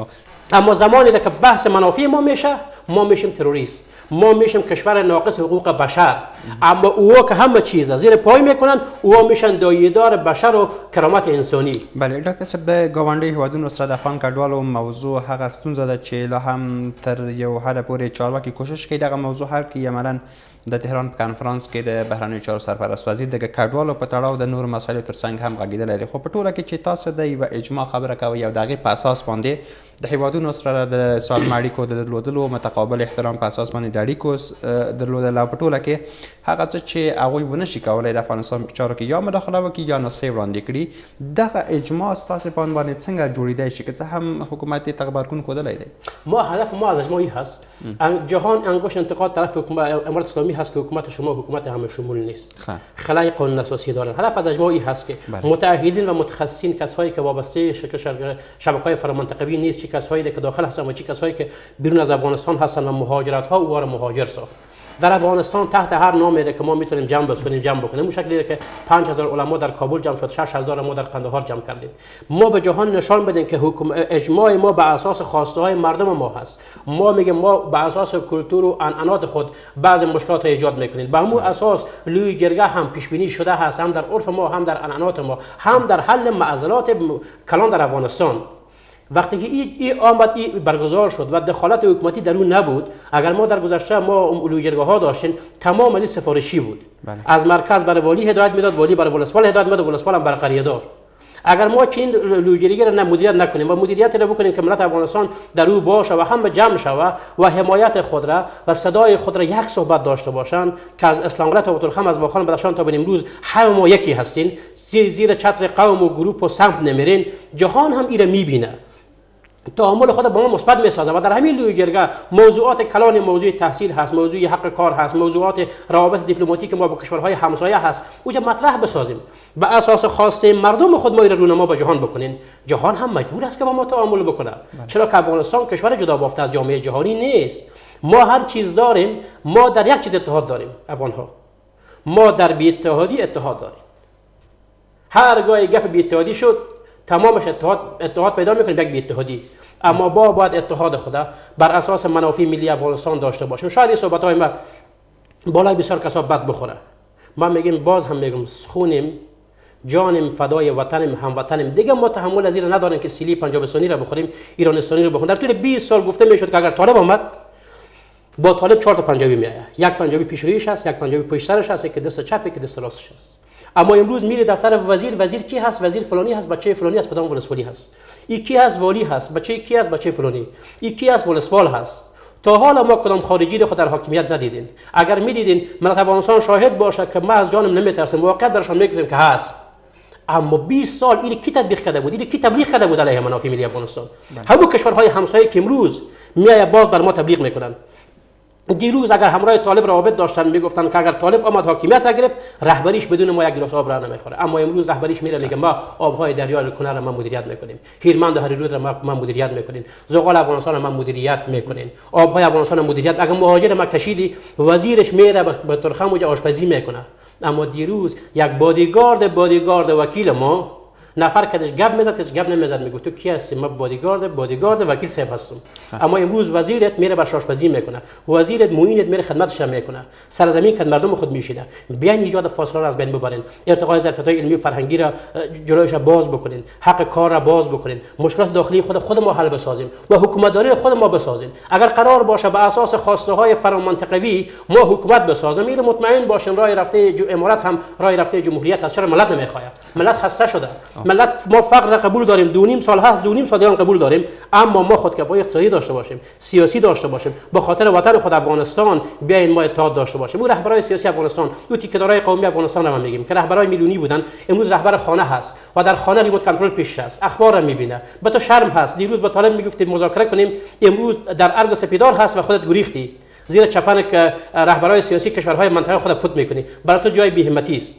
اما زمانی که بحث منافع ما میشه، ما میشیم تروریست، ما میشیم کشور ناقص حقوق بشر. اما اوها که همه چیز زیر پای میکنن، اوها میشن دایه‌دار بشر و کرامت انسانی. بله ډاکټر صاحب، د ګاونډي هیوادونو سره د افغان کډوالو موضوع هغه ستونزه ده چې لا هم تر یو حده پورې چارواکي کوشش کوي دغه موضوع حل کړي. عملاً د تهران په کانفرانس کې د بهرنیو چارو سرپرست وزیر د کډوالو په تړاو د نورو مسایلو ترڅنګ هم غږېدلی دی. خو په ټوله کې چې تاسو د یوه اجماع خبره کوئ او د هغې په اساس باندې د هیوادونو سره د سالم اړیکو د درلودلو، متقابل احترام په اساس باندې د اړیکو درلودل، او په ټوله کې هغه څه چې هغوی ونه شي کولی د افغانستان په چارو کې یا مداخله وکړي یا نسخې وړاندې کړي، دغه اجماع ستاسې په اند باندې څنګه جوړېدی شي که څه هم حکومت یې غبرګون ښودلی دی؟ ما هدف ما از اجماعی هست، جهان انگشت انتقاد طرف امارات اسلامی هست که حکومت شما حکومت همه شمول نیست، خلای قانون اساسی دارن. هدف از اجماعی هست که متعهدین و متخصصین، کسایی که وابسته شبکه‌های فرامنطقوی نیست، چه کسایی که داخل هستن و چه کسایی که بیرون از افغانستان هستن و مهاجرت ها او را مهاجر ساخت. در افغانستان تحت هر نامی که ما میتونیم جمع بکنیم اون شکلی که 5000 علما در کابل جمع شد، 6000 ما در قندهار جمع کردیم. ما به جهان نشان بدیم که اجماع ما به اساس خواسته های مردم ما هست. ما میگیم ما به اساس کلتور و عنعنات خود بعضی مشکلات را ایجاد میکنیم، به همون اساس لوی جرگه هم پیش بینی شده هست، هم در عرف ما، هم در عنعنات ما، هم در حل معضلات کلان در افغانستان. وقتی که این آمد برگزار شد و دخالت حکومتی در اون نبود، اگر ما در گذشته ما لویجرگاه ها داشتیم، تمام از سفارشی بود. از مرکز برای والی هدایت میداد، والی برای ولسوال هدایت میداد، ولسوال هم برای قریه‌دار. اگر ما چین لوجریگی را مدیریت نکنیم و مدیریت را بکنیم که ملت افغانستان در او باشه و همه جمع شوه و حمایت خود را و صدای خود را یک صحبت داشته باشند که از اسلامقلعه تا بطرخم از واخان بدخشان تا به امروز همه ما یکی هستین، زیر چتر قوم و گروپ و صنف نمیرین، جهان هم ایره میبینه، تعامل خود با ما مثبت میسازه. و در همین لوی جرگه موضوعات کلان، موضوع تحصیل هست، موضوع حق کار هست، موضوعات روابط دیپلماتیک ما با کشورهای همسایه هست، اوجا مطرح بسازیم به اساس خواسته مردم خود ما رونما به جهان بکنین. جهان هم مجبور است که با ما تعامل بکنه، چرا که افغانستان کشور جدا بافته از جامعه جهانی نیست. ما هر چیز داریم، ما در یک چیز اتحاد داریم افغان ها، ما در بی اتحادی اتحاد داریم. هرگاه گپ بی اتحادی شد تمامش اتحاد پیدا میکنیم یک بی اتحادی. اما باید اتحاد خدا بر اساس منافع ملی افغانستان داشته باشیم. شاید این صحبت های ما بالای بسیار کسا بد بخوره، ما میگیم، باز هم میگم، خونیم جانم فدای وطنم، هموطنم، دیگه ما تحمل از این نداریم که سیلی پنجابستانی را بخوریم، ایرانستانی را بخوریم. در طول 20 سال گفته میشد که اگر طالب آمد با طالب 4 تا پنجابی میآید، یک پنجابی پیش رویش هست، یک پنجابی پشت سرش هست، که دست چپ که دست راستش هست. اما امروز میره دفتر وزیر کی هست؟ وزیر فلانی هست، بچه فلانی هست، فلان ولسوالی هست. این کی هست؟ والی هست، بچه کی هست؟ بچه فلانی. این کی هست؟ ولسوال هست. تا حالا ما کدام خارجی رو خود در حاکمیت ندیدین. اگر میدیدین ملت افغانستان شاهد باشه که ما از جانم نمیترسیم، واقعا درشان میگفتیم که هست. اما 20 سال این کی تطبیق کرده بود؟ این کی تبلیغ کرده بود علیه منافع ملی افغانستان؟ همون کشورهای همسایه که امروز میآید باز بر ما تبلیغ میکنن. دیروز اگر همراه طالب روابط داشتن میگفتن که اگر طالب آمد حاکمیت را گرفت، رهبریش بدون ما یک گلاس آب را نمیخوره. اما امروز رهبریش میره میگه ما آبهای دریای کنر را ما مدیریت میکنیم، هیرمند و هریرود را ما مدیریت میکنیم، زغال افغانستان را ما مدیریت میکنیم، آبهای افغانستان را مدیریت. اگر مهاجر ما کشیدی، وزیرش میره به ترخم وجه آشپزی میکنه. اما دیروز یک بادیگارد وکیل ما نفر کدش گپ میزد، کدش گپ نمیزد، میگفت تو کی هستی؟ ما بادیگارد وکیل صاحب هستم. اما امروز وزیرت میره بر آشپزی میکنه، وزیرت معینت میره خدمتش میکنه، سرزمین که مردم خود میشینه. بیاین ایجاد فاصله را از بین ببرین، ارتقای ظرفیت‌های علمی و فرهنگی را جلویش باز بکنین، حق کار را باز بکنین، مشکلات داخلی خود ما حل بسازیم و حکومت داری خود ما بسازیم. اگر قرار باشه به اساس خواسته های فرامنطقوی ما حکومت بسازیم، این مطمئن باشین راه رفته امارات هم راه رفته جمهوریت هست. چرا ملت نمیخواد؟ ملت خسته شده. ملت ما فقر را قبول داریم، 2.5 سال هست، 2.5 سال دیگه قبول داریم، اما ما خودکفایی اقتصادی داشته باشیم، سیاسی داشته باشیم، به خاطر وطن خود افغانستان بیاین ما اتحاد داشته باشیم. اون رهبرای سیاسی افغانستان، دو تیکه‌دارای قومی افغانستان را میگیم که رهبرای میلیونی بودن، امروز رهبر خانه هست و در خانه ریموت کنترل پیش است، اخبار را میبینه. به تو شرم هست؟ دیروز با طالب میگفتید مذاکره کنیم، امروز در ارگ سپیدار هست و خودت گریختی زیر چپن که رهبرای سیاسی کشورهای منطقه خود پوت میکنی. برای تو جای بی‌همتی است.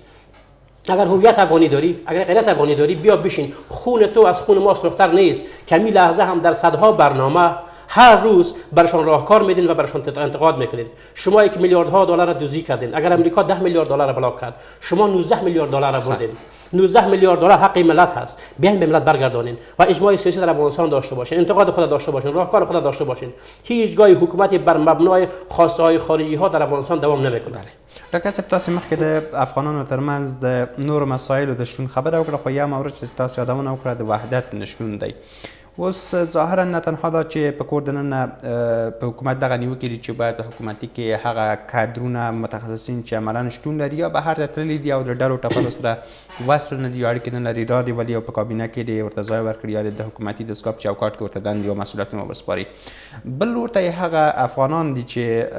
اگر هویت افغانی داری، اگر غیرت افغانی داری، بیا بشین. خون تو از خون ما سرختر نیست. کمی لحظه هم در صدها برنامه هر روز برشان راهکار میدین و برشان انتقاد میکنین. شما 1 میلیاردها دلار را دزدی کردین. اگر امریکا 10 میلیارد دلار را بلاک کرد، شما 19 میلیارد دلار را بردین. 19 میلیارد دلار حق ملت هست. بیاین به ملت برگردانین و اجماع سیاسی در افغانستان داشته باشین، انتقاد خود داشته باشین، راهکار خود داشته باشین. هیچگاه حکومت بر مبنای خواسته های خارجی ها در افغانستان دوام نمیکنه. ډاکټر صاحب تاسو مخکې د افغانانو ترمنځ د نورو مسایلو د شتون خبره وکړه، خو یا مورد چې تاسو یادونه وکړه د وحدت نشون دی. اوس ظاهرا نه تنها دا چې په کور دننه په حکومت دغه نیوکې دي چې باید په حکومتي کې هغه کادرونه متخصصین چې عملا شتون لري یا بهر ته تللي دي او د ډلو ټپلو سره وصل نه دي، اړیکې نه لري، را دي ولي او په کابینه کې دې ورته ځای ورکړي یا د حکومتي دستګاه په چوکاټ کې ورته دندې او مسؤلیتونه وسپاري. بل لور ته یې هغه افغانان دي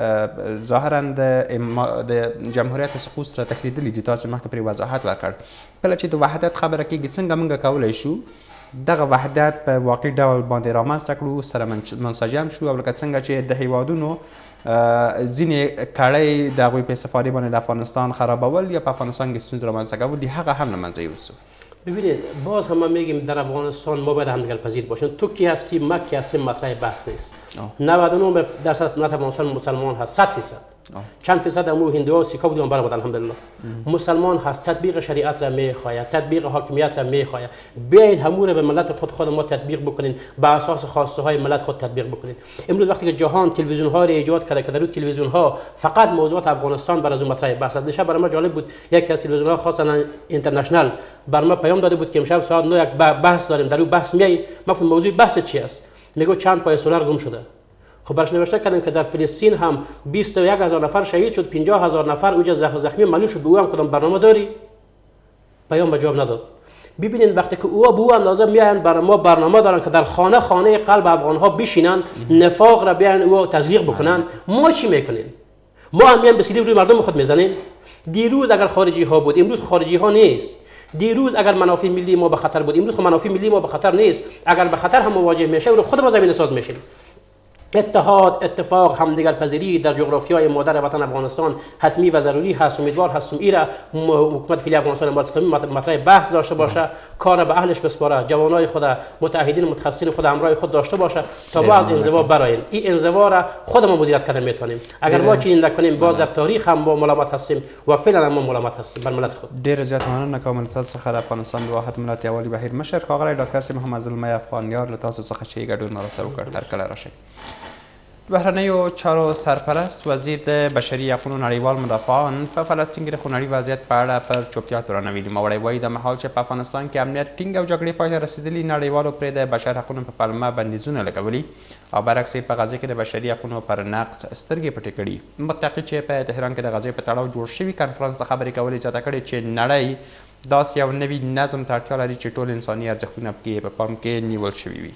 چې ظاهرا د جمهوریت سقوط سره تښتېدلي دي. تاسو مخکې پرې وضاحت ورکړ. کله چې د وحدت خبره کېږي، څنګه موږ کولی شو دغه وحدت په واقعي ډول باندې رامنځته کړو، سره منسجم شو، او لکه څنګه چې د هیوادونو ځینې کړۍ د هغوی په استفادې باندې د افغانستان خرابول یا په افغانستان کې ستونزې رامنځته کول دي، هغه هم له منځه یوسو. ببینید، باز هم میگیم در افغانستان ما باید همدیگر پذیر باشیم. تو کی هستی، ما کی هستیم، مطرح بحث نیست. 99% ملت افغانستان مسلمان هست، 100%. چند فیصد امو هندوها و سیکها بودیم برآمد الحمدلله. مسلمان هست، تطبیق شریعت را میخواهد، تطبیق حاکمیت را میخواهد. بیاین همو را به ملت خود ما تطبیق بکنین، به اساس خواسته های ملت خود تطبیق بکنین. امروز وقتی که جهان تلویزیون ها را ایجاد کرده که در تلویزیون ها فقط موضوعات افغانستان بر از مطرح بحث است. دیشب برای ما جالب بود، یکی از تلویزیون ها خاصا اینترنشنال بر ما پیام داده بود که امشب ساعت 9 یک بحث داریم، در اون بحث میای. مفهوم موضوع بحث چی است؟ میگه چند پای سولار گم شده. خب برش نوشته کردن که در فلسطین هم 21,000 نفر شهید شد، 50,000 نفر اوج زخمی معلوم شد. به او هم کدام برنامه داری؟ پیام به جواب نداد. ببینید وقتی که اوها به او اندازه میاین برای ما برنامه دارن که در خانه خانه قلب افغان ها بشینن نفاق را بیان او تزریق بکنن، ما چی میکنیم؟ ما هم میایم به سیلی روی مردم خود میزنیم. دیروز اگر خارجی ها بود، امروز خارجی ها نیست. دیروز اگر منافع ملی ما به خطر بود، امروز منافع ملی ما به خطر نیست. اگر به خطر هم مواجه میشه و خود ما زمینه ساز میشیم. اتحاد، اتفاق، همدیگر پذیری در جغرافیای مادر وطن افغانستان حتمی و ضروری هست. امیدوار هستم ایرا حکومت فعلی افغانستان اسلامی مطرح بحث داشته باشه، کار به اهلش بسپاره، جوانای خود، متحدین متخصصین خود همراه خود داشته باشه تا باز انزوا براین. این انزوا را خودمون مدیریت کنیم میتونیم. اگر ما چنین نکنیم باز در تاریخ هم ما ملامت هستیم و فعلا هم ما ملامت هستیم بر ملت خود. ډیر زیات مننه کوم تاسو څخه د افغانستان د واحد ملت یوالي بهیر مشر ښاغلی ډاکټر سي محمد زلمی افغانیار له تاسو څخه چې ګډون مرسته وکړ. هرکله راشئ. بهرنیو چارو سرپرست وزیر د بشري حقوقو نړیوال مدافعان په فلسطین کې د خونړي وضعیت په اړه پر چوپتیا تورنوي. نوموړی وایي د مهال چې په افغانستان کې امنیت ټینګ او جګړې پای ته رسېدلي نړیوالو پرې د بشر حقونو په پلمه بندیزونه لګولي او برعکس په غزه کې د بشري حقونو پر نقض سترګې پټې کړي. متقي چې په تهران کې د غزې په تړاو جوړ شوي کنفرانس ته خبرې کولې زیاته کړې چې نړۍ داسې یو نوي نظم ته اړتیا لري چې ټول انساني ارزښتونه پکې په پام کې نیول شوي وي.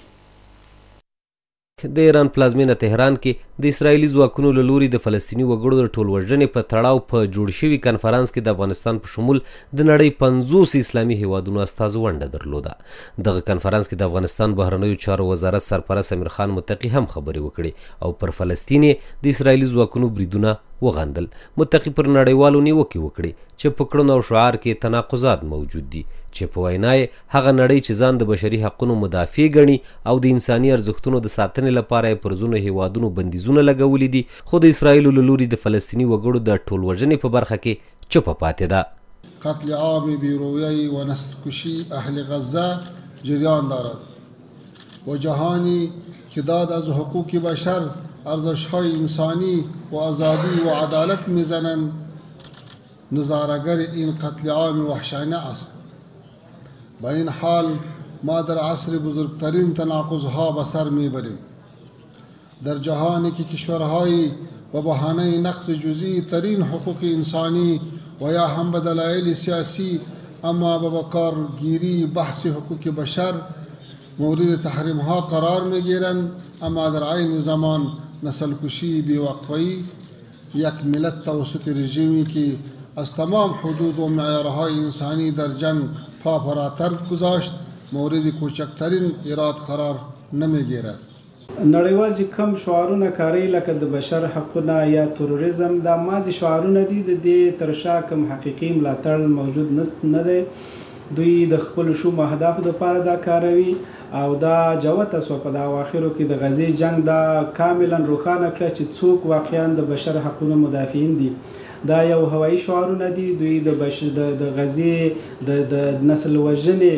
د ایران پلازمینه تهران کې د اسرایلي ځواکونو له لوري د فلسطیني وګړو د ټولوژنې په تړاو په جوړ شوي کنفرانس کې د افغانستان په شمول د نړۍ 50 اسلامي هیوادونو استازو ونډه درلوده. دغه کنفرانس کې د افغانستان بهرنیو چارو وزارت سرپرست امیر خان متقي هم خبرې وکړې او پر فلسطین د اسرایلي ځواکونو بریدونه وغندل. متقي پر نړیوالو نیوکې وکړې چې په کړنو او شعار کې تناقضات موجود دي چې په وینا یې هغه نړۍ چې ځان د بشري حقونو مدافع ګڼي او د انساني ارزښتونو د ساتنې لپاره یې پر ځینو هیوادونو بندیزونه لګولي دي، خو د اسرایلو له لوري د فلسطیني وګړو د ټولوژنې په برخه کې چوپه پاتې ده. قتل عام بیرویه و نسل‌کشی اهل غزه جریان دارد و جهانی که داد از حقوق بشر، ارزش‌های انسانی و آزادی و عدالت می‌زنند نظاره‌گر این قتل عام وحشیانه است. با این حال ما در عصر بزرگترین تناقض‌ها به سر می‌بریم. در جهانی که کشورهایی به بهانه نقض جزئی ترین حقوق انسانی و یا هم به دلایل سیاسی اما به کارگیری بحث حقوق بشر مورد تحریم ها قرار میگیرند، اما در عین زمان نسل کشی بیوقفه‌ای یک ملت توسط رژیمی که از تمام حدود و معیارهای انسانی در جنگ پا فراتر گذاشت مورد کوچکترین ایراد قرار نمیگیرد. نړیوال چې کم شعارونه کاروي لکه د بشر حقونه یا تروریزم، دا مازی شعارونه دي، د دې تر شا کم حقیقي ملاتړ موجود نه دی. دوی د خپل شوم اهدافو لپاره دا کاروي او دا جوته سو په دا اواخرو کې د غزې جنگ دا کاملا روښانه کړ چې څوک واقعا د بشر حقونو مدافعین دي. دا یو هوایي شعارونه دي، دوی د غزې د نسل وژنې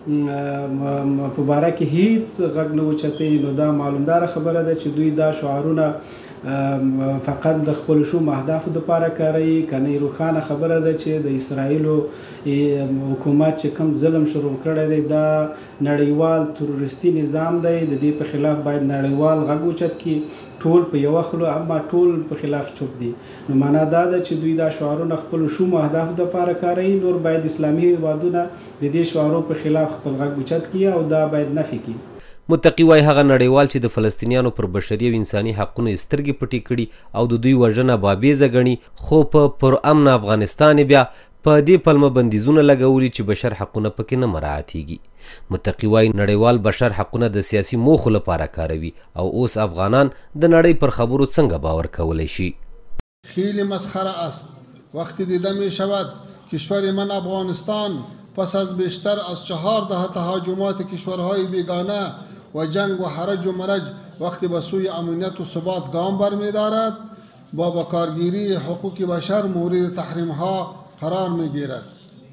په باره کې هیڅ غږ نه اوچتوي. نو دا معلومداره خبره ده چې دوی دا شعارونه فقط د خپل شوم اهدافو دپاره کاروي. کنه روښانه خبره ده چې د اسرائیلو حکومت چې کوم ظلم شروع کړی دی دا نړیوال تروریستي نظام دی، د دې په خلاف باید نړیوال غږ اوچت کړي. ټول په یوه خلو اما ټول په خلاف چوپ دي. نو معنا دا ده چې دوی دا شعارونه خپل شوم اهدافو دپاره کاروي. نور باید اسلامي هیوادونه د دې شعارو په خلاف خپل غږ اوچت کړي او دا باید نفي کړي. متقي وایي هغه نړیوال چې د فلسطینیانو پر بشري او انساني حقونو سترګې پټې کړي او د دوی وژنه بابیزه ګڼي، خو په پرامن افغانستان بیا په دې پلمه بندیزونه لګولي چې بشر حقونه پکې نه مراعاتېږي. متقي وایي نړیوال بشر حقونه د سیاسي موخو لپاره کاروي او اوس افغانان د نړۍ پر خبرو څنګه باور کولی شي. خیلی مسخره است وقتی دیده می شود کشور من افغانستان پس از بیشتر از 14 تهاجمات کشورهای بیگانه و جنگ و حرج و مرج وقتی به سوی امنیت و ثبات گام برمی دارد با کارگیری حقوق بشر مورد تحریم ها قرار می گیرد.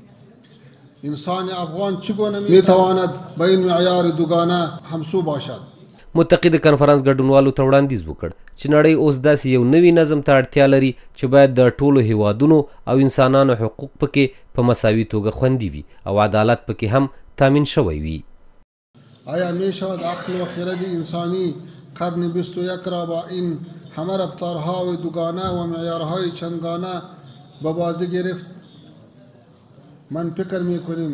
انسان افغان چگونه می تواند به این معیار دوگانه همسو باشد؟ متقي د کنفرانس ګډونوالو ته وړاندیز وکړ چې نړۍ اوس داسې یو نوي نظم ته اړتیا لري چې باید د ټولو هیوادونو او انسانانو حقوق پکې په مساوي توګه خوندي وي او عدالت پکې هم تامین شوی وي. آیا می شود عقل و خرد انسانی قرن 21 را با این همه رفتارهای دوگانه و معیارهای چندگانه به بازی گرفت؟ من فکر می کنیم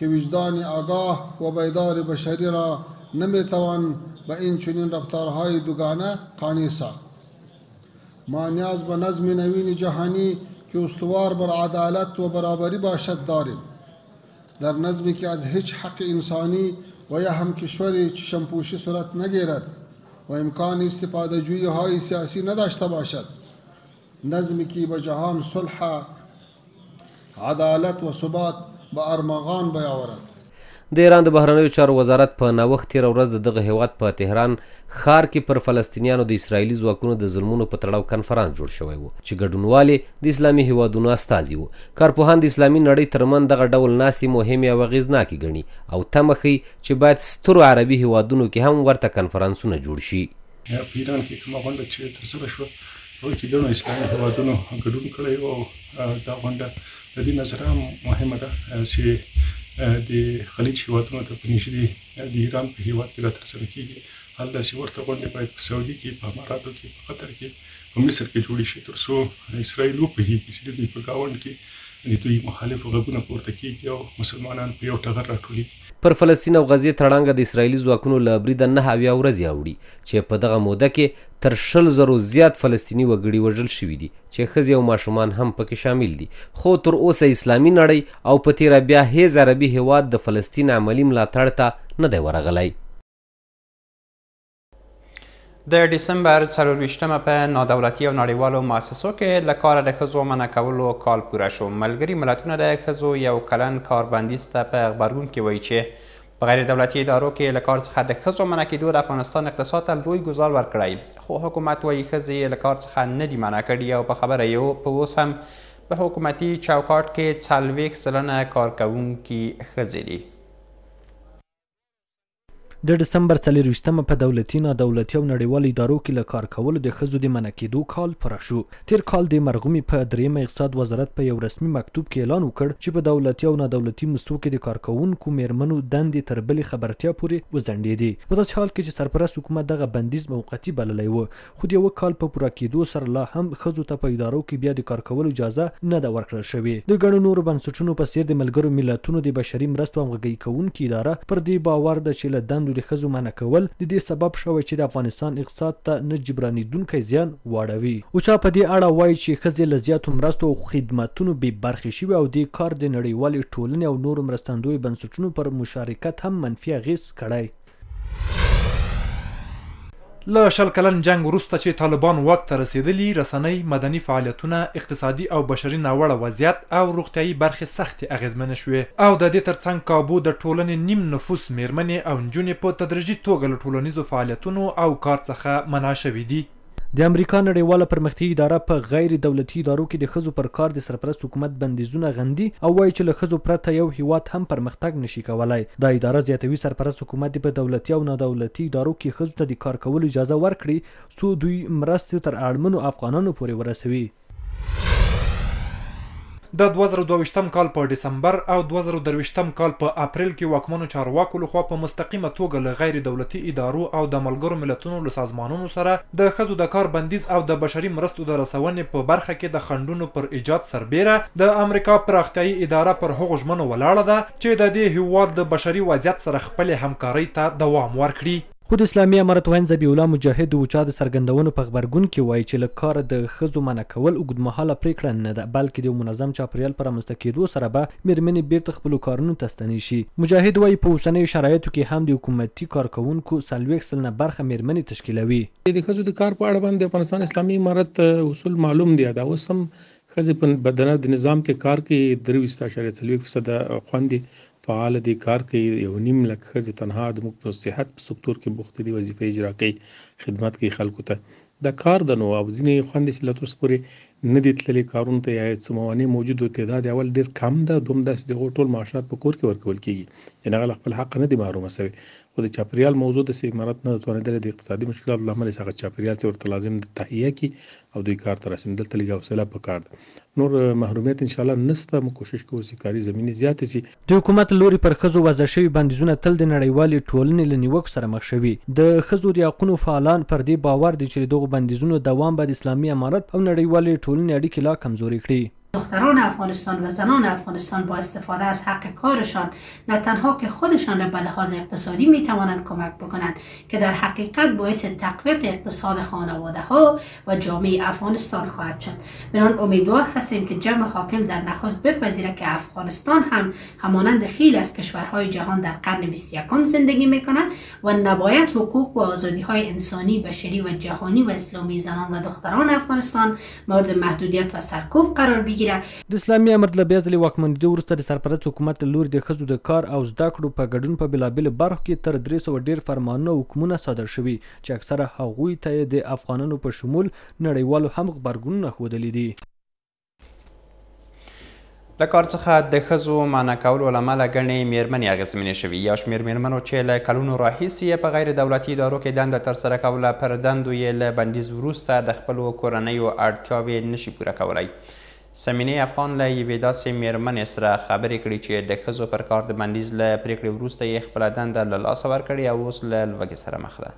که وجدان آگاه و بیدار بشری را نمیتوان به این چنین رفتارهای دوگانه قانع ساخت. ما نیاز به نظم نوین جهانی که استوار بر عدالت و برابری باشد داریم. در نظمی که از هیچ حق انسانی و یا هم کشوری چشمپوشی صورت نگیرد و امکان استفاده جویی های سیاسی نداشته باشد. نظمی که به جهان صلح، عدالت و ثبات به ارمغان بیاورد. د ایران د بهرنیو چارو وزارت په نوښت تېره ورځ د دغه هیواد په تهران ښار کې پر فلسطینیانو د اسرائیلي ځواکونو د ظلمونو په تړاو کنفرانس جوړ شوی و چې ګډونوال د اسلامي هیوادونو استازي وو. کارپوهان د اسلامي نړۍ ترمن دغه ډول ناستې مهمې او اغېزناکې ګڼي او تمه ښیي چې باید سترو عربي هیوادونو کې هم ورته کنفرانسونه جوړ شي. په ایران کې کومه غونډه چې ترسره شوه هغه کې ګڼو اسلامي هیوادونو ګډون کړی و او دا غونډه د دې نظره مهمه ده چې د خلیج هیوادونو ته په نږدې د ایران په هیواد کې دا ترسره کیږي. همداسې ورته غونډې باید په سعودي کې، په اماراتو کې، په قطر کې، په مصر کې جوړې شي تر څو اسرائیل وپوهېږي چې د دوی په ګاونډ کې د دوی مخالفو غږونه پورته کیږي او مسلمانان په یو ټغر راټولېږي. پر فلسطین او غزې تړانګه د اسرائیلي ځواکونو له بریده 9 ورځې اوړي چې په دغه موده کې تر 100,000 زیات فلسطیني وګړي وژل شوي دي چې ښځې او ماشومان هم پکې شامل دي. خو تر اوسه اسلامي نړۍ او په تیره بیا هیڅ عربي هیواد د فلسطین عملي ملاتړ ته نه دی ورغلی. د ډسمبر 24مه په نادولتي او نړیوالو مؤسسو کې له کاره د ښځو منع کولو کال پوره شو. ملګري ملتونه د ښځو یو کلن کار بندیز ته په غبرګون کې وایي چې په غیر دولتي ادارو کې له کار څخه د ښځو منع کېدو د افغانستان اقتصاد ته لوی ګزار ورکړی، خو حکومت وایي ښځې له کار څخه نه دي منع کړي او په خبره یې په اوس هم په حکومتي چوکاټ کې 40% کارکوونکي ښځې دي. د ډسمبر 24مه په دولتي، نادولتي او نړیوالو ادارو کې له کار کولو د ښځو د منع کېدو کال پوره شو. تیر کال د مرغومي په 3مه اقتصاد وزارت په یو رسمي مکتوب کې اعلان وکړ چې په دولتي او نادولتي مؤسسو کې د کارکوونکو میرمنو دندې تر بلې خبرتیا پورې وځنډېدې. په داسې حال کې چې سرپرست حکومت دغه بندیز موقتي بللی و، خو د یوه کال په پوره کېدو سره لا هم ښځو ته په ادارو کې بیا د کار کولو اجازه نه ده ورکړل شوې. د ګڼو نورو بنسټونو په څېر د ملګرو ملتونو د بشري مرستو همغږۍ کوونکې اداره پر دې باور ده چې له دندو د ښځو منع کول د دې سبب شوی چې د افغانستان اقتصاد ته نه جبرانېدونکی زیان واړوي. اوچا په دې اړه وایي چې ښځې له زیاتو مرستو او خدمتونو بې برخې شوي او دې کار د نړیوالې ټولنې او نورو مرستندویو بنسټونو پر مشارکت هم منفي اغېز کړی. له 20 کلن جنگ وروسته چې طالبان واک ته رسېدلي، رسنۍ، مدني فعالیتونه، اقتصادي او بشري ناوړه وضعیت او روغتیایي برخې سختې اغېزمنې شوې او د دې ترڅنګ کابو د ټولنې نیم نفوس میرمنې او نجونې په تدریجي توګه له ټولنیزو فعالیتونو او کار څخه منع شوي دي. د امریکا نړیواله پرمختیایي اداره په غیر دولتي ادارو کې د ښځو پر کار د سرپرست حکومت بندیزونه غندي او وایي چې له ښځو پرته یو هیواد هم پرمختګ نشي کولی. دا اداره زیاتوي سرپرست حکومت په دولتي او نادولتي ادارو کې ښځو ته د کار کولو اجازه ورکړي څو دوی مرستې تر اړمنو افغانانو پورې ورسوي. د 2022م کال په ډسمبر او 2023م کال په اپریل کې واکمنو چارواکو لخوا په مستقیمه توګه له غیر دولتي ادارو او د ملګرو ملتونو له سازمانونو سره د ښځو د کار بندیز او د بشري مرستو د رسونې په برخه کې د خنډونو پر ایجاد سربیره د امریکا پراختیایي اداره پر هغو ژمنو ولاړه ده چې د دې هیواد د بشري وضعیت سره خپلې همکارۍ ته دوام ورکړي. خو د اسلامي امارت وین ذبیح الله مجاهد د اوچا د څرګندونو په غبرګون کې وایي چې له کاره د ښځو منع کول اوږدمهاله پرېکړه نه ده، بلکې د منظم چاپریال په رامنځته کېدو سره به میرمنې بیرته خپلو کارونو ته ستنې شي. مجاهد وایي په اوسنیو شرایطو کې هم د حکومتي کارکوونکو 40% برخه میرمنې تشکیلوي. د ښځو د کار په اړه باندې افغانستان اسلامي امارت اصول معلوم دي. دا اوس هم ښځې په بدنه د نظام کې کار کوي، 23.4% خوندې فعال دي، کار کوي. 1.5 لک ښځې تنها د موږ په صحت په سکتور کې بوخت دي، وظیفه اجرا کوي، خدمت کوي خلکو ته. دا کار د نو او ځینې خوندې چې له تر اوسه پورې نه دي تللي کارونو ته یا څه موانع موجود و، تعداد اول ډېر کم ده، دوم داسې د هغو ټول معاشات په کور کې ورکول کېږي، یعنې هغه له خپل حق نه دي محرومه سوي. خو د چاپریال موضوع داسې امارت نه ده توانېدلی د اقتصادي مشکلاتو له امله چې هغه چاپریال چې ورته لازم ده تهیه کړي او دوی کار ته راسي. دلته لږ حوصله پکار ده، نور محرومیت انشاءالله نشته. موږ کوشش کوو چې کاري زمینې زیاتې سي. د حکومت له لوري پر ښځو وضع شوي بندیزونه تل د نړیوالې ټولنې له نیوکو سره مخ شوي. د ښځو د حقونو فعالان پر دې باور دي چې د دغو بندیزونو دوام به د اسلامي امارت او نړیوالې ټولنې اړیکې لا کمزورې کړي. دختران افغانستان و زنان افغانستان با استفاده از حق کارشان نه تنها که خودشان به لحاظ اقتصادی می توانند کمک بکنند که در حقیقت باعث تقویت اقتصاد خانواده ها و جامعه افغانستان خواهد شد. بنان امیدوار هستیم که جمع حاکم در نخست بپذیرد که افغانستان هم همانند خیلی از کشورهای جهان در قرن 21 زندگی می کند و نباید حقوق و آزادی های انسانی، بشری و جهانی و اسلامی زنان و دختران افغانستان مورد محدودیت و سرکوب قرار بگیرد. د اسلامي امارت له بیا ځلې واکمنېدو وروسته د سرپرست حکومت له لوري د ښځو د کار او زده کړو په ګډون په بېلابېلو برخو کې تر 300 ډېر فرمانونه او حکمونه صادر شوي چې اکثره هغوی ته یې د افغانانو په شمول نړیوالو هم غبرګونونه ښودلي دي. له کار څخه د ښځو منع کولو له امله ګڼې مېرمنې اغېزمنې شوي. یو شمېر مېرمنو چې له کلونو راهیسې یې په غیر دولتي ادارو کې دنده ترسره کوله پر دندو یې له بندیز وروسته د خپلو کورنیو اړتیاوې نشي پوره کولی. سمینې افغان له یوې داسې مېرمنې سره خبرې کړي چې د ښځو پر کار د بندیز له پرېکړې وروسته یې خپله دنده له لاسه ورکړې او اوس له لوږې سره مخ ده.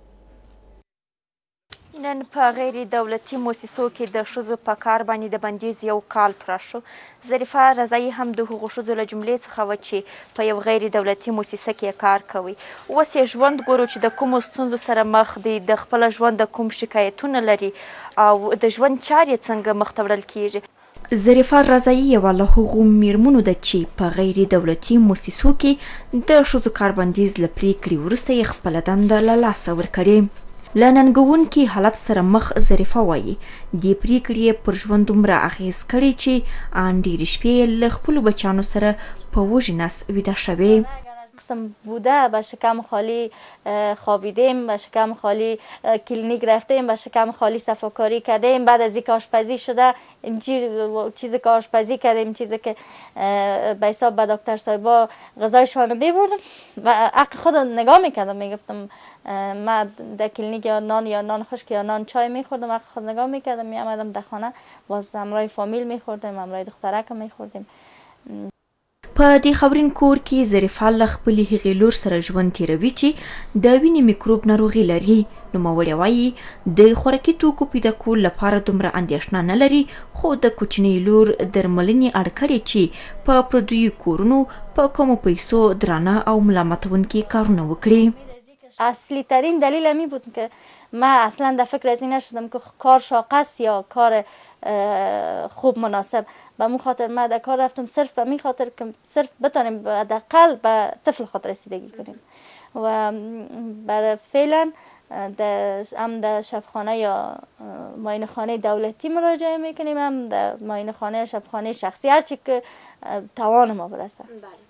نن په غیر دولتي موسسو کې د ښځو په کار باندې د بندیز یو کال پوره شو. ظریفه رضایي هم د هغو ښځو له جملې څخه وه چې په یو غیر دولتي موسسه کې کار کوي. اوس یې ژوند ګورو چې د کومو ستونزو سره مخ دی، د خپله ژوند د کوم شکایتونه لري او د ژوند چارې څنګه مخ ته وړل کیږي. ظریفه رضایي یوه له هغو میرمنو ده چې په غیر دولتي موسسو کې د ښځو کاربندیز له پرېکړې وروسته یې خپله دنده له لاسه ورکړې. له ننګوونکي حالت سره مخ ظریفه وایي دې پرېکړې یې پر ژوند دومره اغېز کړی چې ان ډېرې شپې یې له خپلو بچیانو سره په وږي نس ویده شوې. قسم بوده به شکم خالی خوابیدیم، به شکم خالی کلینیک رفتیم، به شکم خالی صفاکاری کردیم. بعد از اینکه آشپزی شده چیزی که آشپزی کردیم، چیزی که به حساب به دکتر صاحبا غذایشان رو میبردم و حق خود نگاه میکردم، میگفتم من در کلینیک یا نان خشک یا نان چای میخوردم، حق خود نگاه میکردم، میامدم در خانه باز همراه فامیل میخوردیم، همراه دخترک میخوردیم. په دې خاورین کور کې ظریفه له خپلې هغې لور سره ژوند تیروي چې د وینې میکروب ناروغي لري. نوموړې وایي د خوراکي توکو پیدا کولو لپاره دومره اندېښنه نه لري، خو د کوچنۍ لور درملنې اړ کړې چې په پردیو کورونو په کمو پیسو درانه او ملامتونکي کارونه وکړي. اصلی ترین دلیل همی بود که من اصلا در فکر از این نشدم که کار شاق است یا کار خوب مناسب. به مو خاطر من در کار رفتم صرف به می خاطر که صرف بتانیم حداقل به طفل خود رسیدگی کنیم و برای فعلا هم در شفاخانه یا معاینه خانه دولتی مراجعه میکنیم، هم در معاینه خانه یا شفاخانه شخصی، هرچی که توان ما برسه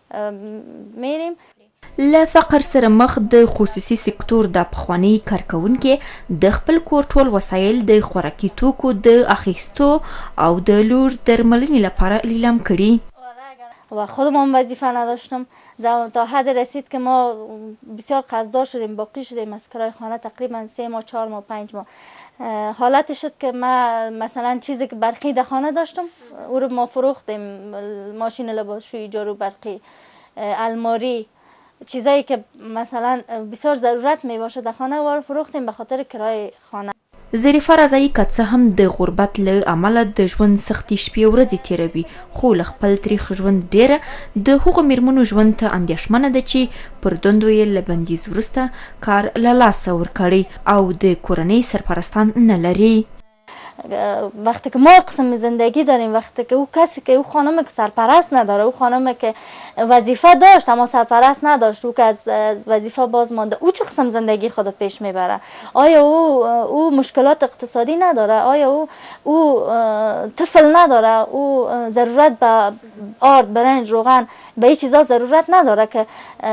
میریم. له فقر سره مخ د خصوصي سکتور د پخواني کارکونکي د خپل کور ټول وسایل د خوراکي توکو د اخیستو او د لور درملنې لپاره لیلام کړي. و خودمون وظیفه نداشتم تا حد رسید که ما بسیار قرضدار شدیم، باقی شدیم از کرایه خانه تقریبا 3 ماه 4 ماه 5 ماه. حالت شد که ما مثلا چیزی که برقی در خانه داشتم او رو ما فروختیم، ماشین لباسشویی، جارو برقی، الماری، چیزایی که مثلا بسیار ضرورت می باشه در خانه وار فروختیم به خاطر کرایه خانه. ظریفه رضایي که څه هم د غربت له امله د ژوند سختې شپې ورځې تیروي، خو له خپل تریخ ژوند ډیره د هغو میرمنو ژوند ته اندېښمنه ده چې پر دندو یې له بندیز وروسته کار له لاسه ورکړی او د کورنۍ سرپرستان نه لري. وقتی که ما قسم زندگی داریم، وقتی که او کسی که او خانم که سرپرست نداره، او خانم که وظیفه داشت اما سرپرست نداشت، او که از وظیفه باز مانده، او چه قسم زندگی خود پیش میبره؟ آیا او مشکلات اقتصادی نداره؟ آیا او طفل نداره؟ او ضرورت به آرد، برنج، روغن، به این چیزا ضرورت نداره که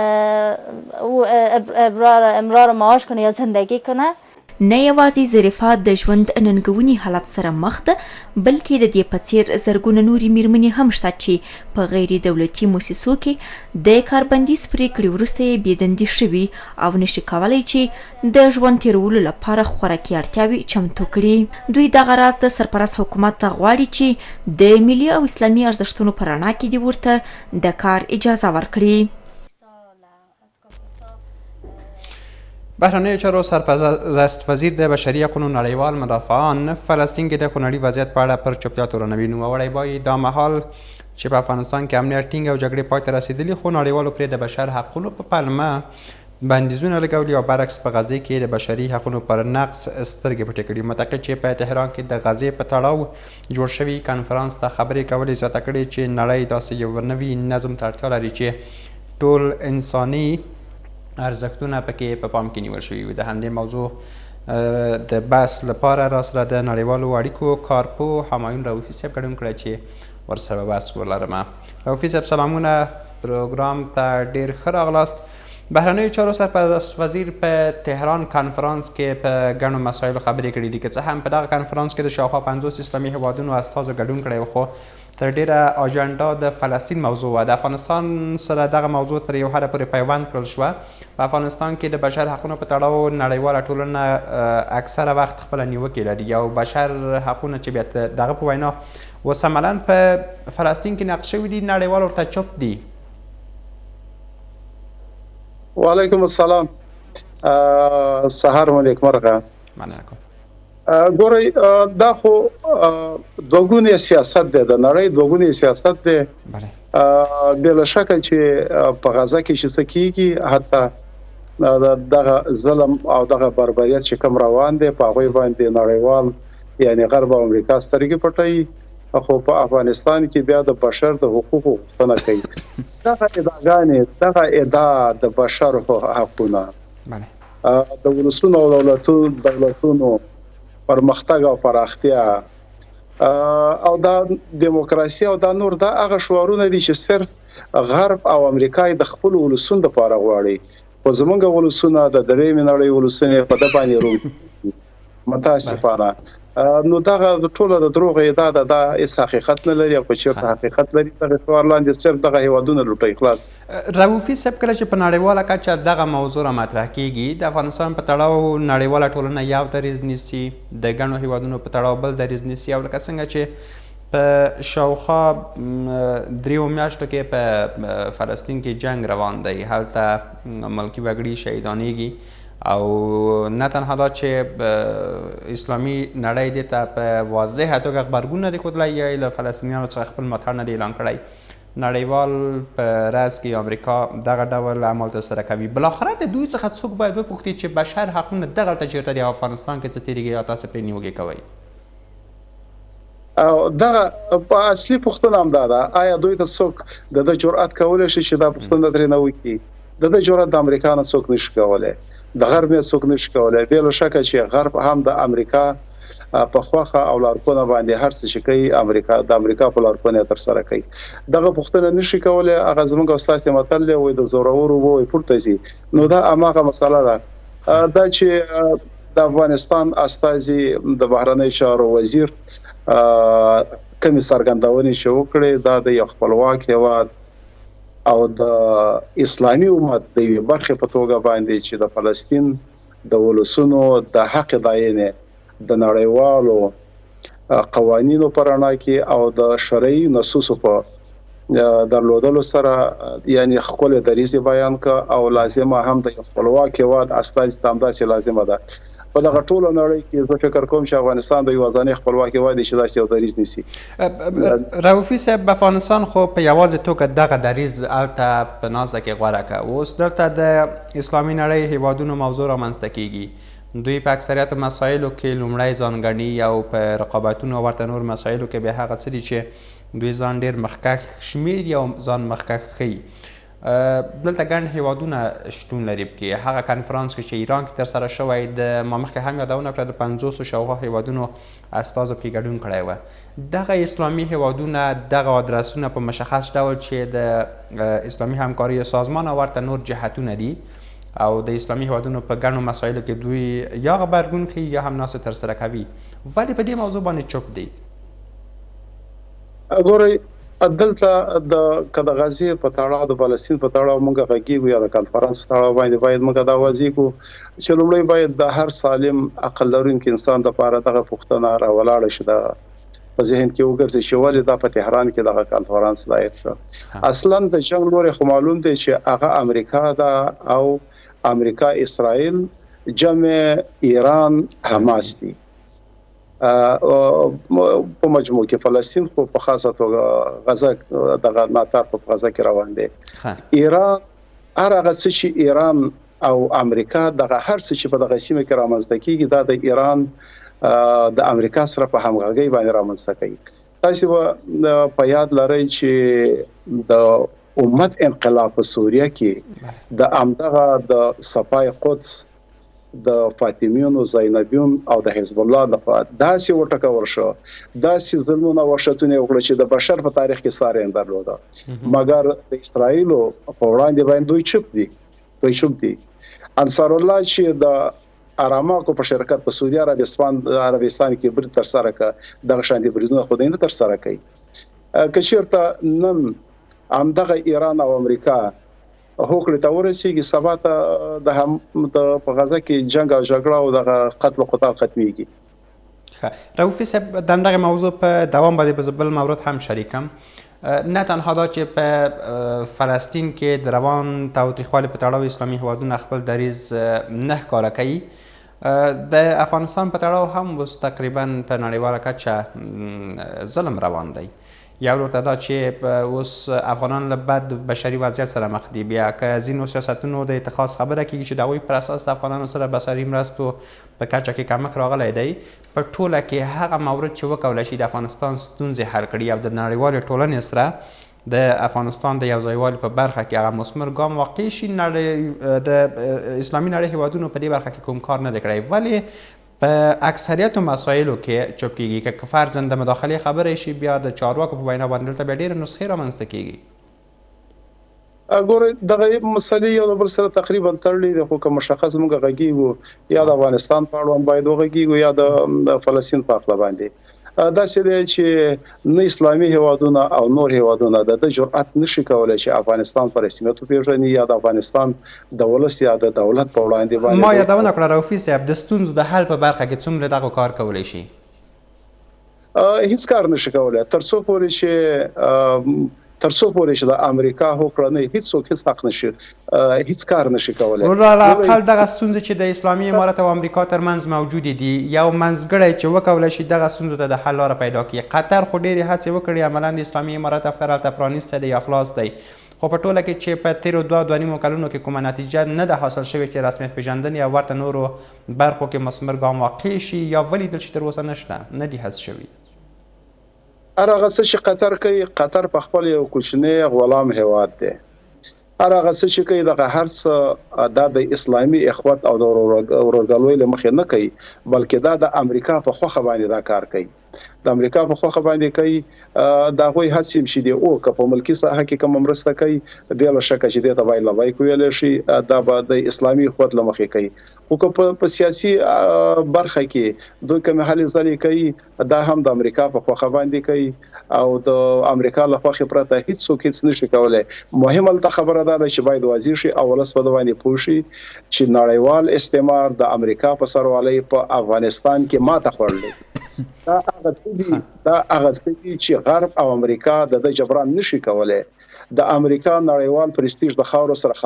او امرار معاش کنه یا زندگی کنه؟ نه یوازې ظریفه د ژوند ننګوني حالت سره مخ ده، بلکې د دې په څیر زرګونه نورې میرمنې هم شته چې په غیر دولتي موسسو کې د کاربندیز پرېکړې وروسته یې بېدندې شوي او نشي کولی چې د ژوند تېرولو لپاره خوراکي اړتیاوې چمتو کړي. دوی دغه راز د سرپرست حکومت ته غواړي چې د ملي او اسلامي ارزښتونو په رڼا کې دې ورته د کار اجازه ورکړي. بهرنیو چارو سرپرست وزیر د بشري حقوقو نړیوال مدافعان فلسطین کې د خونړي وضعیت په اړه پر چوپتیا تورنوي. نوموړی وایي دا مهال چې په افغانستان کې امنیت ټینګ او جګړې پای ته رسېدلي، خو نړیوالو پرې د بشر حقونو په پلمه بندیزونه لګولي او برعکس په غزې کې د بشري حقونو پر نقض سترګې پټې کړي. متقد چې په تهران کې د غزې په تړاو جوړ شوي کنفرانس ته خبرې کولې زیاته کړې چې نړۍ داسې یو نوي نظم ته اړتیا لري چې ټول انساني ارزښتونه پکې په پام کې نیول شوي وي. د همدې موضوع د بحث لپاره راسره د نړیوالو اړیکو کارپوه همایون رؤفي صاحب ګډون کړی چې ورسره بحث ولرم. رؤفي صاحب سلامونه، پروګرام ته ډېر ښه راغلاست. بهرنیو چارو سرپرست وزیر په تهران کنفرانس کې په ګڼو مسایلو خبرې کړې دي، که څه هم په دغه کنفرانس کې د شاوخوا 50 اسلامي هیوادونو استازو ګډون کړی و، خو تر ډیره اجنډا د فلسطین موضوع وه. د افغانستان سره دغه موضوع تر یو حده پورې پیوند کړل شوه. په افغانستان کې د بشر حقونو په تړاو نړیواله ټولنه اکثره وخت خپله نیوکې لري او بشر حقونه چې بیا دغه په وینا اوس عملا په فلسطین کې نقش شوي دي، نړیوال ورته چوپ دي. وعلیکم السلام، سهار مو نیکمرغه. مننه. ګورئ، دا خو دوګونی سیاست دی، د نړۍ دوګونی سیاست دی. بلا شکه چې په غزه کې چې څه کیږي، حتی دغه ظلم او دغه بربریت چې کوم روان دی، په هغوی باندې نړیوال یعنی غرب او امریکا سترګې پټوي، خو په افغانستان کې بیا د بشر د حقوقو غوښتنه کوي. دغه ادعاګانې، دغه ادعا د بشر حقونه، د ولسونو او دولتونو پرمختګ او پراختیا او دا دیموکراسي او دا نور، دا هغه شعارونه دي چې صرف غرب او امریکا د خپل ولسونو لپاره غواړي، خو زمونږ ولسونه د درېیمې نړۍ ولسونه په ده باندې روږدي. متاسفانه نو دغه ټوله د دروغ ادعا ده، دا هېڅ حقیقت نه لري او که چېرته حقیقت لري دغه شعار لاندې صرف دغه هېوادونه لوټوي. خلاص. رؤفي صاحب، کله چې په نړیواله کچه دغه موضوع رامطرح کیږي، د افغانستان په تړاو نړیواله ټولنه یو دریځ نیسي، د ګڼو هېوادونو په تړاو بل دریځ نیسي، او لکه څنګه چې په شاوخوا 3 میاشتو کې په فلسطین کې جنگ روان دی، هلته ملکي وګړي شهیدانېږي او نه تنها دا چې اسلامي نړۍ دې ته په واضحه توګه غبرګون نه دی ښودلی یا له فلسطینیانو څخه خپل ملاتړ نه دی اعلان کړی، نړیوال په راز کې امریکا دغه ډول اعمال ترسره کوي. بالاخره د دوی څخه څوک باید وپوښتي چې بشر حقونه دغلته چېرته دي او افغانستان کې څه تېرېږي یا تاسو پرې نیوکې کوئ؟ دغه په اصلي پوښتنه همدا ده، آیا دوی ته څوک د ده جرأت کولی شي چې دا پوښتنه ترې نه وکړي؟ د ده جرأت د امریکا نه څوک نشي کولی، د غرب نه څوک نشي کولی. بې له شکه چې غرب هم د امریکا په خوښه او لارښوونه باندې هر څه چې کوي د امریکا په لارښوونه ترسره کوي. دغه پوښتنه نشي کولی. هغه زموږ او ستاسې متل دی، وایي د زورورو اوبه پورته ځي. نو دا هماغه مسله ده، دا چې د افغانستان استازي د بهرنیو چارو وزیر کومې څرګندونې چې وکړې، دا د یو خپلواک هېواد او د اسلامي امت د یوې برخې په توګه باندې چې د فلسطین د ولسونو د حق داینې د نړیوالو قوانینو په رڼا کې او د شرعي نصوصو په درلودلو سره یعنی خپل دریځ بیان کا او لازمه هم د خپلواک هېواد استازي ته همداسې لازمه ده. په دغه ټوله نړۍ کې زه فکر کوم چې افغانستان د یو ځاني خپلواک هېواد دی چې داسې یو دریځ نیسي. رؤفي صاحب، افغانستان خو په یوازې توګه دغه دریځ هلته په ناسته کې غوره کړه. اوس دلته د اسلامي نړۍ هېوادونو موضوع رامنځته کیږي، دوی په اکثریت مسایلو کې لومړی ځان ګڼي او په رقابتونو او ورته نور مسایلو کې بیا هغه څه دي چې دوی ځان ډېر مخکښ شمېري او ځان مخکښ ښیي. دلته ګڼ هېوادونه شتون لري پکې. هغه کنفرانس کې چې ایران کې ترسره شوی، د ما مخکې هم یادونه کړه د 50 شاوخوا هېوادونو استازو پکې ګډون کړی و. دغه اسلامي هېوادونه دغه ادرسونه په مشخص ډول چې د اسلامي همکارۍ سازمان او ورته نور جهتونه دي او د اسلامي هېوادونو په ګڼو مسایلو کې دوی یا غبرګون ښیي یا هم ناسې ترسره کوي، ولې په دې موضوع باندې چوپ دی؟ ګورئ، دلته که د غزې په تړاو د فلسطین په تړاو موږ غږیږو یا د کنفرانس په تړاو باندې باید موږ دا واضح کړو چې لومړی باید د هر سالم عقل لرونکي انسان دپاره دغه پوښتنه راولاړه شي، په ذهن کې وګرځي چې ولې دا په تهران کې دغه کنفرانس لایق شو. اصلا د جنګ لوری خو معلوم دی چې هغه امریکا ده او امریکا اسرائیل جمع ایران حماس دي. په مجموع کې فلسطین خو په خاصه توګه غزه دغه ناتار په غزه کې روان دي. ایران هغه څه چې ایران او امریکا دغه هر څه چې په دغه سیمه کې رامنځته کیږي دا د ایران د امریکا سره په همغږي باندې رامنځته کوي. تاسو په یاد لرئ چې د امت انقلاب په سوریه کې د امدغه د صفای قدس د فاطمیونو زینبیون او د حزب الله لخوا داسې وټکول شو، داسې ظلمونه وحشتونه وکړل چې د بشر په تاریخ کې ساری نه درلوده، مګر د اسرائیلو په وړاندې باندې دوی چوپ دي. انصار الله چې د اراماکو په شرکت په سعودي عربستان کې برید ترسره کړ، دغه شان دي بریدونه خو نه ترسره کوي. که چېرته نن همدغه ایران او امریکا هوکړې ته ورسېږي، سبا ته د په غزه کې جنګ او جګړه او دغه قتل و قتال ختمېږي. رؤوفي صاحب د همدغې موضوع په دوام باندې به زه بل مورد هم شریکم. نه تنها دا چې په فلسطین کې د روان تاوتریخوالي په تړاو اسلامي هیوادونه خپل دریځ نه ښکاره کوي، د افغانستان په تړاو هم اوس تقریبا په نړیواله کچه ظلم روان دی. یو ورته دا چې اوس افغانان له بد بشري وضعیت سره مخ دي، بیا که ځینو سیاستونو د اتخاذ خبره کیږي چې د هغوی پر اساس د افغانانو سره بشري مرستو په کچه کې کمښت راغلی دی، په ټوله کې هغه مورد چې وکولی شي د افغانستان ستونزې حل کړي او د نړیوالې ټولنې سره د افغانستان د یوځایوالي په برخه کې هغه مثمر ګام واقع شي، د اسلامي نړۍ هیوادونو په دې برخه کې کوم کار نه دی کړی. ولې په اکثریتو مسایلو کې چوپ کیږي؟ که فرضاً د مداخلې خبره شي، بیا د چارواکو په وینا باندې دلته بیا ډېرې نسخې رامنځته کیږي. ګورئ دغه مسلې یو د بل سره تقریبا تړلې دي، خو که مشخص موږ غږیږو یا د افغانستان په اړوند باید وغږیږو یا د فلسطین په اړه باندې. داسې دی چې نه اسلامي هیوادونه او نور هیوادونه د جرأت نشي کولی چې افغانستان په رسمیت وپېژني یا د افغانستان د ولس یا د دولت په وړاندې باندې. ما یادونه کړه رؤوفي صاحب د ستونزو د حل په برخه کې څومره دغه کار کولی شي؟ هیڅ کار نشي کولی تر څو پورې چې د امریکا هوکړه نه هیڅوک هیڅ حق نشي هیڅ کار نشي کولی. ولعل دغه ستونزې چې د اسلامي امارت او امریکا ترمنځ موجودې دي، یو منځګړی چې وکولی شي دغه ستونزو ته د حل لاره پیدا کړي. قطر خو ډېرې هڅې وکړي، عملا د اسلامي امارت دفتر هلته پرانیستی دی یا خلاص دی، خو په ټوله کې چې په تیرو 2.5 کلونو کې کومه نتیجه نه ده حاصل شوې چې رسمیت پېژندنې او ورته نورو برخو کې مثمر ګام واقع شي یا ولیدل شي، تر اوسه نشته، نه دي هڅې شوي. هر هغه څه چې قطر کوي، قطر په خپل یو کوچنی غلام هیواد دی. هر هغه څه چې کوي دغه هر څه دا د اسلامي اخوت او د ورورګلوۍ له مخې نه کوي، بلکې دا د امریکا په خوښه باندې دا کار کوي. د امریکا په خوښه باندې کوي، د هغوی هڅې چې دي او که په ملکي ساحه کې کومه مرسته کوي، بیا له شکه چې دې ته باید لبیک ویلی شي، دا به د اسلامي اخوت له مخې کوي. خو که په سیاسي برخه کې دوی کومې هلې ځلې کوي، دا هم د امریکا په خوښه باندې کوي او د امریکا له خوښې پرته هیڅوک هیڅ نشي کولی. مهم هلته خبره دا ده چې باید واضح شي او ولس په دې باندې پوه شي چې نړیوال استعمار د امریکا په سروالی په افغانستان کې ماته خوړلی. دا هغه څه دي چې غرب او امریکا د جبران نشي کولی. د امریکا نړیوال پرستیژ د خاورو سره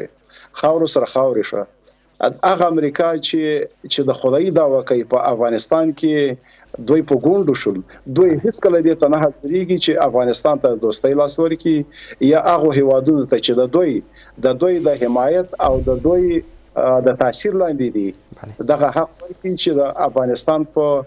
خاورې شي. هغه امریکا چې د خدایي دعوه کوي په افغانستان کې دوی په ګونډو شول، دوی هیڅکله دې ته نه حاضرېږي چې افغانستان ته دوستۍ لاس ورکړي یا هغو هیوادونو ته چې د دوی د حمایت او د دوی د تاثیر لاندې دي دغه حق ورکړي چې د افغانستان په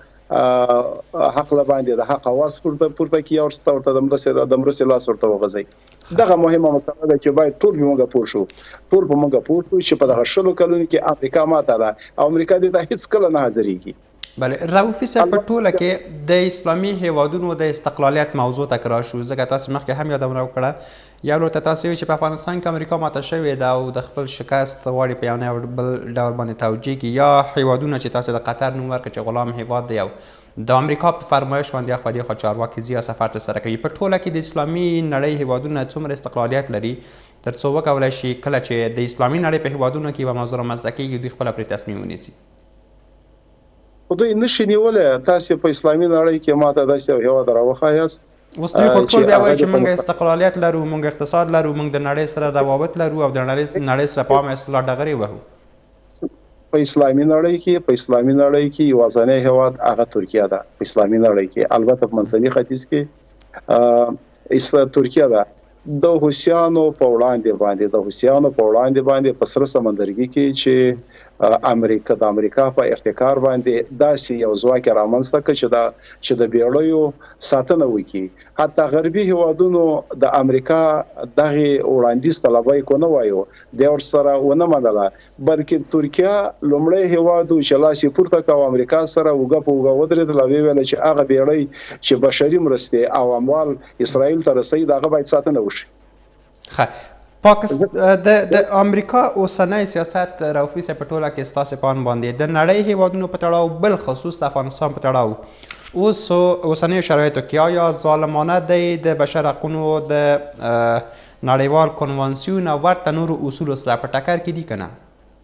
حق له باندې د حق اواز پورته کړي او ورته د مرستې لاس ورته وغځوي. دغه مهمه مسله ده چې باید ټول موږ پوه شو چې په دغه 20 کلونو کې امریکا ماته ده او امریکا دې ته هیڅکله نه حاضرېږي. بله رؤوفي صاحب، په ټوله کې د اسلامي هیوادونو د استقلالیت موضوع تکرار شو، ځکه تاسو مخکې هم یادونه وکړه. یو ورته تاسو وایئ چې په افغانستان کې امریکا ماته شوې ده او د خپل شکست غواړي په یو نه بل ډول باندې توجیه کړي، یا هیوادونه چې تاسو د قطر نوم ورکړه چې غلام هیواد دی او د امریکا په فرمایش باندې اخوا دېخوا چارواکي ځي یا سفر ترسره کوي. په ټوله کې د اسلامي نړۍ هیوادونه څومره استقلالیت لري تر څو وکولی شي کله چې د اسلامي نړۍ په هیوادونو کې یوه موضوع رامنځته کېږي دوی خپله پرې تصمیم ونیسي؟ خو دوی نشي نیولی. تاسې په اسلامي نړۍ کې ماته داسې یو هیواد راوښایاست. اوس دوی خو ټول بیا وایي چې موږ استقلالیت لرو، موږ اقتصاد لرو، موږ د نړۍ سره روابط لرو او د نړۍ سره په عامه اصطلاح ډغرې وهو. په اسلامي نړۍ کې یوازینی هیواد هغه ترکیه ده په اسلامي نړۍ کې. البته په منځني ختیځ کې ترکیه ده. د حوثیانو په وړاندې په سره سمندرګي کې چې د امریکا په احتکار باندې داسې یو ځواک رامنځته کړ چې د بیړیو ساتنه وکړي. حتی غربي هیوادونو د امریکا دغه وړاندیز طلبای کو نه وایو د ورسره ونه منله، بلکې ترکیه لومړی هیواد چې لاس یې پورته کاوه امریکا سره وګه په وګه ودرېدل او ویل چې هغه بیړۍ چې بشري مرستې او اموال اسرائیل ته رسوي دغه باید ساتنه وشي. د امریکا اوسنی سیاست رؤفي صاحب په ټوله کې ستاسې په اند باندې د نړۍ هیوادونو په تړاو بالخصوص د افغانستان په تړاو اوسنیو شرایطو کې آیا ظالمانه دی د بشر حقونو د نړیوال کنوانسیون او ورته نورو اصولو سره په ټکر کې دي که نه؟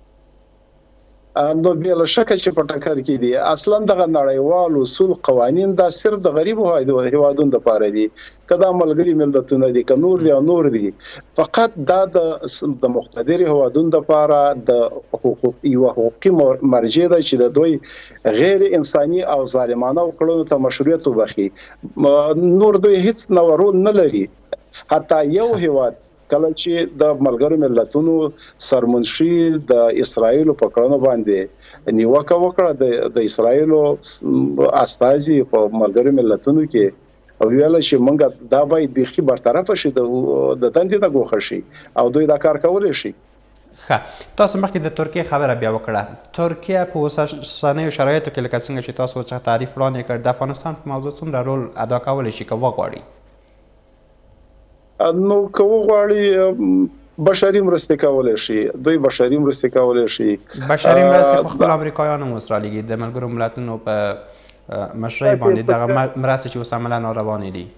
نو بلا شکه چې په ټکر کې دي. اصلا دغه نړیوال اصول قوانین دا صرف د غریبو هیوادونو لپاره دي، کدا ملګری ملتونه دي که نور دي فقط دا د مقتدر هیوادونو لپاره د حقوقي مرجع ده چې د دوی غیر انساني او ظالمانه کړنو ته مشروعیت وبخي. نور دوی هیڅ نورون نه لري. حتی یو هیواد کله چې د ملګرو ملتونو سرمنشي د اسرائیل په کړنو باندې نیوکه وکړه د اسرائیل استازي په ملګرو ملتونو کې او ویل چې موږ دا باید بيخي برطرف شي د دندې نه ګوښه شي او دوی دا کار کولی شي. تاسو مخکې د ترکیه خبره بیا وکړه. ترکیه په اوسنیو شرایطو کې لکه څنګه چې تاسو ورڅخه تعریف وړاندې کړ د افغانستان په موضوع څومره رول ادا کولی شي که وغواړي؟ نو که وغواړي بشري مرستې کولی شي. دوی بشري مرستې کولی شي. بشري مرستې خو خپل امریکایانو هم اوس رالیږي د ملګرو ملتونو په مشرۍ باندې دغه مرستې چې اوس عملا ناروانې دي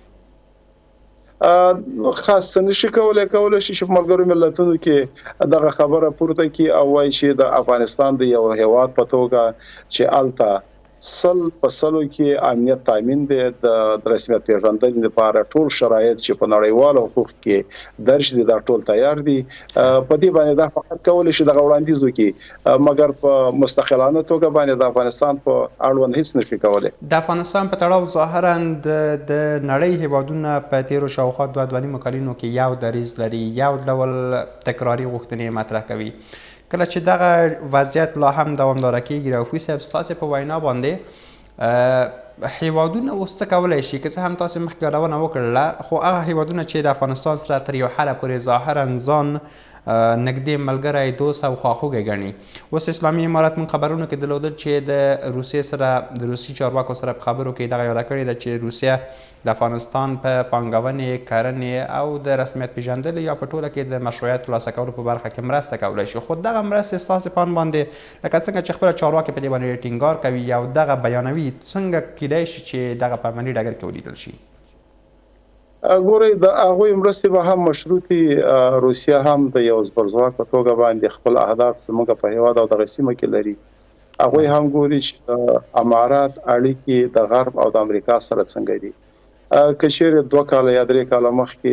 خاص نشي کولی شي چې په ملګرو ملتونو کې دغه خبره پورته کړي او وایي چې د افغانستان د یو هیواد په توګه چې هلته په سلو کې امنیت تامین دی د رسمیت پیژندنې لپاره ټول شرایط چې په نړیوالو حقوق کې درج دي دا ټول تیار دي. په دې باندې دا فقط کولی شي دغه وړاندیز وکړي مګر په مستقلانه توګه باندې د افغانستان په اړوند هیڅ نشي کولی. د افغانستان په تړاو ظاهرا د نړۍ هیوادونه په تیرو شاوخوا 2.5 کلونو کې یو دریځ لري، یو ډول تکراري غوښتنې مطرح کوي. کله چې دغه وضعیت لا هم دوامداره کیږي رؤفي صاحب ستاسې په وینا باندې هیوادونه اوس څه کولی شي؟ که څه هم تاسې مخکې یادونه وکړله خو هغه هیوادونه چې د افغانستان سره تر یو حده پورې ظاهرا ځان نږدې ملګری دوست او خواخوږی ګڼي. اوس اسلامي امارت موږ خبرونو کې درلودل چې د روسیې سره د روسي چارواکو سره په خبرو کې دغه یاده کړې ده چې روسیه د افغانستان په پانګونې، کرنې او د رسمیت پیژندلو یا په ټوله کې د مشروعیت ترلاسه کولو په برخه کې مرسته کولی شي. خو دغه مرستې ستاسې په اند باندې لکه څنګه چې خپله چارواکي په دې باندې ټینګار کوي او دغه بیانوي څنګه کیدای شي چې دغه په عملي ډګر کې ولیدل شي؟ ګورئ د هغوی مرستې به هم مشروطي روسیه هم د یو زبرځواک په توګه باندې خپل اهداف زموږ په هیواد او دغه سیمه کې لري. هغوی هم ګوري چې امارات اړیکې د غرب او د امریکا سره څنګه دي. که چیرې 2 کاله یا 3 کاله مخکې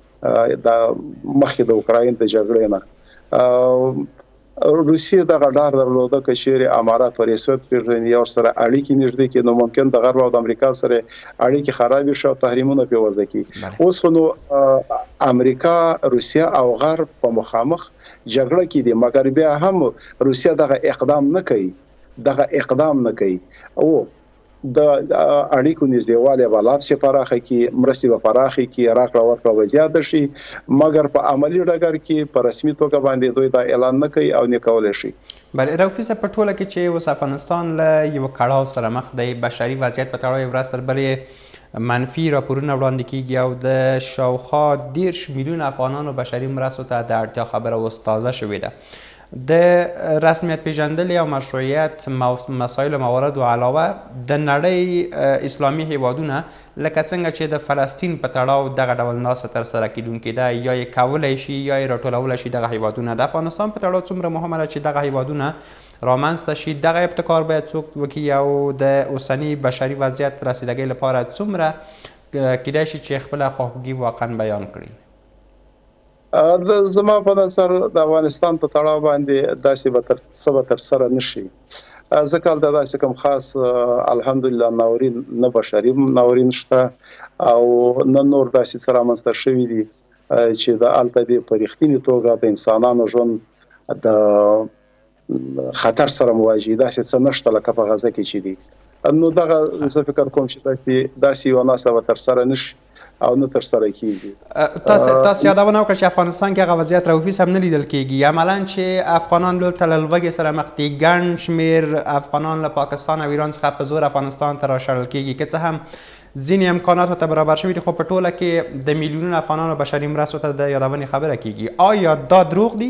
د اوکراین د جګړې نه روسیه دغه ډار درلوده که چیرې امارات په رسمیت پیژني یا ورسره اړیکې نږدې کړي نو ممکن د غرب او د امریکا سره اړیکې خرابې شي او تحریمونه پرې وضع کړي. اوس خو نو امریکا، روسیه او غرب په مخامخ جګړه کې دي مګر بیا هم روسیه دغه اقدام نه کوي او د اړیکو نږدېوالی به لا پسې پراخه کړي، مرستې به پراخې کړي، راکړه ورکړه به زیاته شي مګر په عملي ډګر کې په رسمي توګه باندې دوی دا اعلان نه کوي او نه کولی شي. بله رؤفي صاحب په ټوله کې چې اوس افغانستان له یو کړاو سره مخ دی، بشري وضعیت په تړاو ورځ تر بلې منفي راپورونه وړاندې کیږي او د شاوخوا 10 میلیون افغانانو بشري مرستو ته د اړتیا خبره اوس تازه شوې ده. د رسمیت پیژندلې او مشروعیت مسایلو مواردو علاوه د نړۍ اسلامي هیوادونه لکه څنګه چې د فلسطین په تړاو دغه ډول ناسته ترسره کیدونکې ده یا یې کولی شي یا یې راټولولی شي دغه هیوادونه. د افغانستان په تړاو څومره مهمه ده چې دغه هیوادونه رامنځته شي، دغه ابتکار باید څوک وکړي او د اوسني بشري وضعیت رسیدګۍ لپاره څومره کیدای شي چې خپله خواخوږي واقعا بیان کړي؟ زما په نظر د افغانستان په تړاو باندې داسې به ترسره نه شي. ځکه هلته داسې کوم خاص الحمدلله ناورین نه بشري ناورین شته او نه نور داسې څه رامنځته شوي دي چې د هلته دې په رښتینې توګه د انسانانو ژوند د خطر سره مواجه داسې څه نشته لکه په غزه کې چې دي. نو دغه زه فکر کوم چې داسې یوه ناسته به ترسره نه شي او نه ترسره کیږي. تاسو یادونه وکړه چې افغانستان کې هغه وضعیت راوفیس هم نه لیدل کیږي. عملا چې افغانان دلته له لوږې سره مخ دي، ګڼ شمېر افغانان له پاکستان او ایران څخه په زور افغانستان ته راشړل کیږي، که څه هم ځینې امکانات ورته برابر شوي دي، خو په ټوله کې د میلیونونو افغانانو بشري مرستو ته د یادونې خبره کیږي. آیا دا دروغ دي؟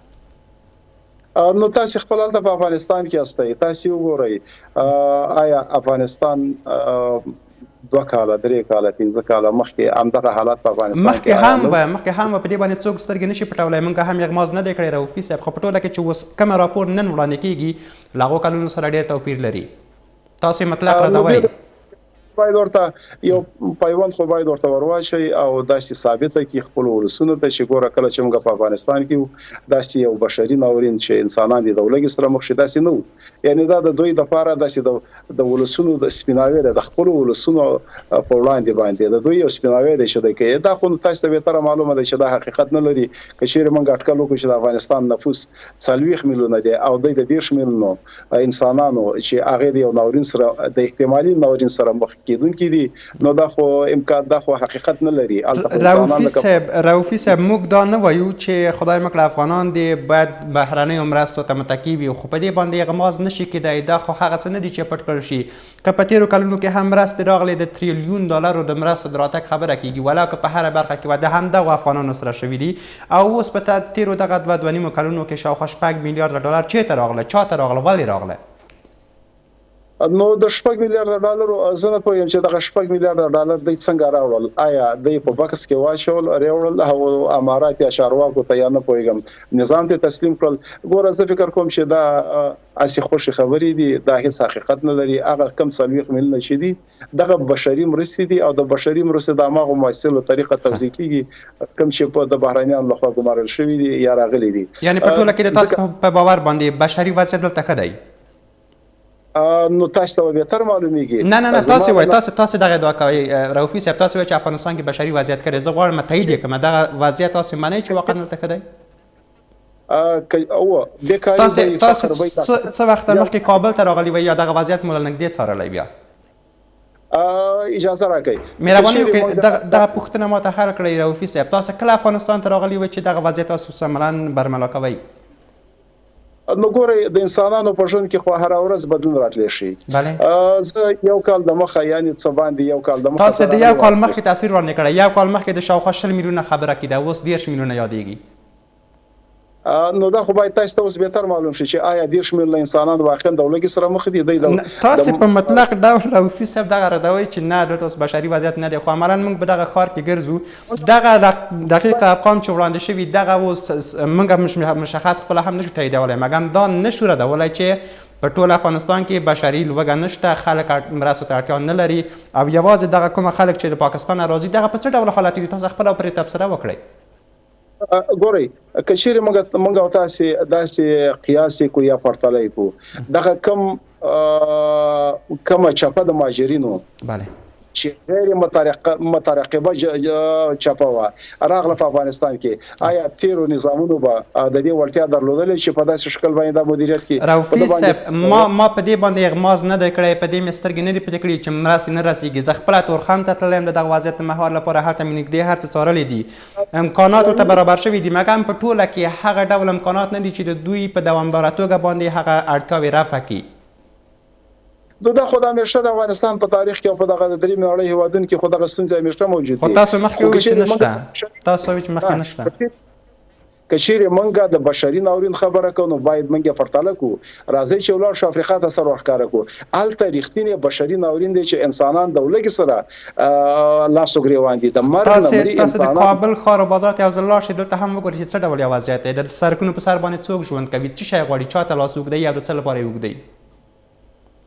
نو تاسو خپل هلته په افغانستان کې استئ، تاسو وګورئ آیا افغانستان 2 کاله 3 کاله 15 کاله مخکې همدغه حالات په افغانستان کې مخکې هم په دې باندې څوک سترګې نشي پټولی. موږ هم اغماز نه دی کړی رؤفي صاحب، خو په ټوله کې چې اوس کومه راپور نن وړاندې کیږي له هغو کلونو سره ډېر توپیر لري. تاسو مطلق راته وایئ باید ورته یو پیوند خو باید ورته ورواچوي او داسې ثابته کړي خپل ولسونو ته چې ګوره کله چې موږ په افغانستان کې داسې یو بشري ناورین چې انسانان دې د لوږې سره مخ شي داسې نه و. یعنې دا د دوی دپاره داسې د ولسونو د سپیناوی دی، د خپلو ولسونو په وړاندې باندې د دوی یو سپیناوی دی چې دی کوي. دا خو تاسو ته بهتره معلومه ده چې دا حقیقت نه لري. که چېرې موږ اټکل وکړو چې د افغانستان نفوس 40 میلیونه دی او دوی د 10 میلیونو انسانانو چې هغې د یو ناورین سره د احتمالي ناورین سره مخ کېدونکي دي، نو دا خو امکان دا خو حقیقت نه لري. رؤفي صاحب موږ دا نه وایو چې خدای مکړه افغانان دې باید بهرنیو مرستو ته متکي وي، خو په دې باندې اغماز نشي کېدی. دا خو هغه څه نه دي چې پټ کړل شي. که په تېرو کلونو کې هم مرستې راغلې د تریلیون ډالرو د مرستو د راتګ خبره کېږي، ولا که په هره برخه کې د همدغو افغانانو سره شوي دي. او اوس په تېرو دغه 2.5 کلونو کې شاوخوا 6 میلیارده ډالر چېرته راغله، چاته راغله، ولې راغله؟ نو د 6 میلیارده ډالرو زه نه پوهیم چې دغه 6 میلیارده ډالر دوی څنګه راوړل. آیا دوی په بکس کې واچول راوړل او امارات یا چارواکو ته یا نه پوهېږم نظام ته تسلیم کړل؟ ګوره زه فکر کوم چې دا هسې خوشې خبرې دي، دا هېڅ حقیقت نه لري. هغه کم 40 میلیونه چې دي دغه بشري مرستې دي او د بشري مرستې د هماغو مؤثرو طریقه توزیع کېږي کوم چې په د بهرنیانو لخوا ګمارل شوي دي یا راغلي دي. یعنې په ټوله کې د تاسو په باور باندې بشري وضعیت دلته ښه دی؟ نو تاسو ته بهتر معلومیږي. نه تاسو وایئ، تاسو دغه ادعا کوئ رؤفي صاحب، تاسو وایئ چې افغانستان کې بشري وضعیت ښه دی. زه غواړم تایید یې کړم دغه وضعیت تاسو منئ چې واقعا دلته ښه دی؟ تاسو څه وخت مخکې کابل ته راغلي وئ یا دغه وضعیت مو له نږدې څارلی؟ بیا اجازه راکړئ مهرباني وکړئ دغه پوښتنه ماته حل کړئ رؤفي صاحب. تاسو کله افغانستان ته راغلي وئ چې دغه وضعیت تاسو عملاً برملا کوئ؟ نو ګورئ د انسانانو په ژوند کې خو هره ورځ بدلون راتلی شي. زه یو کال د مخه یعنې څه باندې یو کال د مخه تاسو د یو کال مخکې تصویر وړاندې کړی. یو کال مخکې د شاوخوا 20 میلیونه خبره کېده، اوس 10 میلیونه یادېږي. نو دا خو باید تاسو ته اوس بهتر معلوم شي چې آیا 10 میلیونه انسانان واقعا د لوږې سره مخ دي؟ تاسو په مطلق ډول رؤفي صاحب دغه ردوئ چې نه دلته اوس بشري وضعیت نه دی، خو عملاً موږ په دغه ښار کې ګرځو، دغه دقیق ارقام چې وړاندې شوي دغه اوس موږ مشخص خپله هم نشو تاییدولی، مګر دا نشو ردولی چې په ټول افغانستان کې بشري لوږه نشته، خلک مرستو ته اړتیا نه لري او یوازې دغه کومه خلک چې د پاکستان نه راځي دغه په څه ډول حالت دي؟ تاسو خپله پرې تبصره وکړئ. ګورئ که چیرې موږ او تاسې داسې قیاس کو یا پرتله کو دغه کومه چپه د مهاجرینو چې غیر مترقبه چپه وه راغله په افغانستان کې، آیا تیرو نظامونو به د دې وړتیا درلودلې چې په داسې شکل باندې دا مدیریت کړي؟ رؤفي صاحب ما په دې باندې اغماز نه دی کړی، په دې مې سترګې نه دي پټې کړي چې مرستې نه رسېږي. زه خپله تورخم ته تللی یم د دغه وضعیت د مهار لپاره، هلته مې نږدې هر څه څارلي دي، امکانات ورته برابر شوي دي، مګر په ټوله کې هغه ډول امکانات نه دي چې د دوی په دوامداره توګه باندې هغه اړتیاوې رفع کړي. دا خو د همیشه د افغانستان په تاریخ کې او په دغه د درېیمې نړۍ هېوادونو کې خو دغه ستونزې همیشه موجود دي. خو تاسو مخکې وویل چې نشته، تاسو وویل چې مخکې نشته. که چیرې موږ د بشري ناورین خبره کوو نو باید موږ یې پرتله کړو. راځئ چې ولاړ شو افریقا ته سر ورښکاره کړو، هلته رښتینی بشري ناورین دی چې انسانان د لوږې سره لاس و ګرېوان دي. د مرګ نه مري تاسو د کابل ښار او بازار ته یو ځل لاړ شئ، دلته هم وګورئ چې څه ډول یو وضعیت دی. د سړکونو په سر باندې څوک ژوند کوي، څه شی غواړي، چاته لاس اوږدوي او د څه لپاره یې اوږدوي؟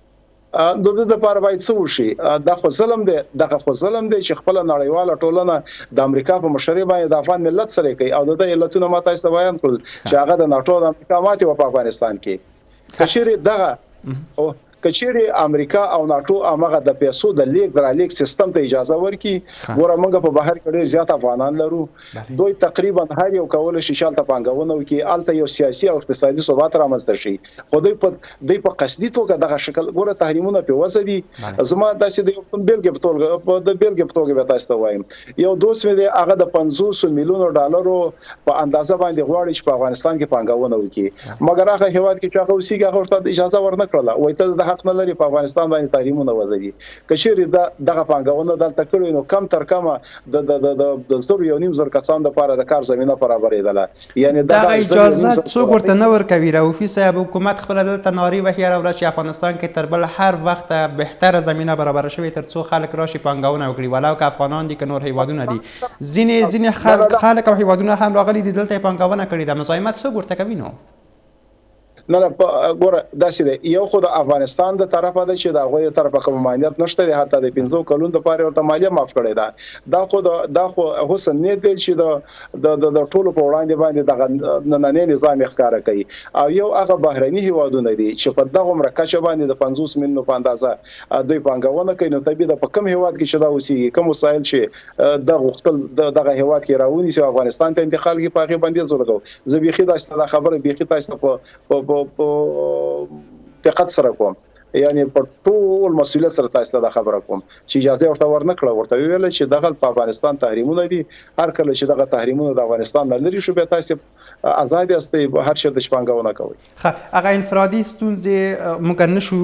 د دې لپاره باید څه وشي؟ دا خو ظلم دی، دغه خو ظلم دی چې خپل نړیواله ټولنه د امریکا په مشرۍ باندې د افغان ملت سره کوي او د علتونو ما تاسو ته بیان کړل چې هغه د ناټو د امریکا ماتې په افغانستان کې کچېرې دغه کچېرې امریکا او ناټو هغه د پیسو د لیک در لیک سیستم ته اجازه ورکړي. ګوره موږ په بهر کې ډېر زیات افغانان لرو، دوی تقریبا هر یو کولای شي شالته پانګونه وکړي، الته یو سیاسي او اقتصادي ثبات رامنځته شي، خو دوی په قصدي توګه دغه شکل ګوره تحریمونه په وځي دي. زما داسې د بیلګې په توګه به تاسو ته وایم، یو دوست مې دی هغه د 500 میلیونو ډالرو په اندازه باندې غواړي چې په افغانستان کې پانګونه وکړي، مګر هغه هیواد کې چې هغه اوسېږي هغه ورته اجازه ورنکړله، وایي ته حق نه لري په افغانستان باندې تحریمونه وځي. کچېرې دغه پانګونه دلته کړې نو کم تر کمه د 1.5 کسان لپاره د کار زمینه برابرېدله. یعنی دغه اجازه څوک ورته نه ورکوي؟ رؤفي صاحب حکومت خپله دلته نارې وهي هره ورځ چې افغانستان کې تر بل هر وخت بهتره زمینه برابره شوې تر څو خلک راشي پانګونه وکړي، ولو که افغانان دي که نور هیوادونه دي. ځینې خلک او هیوادونه هم راغلي دي دلته یې پانګونه کړې ده، مزاحمت څوک ورته کوي نو؟ نه ګوره داسې دی، یو خو د افغانستان د طرفه ده چې د هغوی د طرفه کوم مالیات نشته دی، حتی د 15 کلونو دپاره ورته مالیه معاف کړې ده. دا خو حسن نیت دی چې د ټولو په وړاندې باندې دغه نننی نظام یې ښکاره کوي. او یو هغه بهرني هیوادونه دي چې په دغومره کچه باندې د 50 میلیونو په اندازه دوی پانګونه کوي، نو طبیعي ده په کوم هیواد کې چې دا اوسېږي کوم وسایل چې د غوښتل دغه هیواد کې راونیسي او افغانستان ته انتقال کړي په هغې بندیز ولګوو. زه بیخي داسې دا خبره بیخي تاسو ته په دقت سره کوم، یعنی په ټول مسؤلیت سره تاسو ته دا خبره کوم چې اجازه ورته ورنکړه، ورته ویل چې دغه په افغانستان تحریمونه دي، هر کله چې دغه تحریمونه د افغانستان نه لري شو به تاسو آزاد یاستئ هر شي د شپانګونه کوي. هغه انفرادي ستونزې موږ نشو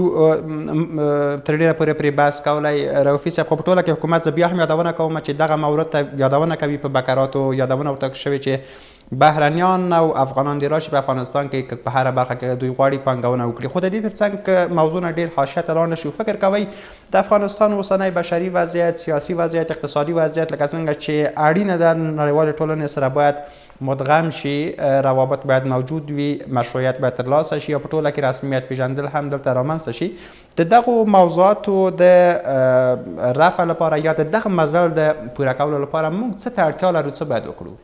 تر ډیره پورې پرې بحث کولی. رؤفي صاحب خو په ټوله کې حکومت زه بیا هم یادونه کوم چې دغه مورد ته یادونه کوي په بکراتو، یادونه ورته شوې چې بهرنیان او افغانان دې راشي په افغانستان کې په هره برخه کې دوی غواړي پانګونه وکړي. خو د دې ترڅنګ که موضوع نه ډېر حاشیه ته لاړ نشو، فکر کوئ د افغانستان اوسنی بشري وضعیت، سیاسي وضعیت، اقتصادي وضعیت لکه څنګه چې اړینه ده نړیوالې ټولنې سره باید مدغم شي، روابط باید موجود وي، مشروعیت باید ترلاسه شي او په ټوله کې رسمیت پیژندل هم دلته رامنځته شي، د دغو موضوعاتو د رفع لپاره یا د دغه مزل د پوره کولو لپاره موږ څه ته اړتیا لرو، څه باید وکړو؟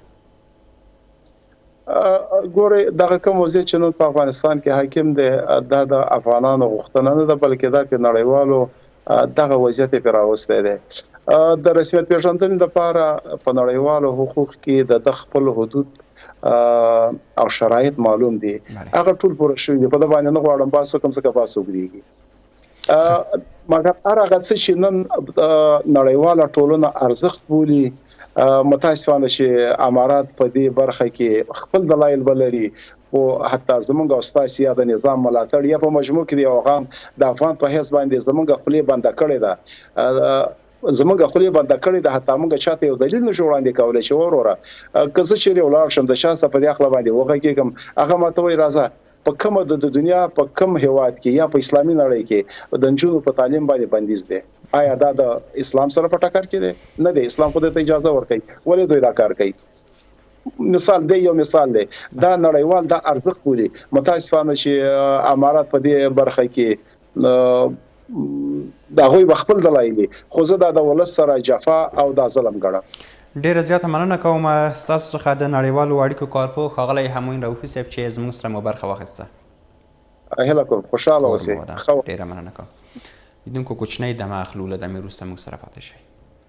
ګورې دغه کوم وضعیت چې نن په افغانستان کې حاکم دی دا د افغانانو غوښتنه نه ده، بلکې دا په نړیوالو دغه وضعیت یې پرې راوستی دی. د رسمیت پیژندنې لپاره په نړیوالو حقوق کې د خپل حدود او شرایط معلوم دي، هغه ټول پوره شوي دي. په ده باندې نه غواړم بحث وکړم ځکه بحث اوږدېږي، مګر هر هغه څه چې نن نړیواله ټولنه ارزښت بولي، متاسفانه چې امارات په دې برخه کې خپل دلایل بلري، او حتی زمونږ او ستاسو یا د نظام ملاتړ یا په مجموع کې د افغان په حیث باندې زمونږ خپلې بنده کړې ده، زمونږ خپلې بنده کړې ده، حتی موږ چاته یو دلیل نشو وړاندې کولی چې وروره که زه چېرې ولاړ شم د چا څخه په دې هکله باندې وغږېږم، هغه ماته وایي راځه په کومه د دنیا په کوم هیواد کې یا په اسلامي نړۍ کې د نجونو په تعلیم باندې بندیز دی، آیا دا د اسلام سره په ټکر کې دی؟ نه دی، اسلام خو دې ته اجازه ورکوي، ولې دوی دا کار کوي؟ مثال دی، یو مثال دی، دا نړیوال دا ارزښت بولي. متاسفانه چې امارات په دې برخه کې د هغوی به خپل دلایل دي، خو زه دا د ولس سره جفا او دا ظلم ګڼم. ډیره زیاته مننه کوم ستاسو څخه د نړیوالو اړیکو کارپوه ښاغلی همایون رؤفي صاحب چې زموږ سره مو برخه واخیسته. هیله کوم خوشحاله اوسئ. ډیره مننه کوم. لیدونکو کوچنۍ دمه اخلو، له دمې وروسته موږ سره پاتې شئ.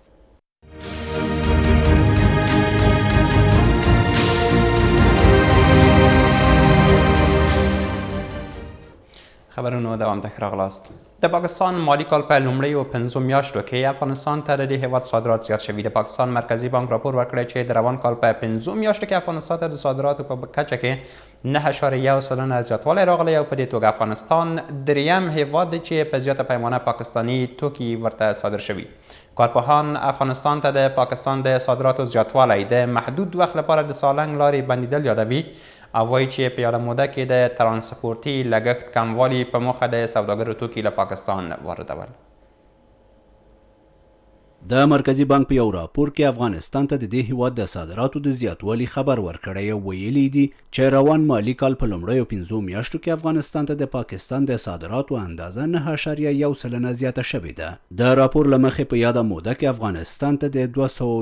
خبرونو دوام ته ښه راغلاست. د پاکستان مالی کال په لومړیو 5 میاشتو کې افغانستان ته د دې هیواد صادرات زیات شوي. د پاکستان مرکزي بانک راپور ورکړی چې د روان کال په 5 میاشتو کې افغانستان ته د صادراتو په کچه کې 9.1% زیاتوالی راغلی او په دې توګه افغانستان دریم هیواد دی چې په زیاته پیمانه پاکستاني توکي ورته صادر شوي. کارپوهان افغانستان ته د پاکستان د صادراتو زیاتوالی د محدود وخت لپاره د سالنګ لارې بندیدل یادوي او وایي چې په یاده موده کې د ترانسپورتي لګښت کموالي په موخه د سوداګرو توکي له پاکستان واردول. د مرکزی بانک په یو راپور کې افغانستان ته د دې هیواد د صادراتو د زیاتوالي خبر ورکړی او ویلي دي چې روان مالی کال په لومړیو 5 میاشتو کې افغانستان ته د پاکستان د صادراتو اندازه 9.1 زیاته شوې ده. د راپور له مخې په یاده موده کې افغانستان ته د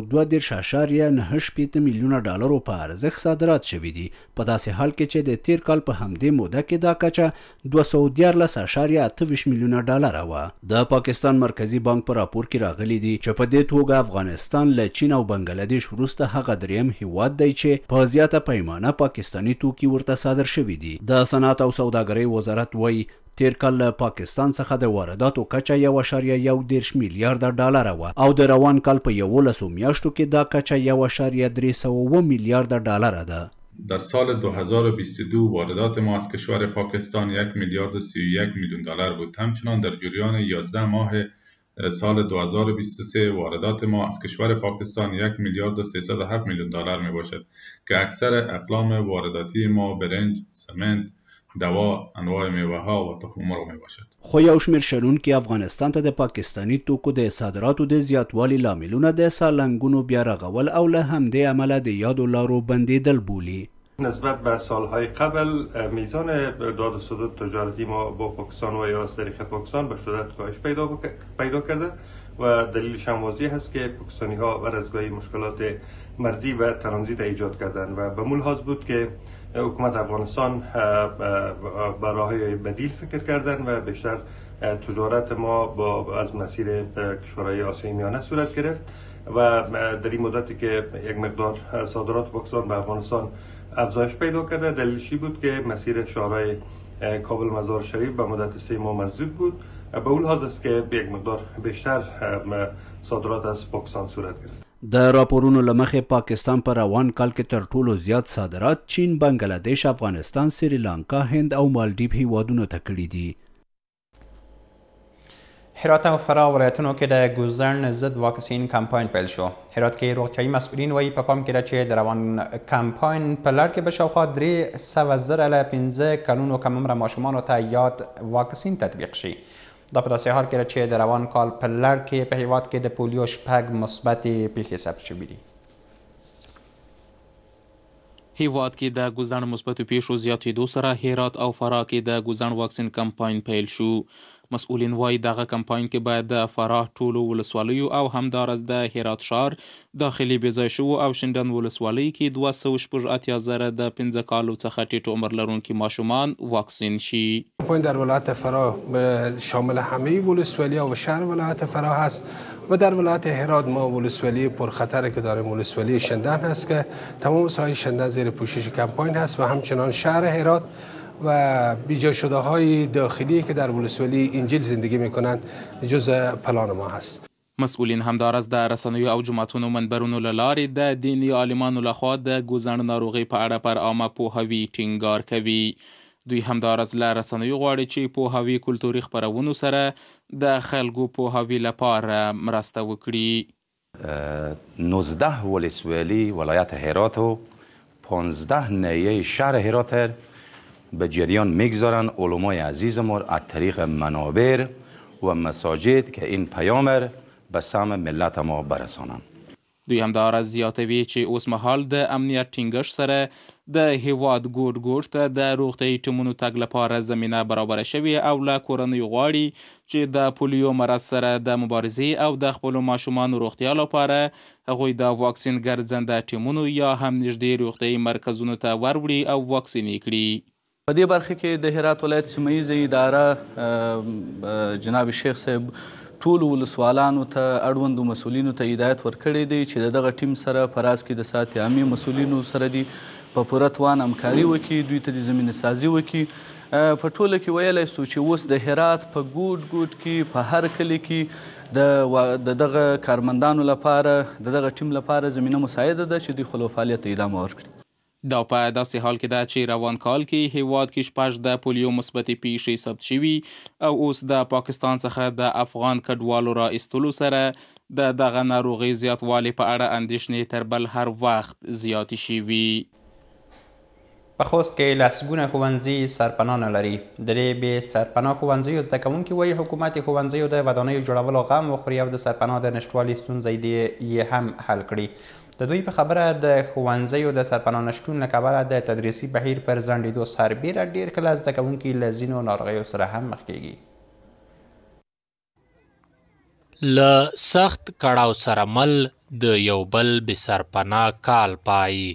222.98 میلیونه ډالرو په ارزښت صادرات شوي دي، په داسې حال کې چې د تیر کال په همدې موده کې دا کچه 214.28 میلیونه ډالر وه. د پاکستان مرکزی بانک په راپور کې راغلي دي چې په دې توګه افغانستان له چین او بنگلاديش وروسته هغه دریم هیواد دی چې په زیاته پیمانه پاکستانی توکي ورته صادر شوي دي. د صنعت او سوداګرۍ وزارت وایي تیر کال له پاکستان څخه د وارداتو کچه 1.1 میلیارډ ډالر وه او د روان کال په 11 میاشتو کې دا کچه 1.3 میلیارد ډالر ده. در سال 2022 واردات ما از کشور پاکستان 1 میلیارد و 31 میلیون دلار بود. همچنان در جریان 11 ماه سال 2023 واردات ما از کشور پاکستان 1 میلیارد و 307 میلیون دلار می باشد که اکثر اقلام وارداتی ما برنج، سمنت، دوا، انواع میوه ها و تخم مرغ می باشد. خو یو شمېر شنونکي افغانستان ته د پاکستانی توکو د صادراتو د زیاتوالي لاملونه د سالنګونو بیا رغول او له همدې امله د یادو لارو بندیدل بولي. نسبت به سالهای قبل میزان داد و ستد تجارتی ما با پاکستان و یا از طریق پاکستان به شدت کاهش پیدا کرده و دلیلش هم واضح هست که پاکستانی ها بر از گاهی مشکلات مرزی و ترانزیت ایجاد کردند و به ملحاظ بود که حکومت افغانستان به راههای بدیل فکر کردند و بیشتر تجارت ما از مسیر کشورهای آسیای میانه صورت گرفت و در این مدتی که یک مقدار صادرات پاکستان به افغانستان افزایش پیدا کرده، دلیلشی بود که مسیر شاهراه کابل مزار شریف به مدت 3 ماه مسدود بود. به اون لحاظ است که یک مقدار بیشتر صادرات از پاکستان صورت گرفت. د راپورونو له مخې پاکستان په روان کال کې تر ټولو زیات صادرات چین، بنگلاديش، افغانستان، سریلانکا، هند او مالدیو هیوادونو ته کړي دي. هرات او فراه ولایتونو کې د ګوزن ضد واکسین کمپاین پیل شو. هرات کې روغتیایي مسؤلین وایي په پام کې ده چې د روان کمپاین په لړ کې به شاوخوا 300,000 له 15 کلونو کم عمره ماشومانو ته یاد واکسین تطبیق شي. دا په داسې حال کې ده چې د روان کال په لړ کې په هیواد کې د پولیو 6 مثبتې پیښې ثبت شوي دي. هیواد کې د ګوزن مثبتو پیښو زیاتېدو سره هرات او فراه کې د ګوزن واکسین کمپاین پیل شو. مسؤلین وایي دغه کمپاین کې باید د فراه ټولو ولسوالیو او همداراز د هرات ښار داخلي بېځای شوو او شینډن ولسوالۍ کې 280,000 د 15 کالو څخه ټیټ عمر لرونکي ماشومان واکسین شي. کمپاین در ولایت فراه شامل همه ولسوالی‌ها و شهر ولایت فراه است و در ولایت هرات ما ولسوالی پرخطر که داریم ولسوالی شندن هست که تمام ساحل شندن زیر پوشش کمپاین هست و همچنان شهر هرات و بیجا شده های داخلی که در ولسوالی انجیل زندگی میکنند جزء پلان ما هست. مسئولین همداراز د رسنیو او جماعتونو منبرونو له لارې د دیني عالمانو لخوا د ګوزن ناروغۍ په اړه پر عامه پوهاوي ټینګار کوي. دوی همداراز له رسنیو غواړي چې پوهاوي کلتوري خپرونو سره د خلکو پوهاوي لپاره مرسته وکړي. 19 ولسوالی ولایت هرات و 15 ناحیه شهر هرات به جریان میگذارن علمای عزیز ما از طریق منابر و مساجد که این پیام به سم ملت ما برسانند. دوی همداراز زیاتوي چې اوس مهال د امنیت ټینګښت سره د هیواد ګوټ ګوټ ته د روغتیایي ټیمونو تګ لپاره زمینه برابره شوې او له کورنیو غواړي چې د پولیو مرض سره د مبارزې او د خپلو ماشومانو روغتیا لپاره هغوی د واکسین ګرځنده ټیمونو یا هم نږدې روغتیایي مرکزونو ته وروړي او واکسین یې کړي. په دې برخه کې د هرات ولایت سیمه ییزه اداره جناب شیخ صاحب ټولو ولسوالانو ته اړوندو مسؤلینو ته هدایت ورکړی دی چې دغه ټیم سره په راز کې د ساعت عامې مسؤلینو سره دی په پوره توان همکاري وکړي، دوی ته د زمینه سازي وکړي. په ټوله کې ویلی سو چې اوس د هرات په ګوټ ګوټ کې په هر کلي کې د دغه کارمندانو لپاره د دغه ټیم لپاره زمینه مساعده ده چې دوی خپل فعالیت ته ادامه ورکړي. دا په داسې حال کې ده چې روان کال کې هیواد کې 6 د پولیو مثبتې پیښې ثبت شوي او اوس د پاکستان څخه د افغان کډوالو را ایستلو سره د دغه ناروغۍ زیاتوالي په اړه اندېښنې تر بل هر وخت زیاتې شوي. په خوست کې لسګونه ښوونځي سرپناه نه لري. د دې بې سرپناه ښوونځیو زده کوونکي وایي حکومت یې ښوونځیو د ودانیو جوړولو غم وخوري او د سرپناه د نشتوالي ستونزې یې هم حل کړي. د دوی په خبره د ښوونځیو د سرپناه نشتون له کبله د تدریسي بهیر پر ځنډېدو سربیره ډېر کله زده کوونکي له ځینو ناروغیو سره هم مخ کېږي. له سخت کړاو سره مل د یو بل بې سرپناه کال پای.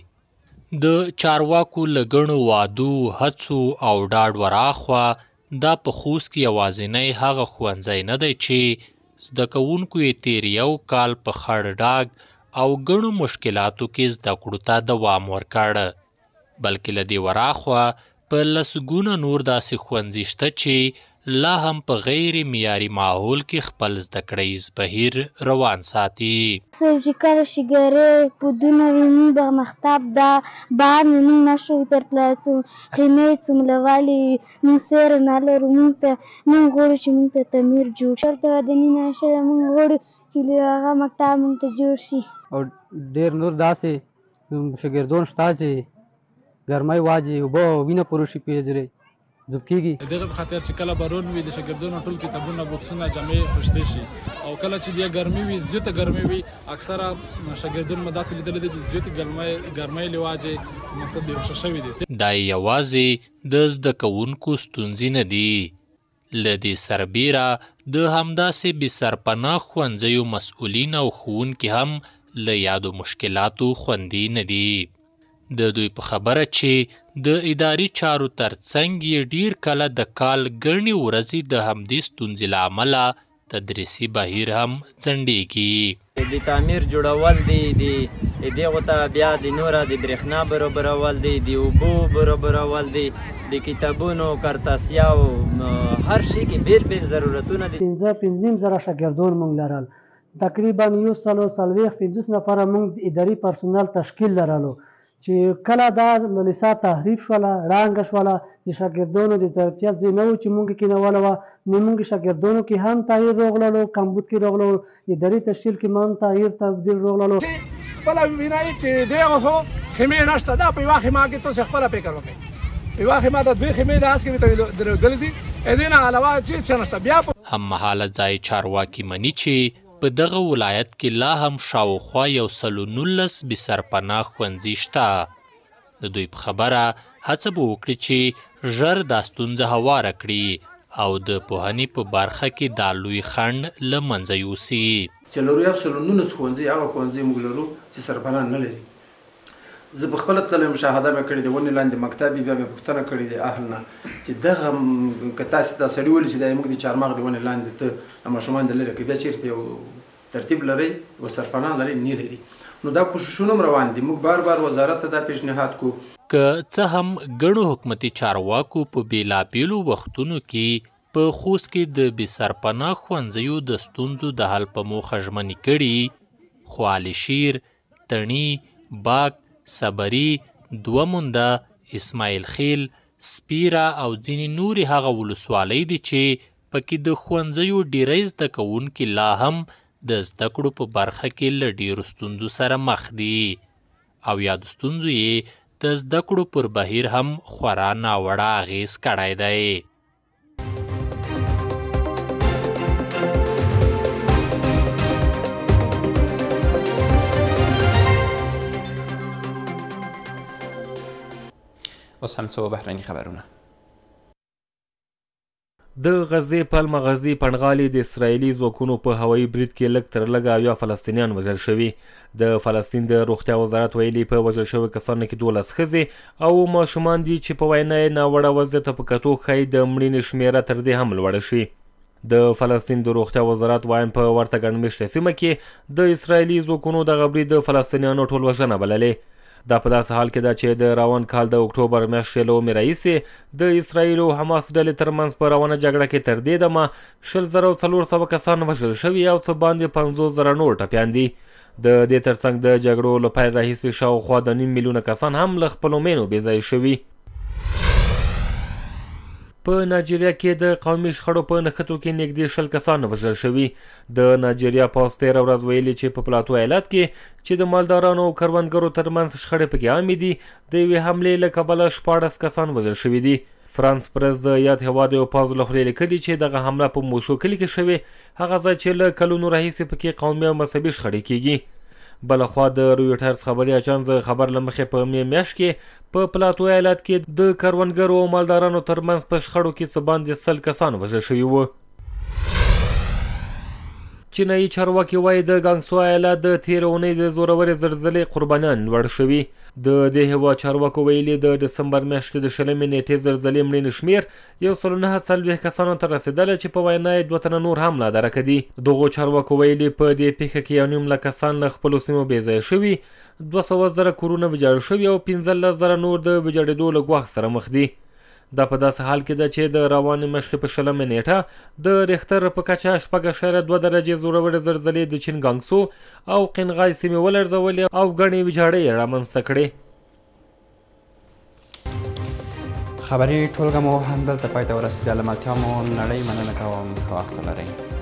د چارواکو له ګڼو وعدو هڅو او ډاډ وراخوا دا په خوست کې یوازینی هغه ښوونځی نه دی چې زده کوونکو یې تیر یو کال په خړ ډاګ او ګڼو مشکلاتو کې زده کړو ته دوام ورکړ، بلکې له دې وراخوا په لسګونه نور داسې ښوونځي شته چې لا هم په غیر معیاري ماحول کې خپل زده کړیز بهیر روان ساتي. سرجیکل شیگری پودونه ویني به مختب دا بعد مونږ نشو ترتلای خیمې څومره والی مونږ سیر نه لرو. مونږ غواړو چې مونږ ته تعمیر جوړ شي. چېرته وداني نه شته. مونږ غواړو چې هغه مکتب مونږ ته جوړ شي. او ډېر نور داسې شاګردان شته چې ګرمۍ واجي اوبه او وینه پوره شي پېژري زوب کېږي. دغه په خاطر چې کله بارون وي د شاګردانو ټول کتابونه بوکسونه جامې خوشتې شي او کله چې بیا ګرمي وي زیاته ګرمي وي اکثره شاګردان مې داسې لیدلی دي چې زیاتې ګرمۍ له وجې مقصد بېهوشه شوي دي. دا یوازې د زده کوونکو ستونزې نه دي، له دې سربیره د همداسې بې سرپناه ښوونځیو مسؤلین او ښوونکي هم له یادو مشکلاتو خوندي نه دي. د دوی په خبره چې د اداري چارو ترڅنګ یې ډیر کله د کال ګڼې ورځې د همدې ستونزې له امله تدریسي بهیر هم ځنډېږي. د تعمیر جوړول دي، د دغو ته بیا د نوره د برېښنا برابرول دي، د اوبو برابرول دي، د کتابونو کارتاسیاو هر شي کې بیل بیل ضرورتونه دي. 5,500 شاګردان موږ لرل. تقریبا 140 نفره موږ اداري پرسونل تشکیل لرلو چې کله دا لیسا تحریف شوله ړانګه شوله د شاګردانو د ظرفیت ځای نه و چې موږ کېنولی وه نو موږ شاګردانو کې هم تغییر راغللو، کمبود کې راغلو، اداري تشکیل کې هم تغییر تبدیل راغللو. خپله وینئ چې دغه خو خیمې نشته. دا په یوه خیمه کې تاسو خپله فکر وکړئ. په یوه خیمه د دوې خیمې د هسکې ته درېدلې دي، دې نه علاوه هېڅ څه نشته. بیا هم مهاله ځای چارواکي مني چې په دغه ولایت کې لا هم شاوخوا 119 بې سرپناه ښوونځي شته. د دوی په خبره هڅه به وکړي چې ژر دا ستونزه هواره کړي او د پوهنې په برخه کې دا لوی خنډ له منځه یوسي. 119 ښوونځي هغه ښوونځي موږ لرو چې سرپناه نه لري. زه په خپله تللی مشاهده مې کړې د ونې لاندې مکتب بیا مې پوښتنه کړې د اهل نه چې دغه که تاسې دا سړي ولي چې دا موږ د چهارمغز د ونې لاندې ته ماشومان د لرې که بیا چېرته یو ترتیب لرئ یوه سرپناه لرئ نه لري. نو دا کوششونه هم روان دي. موږ بار بار وزارت ته دا پیشنهاد کوو. که څه هم ګڼو حکومتي چارواکو په بېلابېلو وختونو کې په خوست کې د بې سرپناه ښوونځیو د ستونزو د حل په موخه ژمنې کړي، خو علشیر، تڼي، باک، صبري، دوه مونده، اسماعیل خیل، سپیره او ځینې نورې هغه ولسوالۍ دي چې پکې د ښوونځیو ډیری زده کوونکي لا هم د زده کړو په برخه کې له ډیرو ستونزو سره مخ دي او یادو ستونزو یې د زده کړو پر بهیر هم خورا ناوړه اغېز کړی دی. اوس هم څو بهرني خبرونه. د غزې پلمه غزې پنډغالي د اسرائیلي ځواکونو په هوایي برید کې لږ تر لږه 70 فلسطینیان وژل شوي. د فلسطین د روغتیا وزارت ویلي په وژل شویو کسانو کې 12 ښځې او ماشومان دي چې په وینا یې ناوړه وضعیت ته په کتو ښایي د مړینې شمېره تر دې هم لوړه شي. د فلسطین د روغتیا وزارت وایم په ورته ګڼمېشته سیمه کې د اسرائیلي ځواکونو دغه برید د فلسطینیانو ټول وژنه بللې. دا په داسې حال کې ده چې د روان کال د اکتوبر میاشتې له عمرې راهیسې د اسرائیل او حماس ډلې ترمنځ په روانه جګړه کې تر دې دمه 20,400 کسان وژل شوي او څه باندې 50,000 نور ټپیان دي. د دې ترڅنګ د جګړو له پیل راهیسې شاوخوا 2.5 میلیونه کسان هم له خپلو مینو بې ځایه شوي. په نایجیریا کې د قومي شخړو په نښتو کې نږدې 10 کسان وژل شوي. د نایجیریا پوځ تېره ورځ ویلي چې په پلاتو ایالت کې چې د مالدارانو او کروندګرو ترمنځ شخړې پکې عامې دي، د یوې حملې له کبله 14 کسان وژل شوي دي. فرانس پرس د یاد هېواد یو پوځ له خولې لیکلي چې دغه حمله په موسو کلي کې شوې، هغه ځای چې له کلونو راهیسې پکې قومي او مذهبي شخړې کیږي. بلخوا د رویټرز خبري اژانس خبر له مخې په مې میاشت کې په پلاتو ایالت کې د کروندګرو او مالدارانو ترمنځ په شخړو کې څه باندې 100 کسان وژل شوي وو. چینایي چارواکي وایي د ګانګسو ایالت د تېرې اونۍ د زورورې زلزلې قربانیان لوړ شوي. د دې هېواد چارواکو ویلي د ډسمبر میاشتې د 20 نیټې زلزلې مړینې شمېر 149 کسانو ته رسېدلی چې په وینا یې 2 تنه نور هم لا درکه دي. دغو چارواکو ویلي په دې پیښه کې 1.5 لک کسان له خپلو سیمو بېځایه شوي، 200,000 کورونه ویجاړ شوي او 15,000 نور د ویجاړېدو له ګواښ سره مخ دي. دا په داسې حال کې ده چې د روانې میاشتې په 20 نیټه د ریختر په کچه 4.2 درجې زورورې زلزلې د چین ګانګسو او قینغای سیمې ولړزولې او ګڼې ویجاړۍ یې رامنځته کړې. خبري ټولګه مو همدلته پای ته ورسېده. له ملتیا مو نړۍ مننه کوم. ښه وخت ولرئ.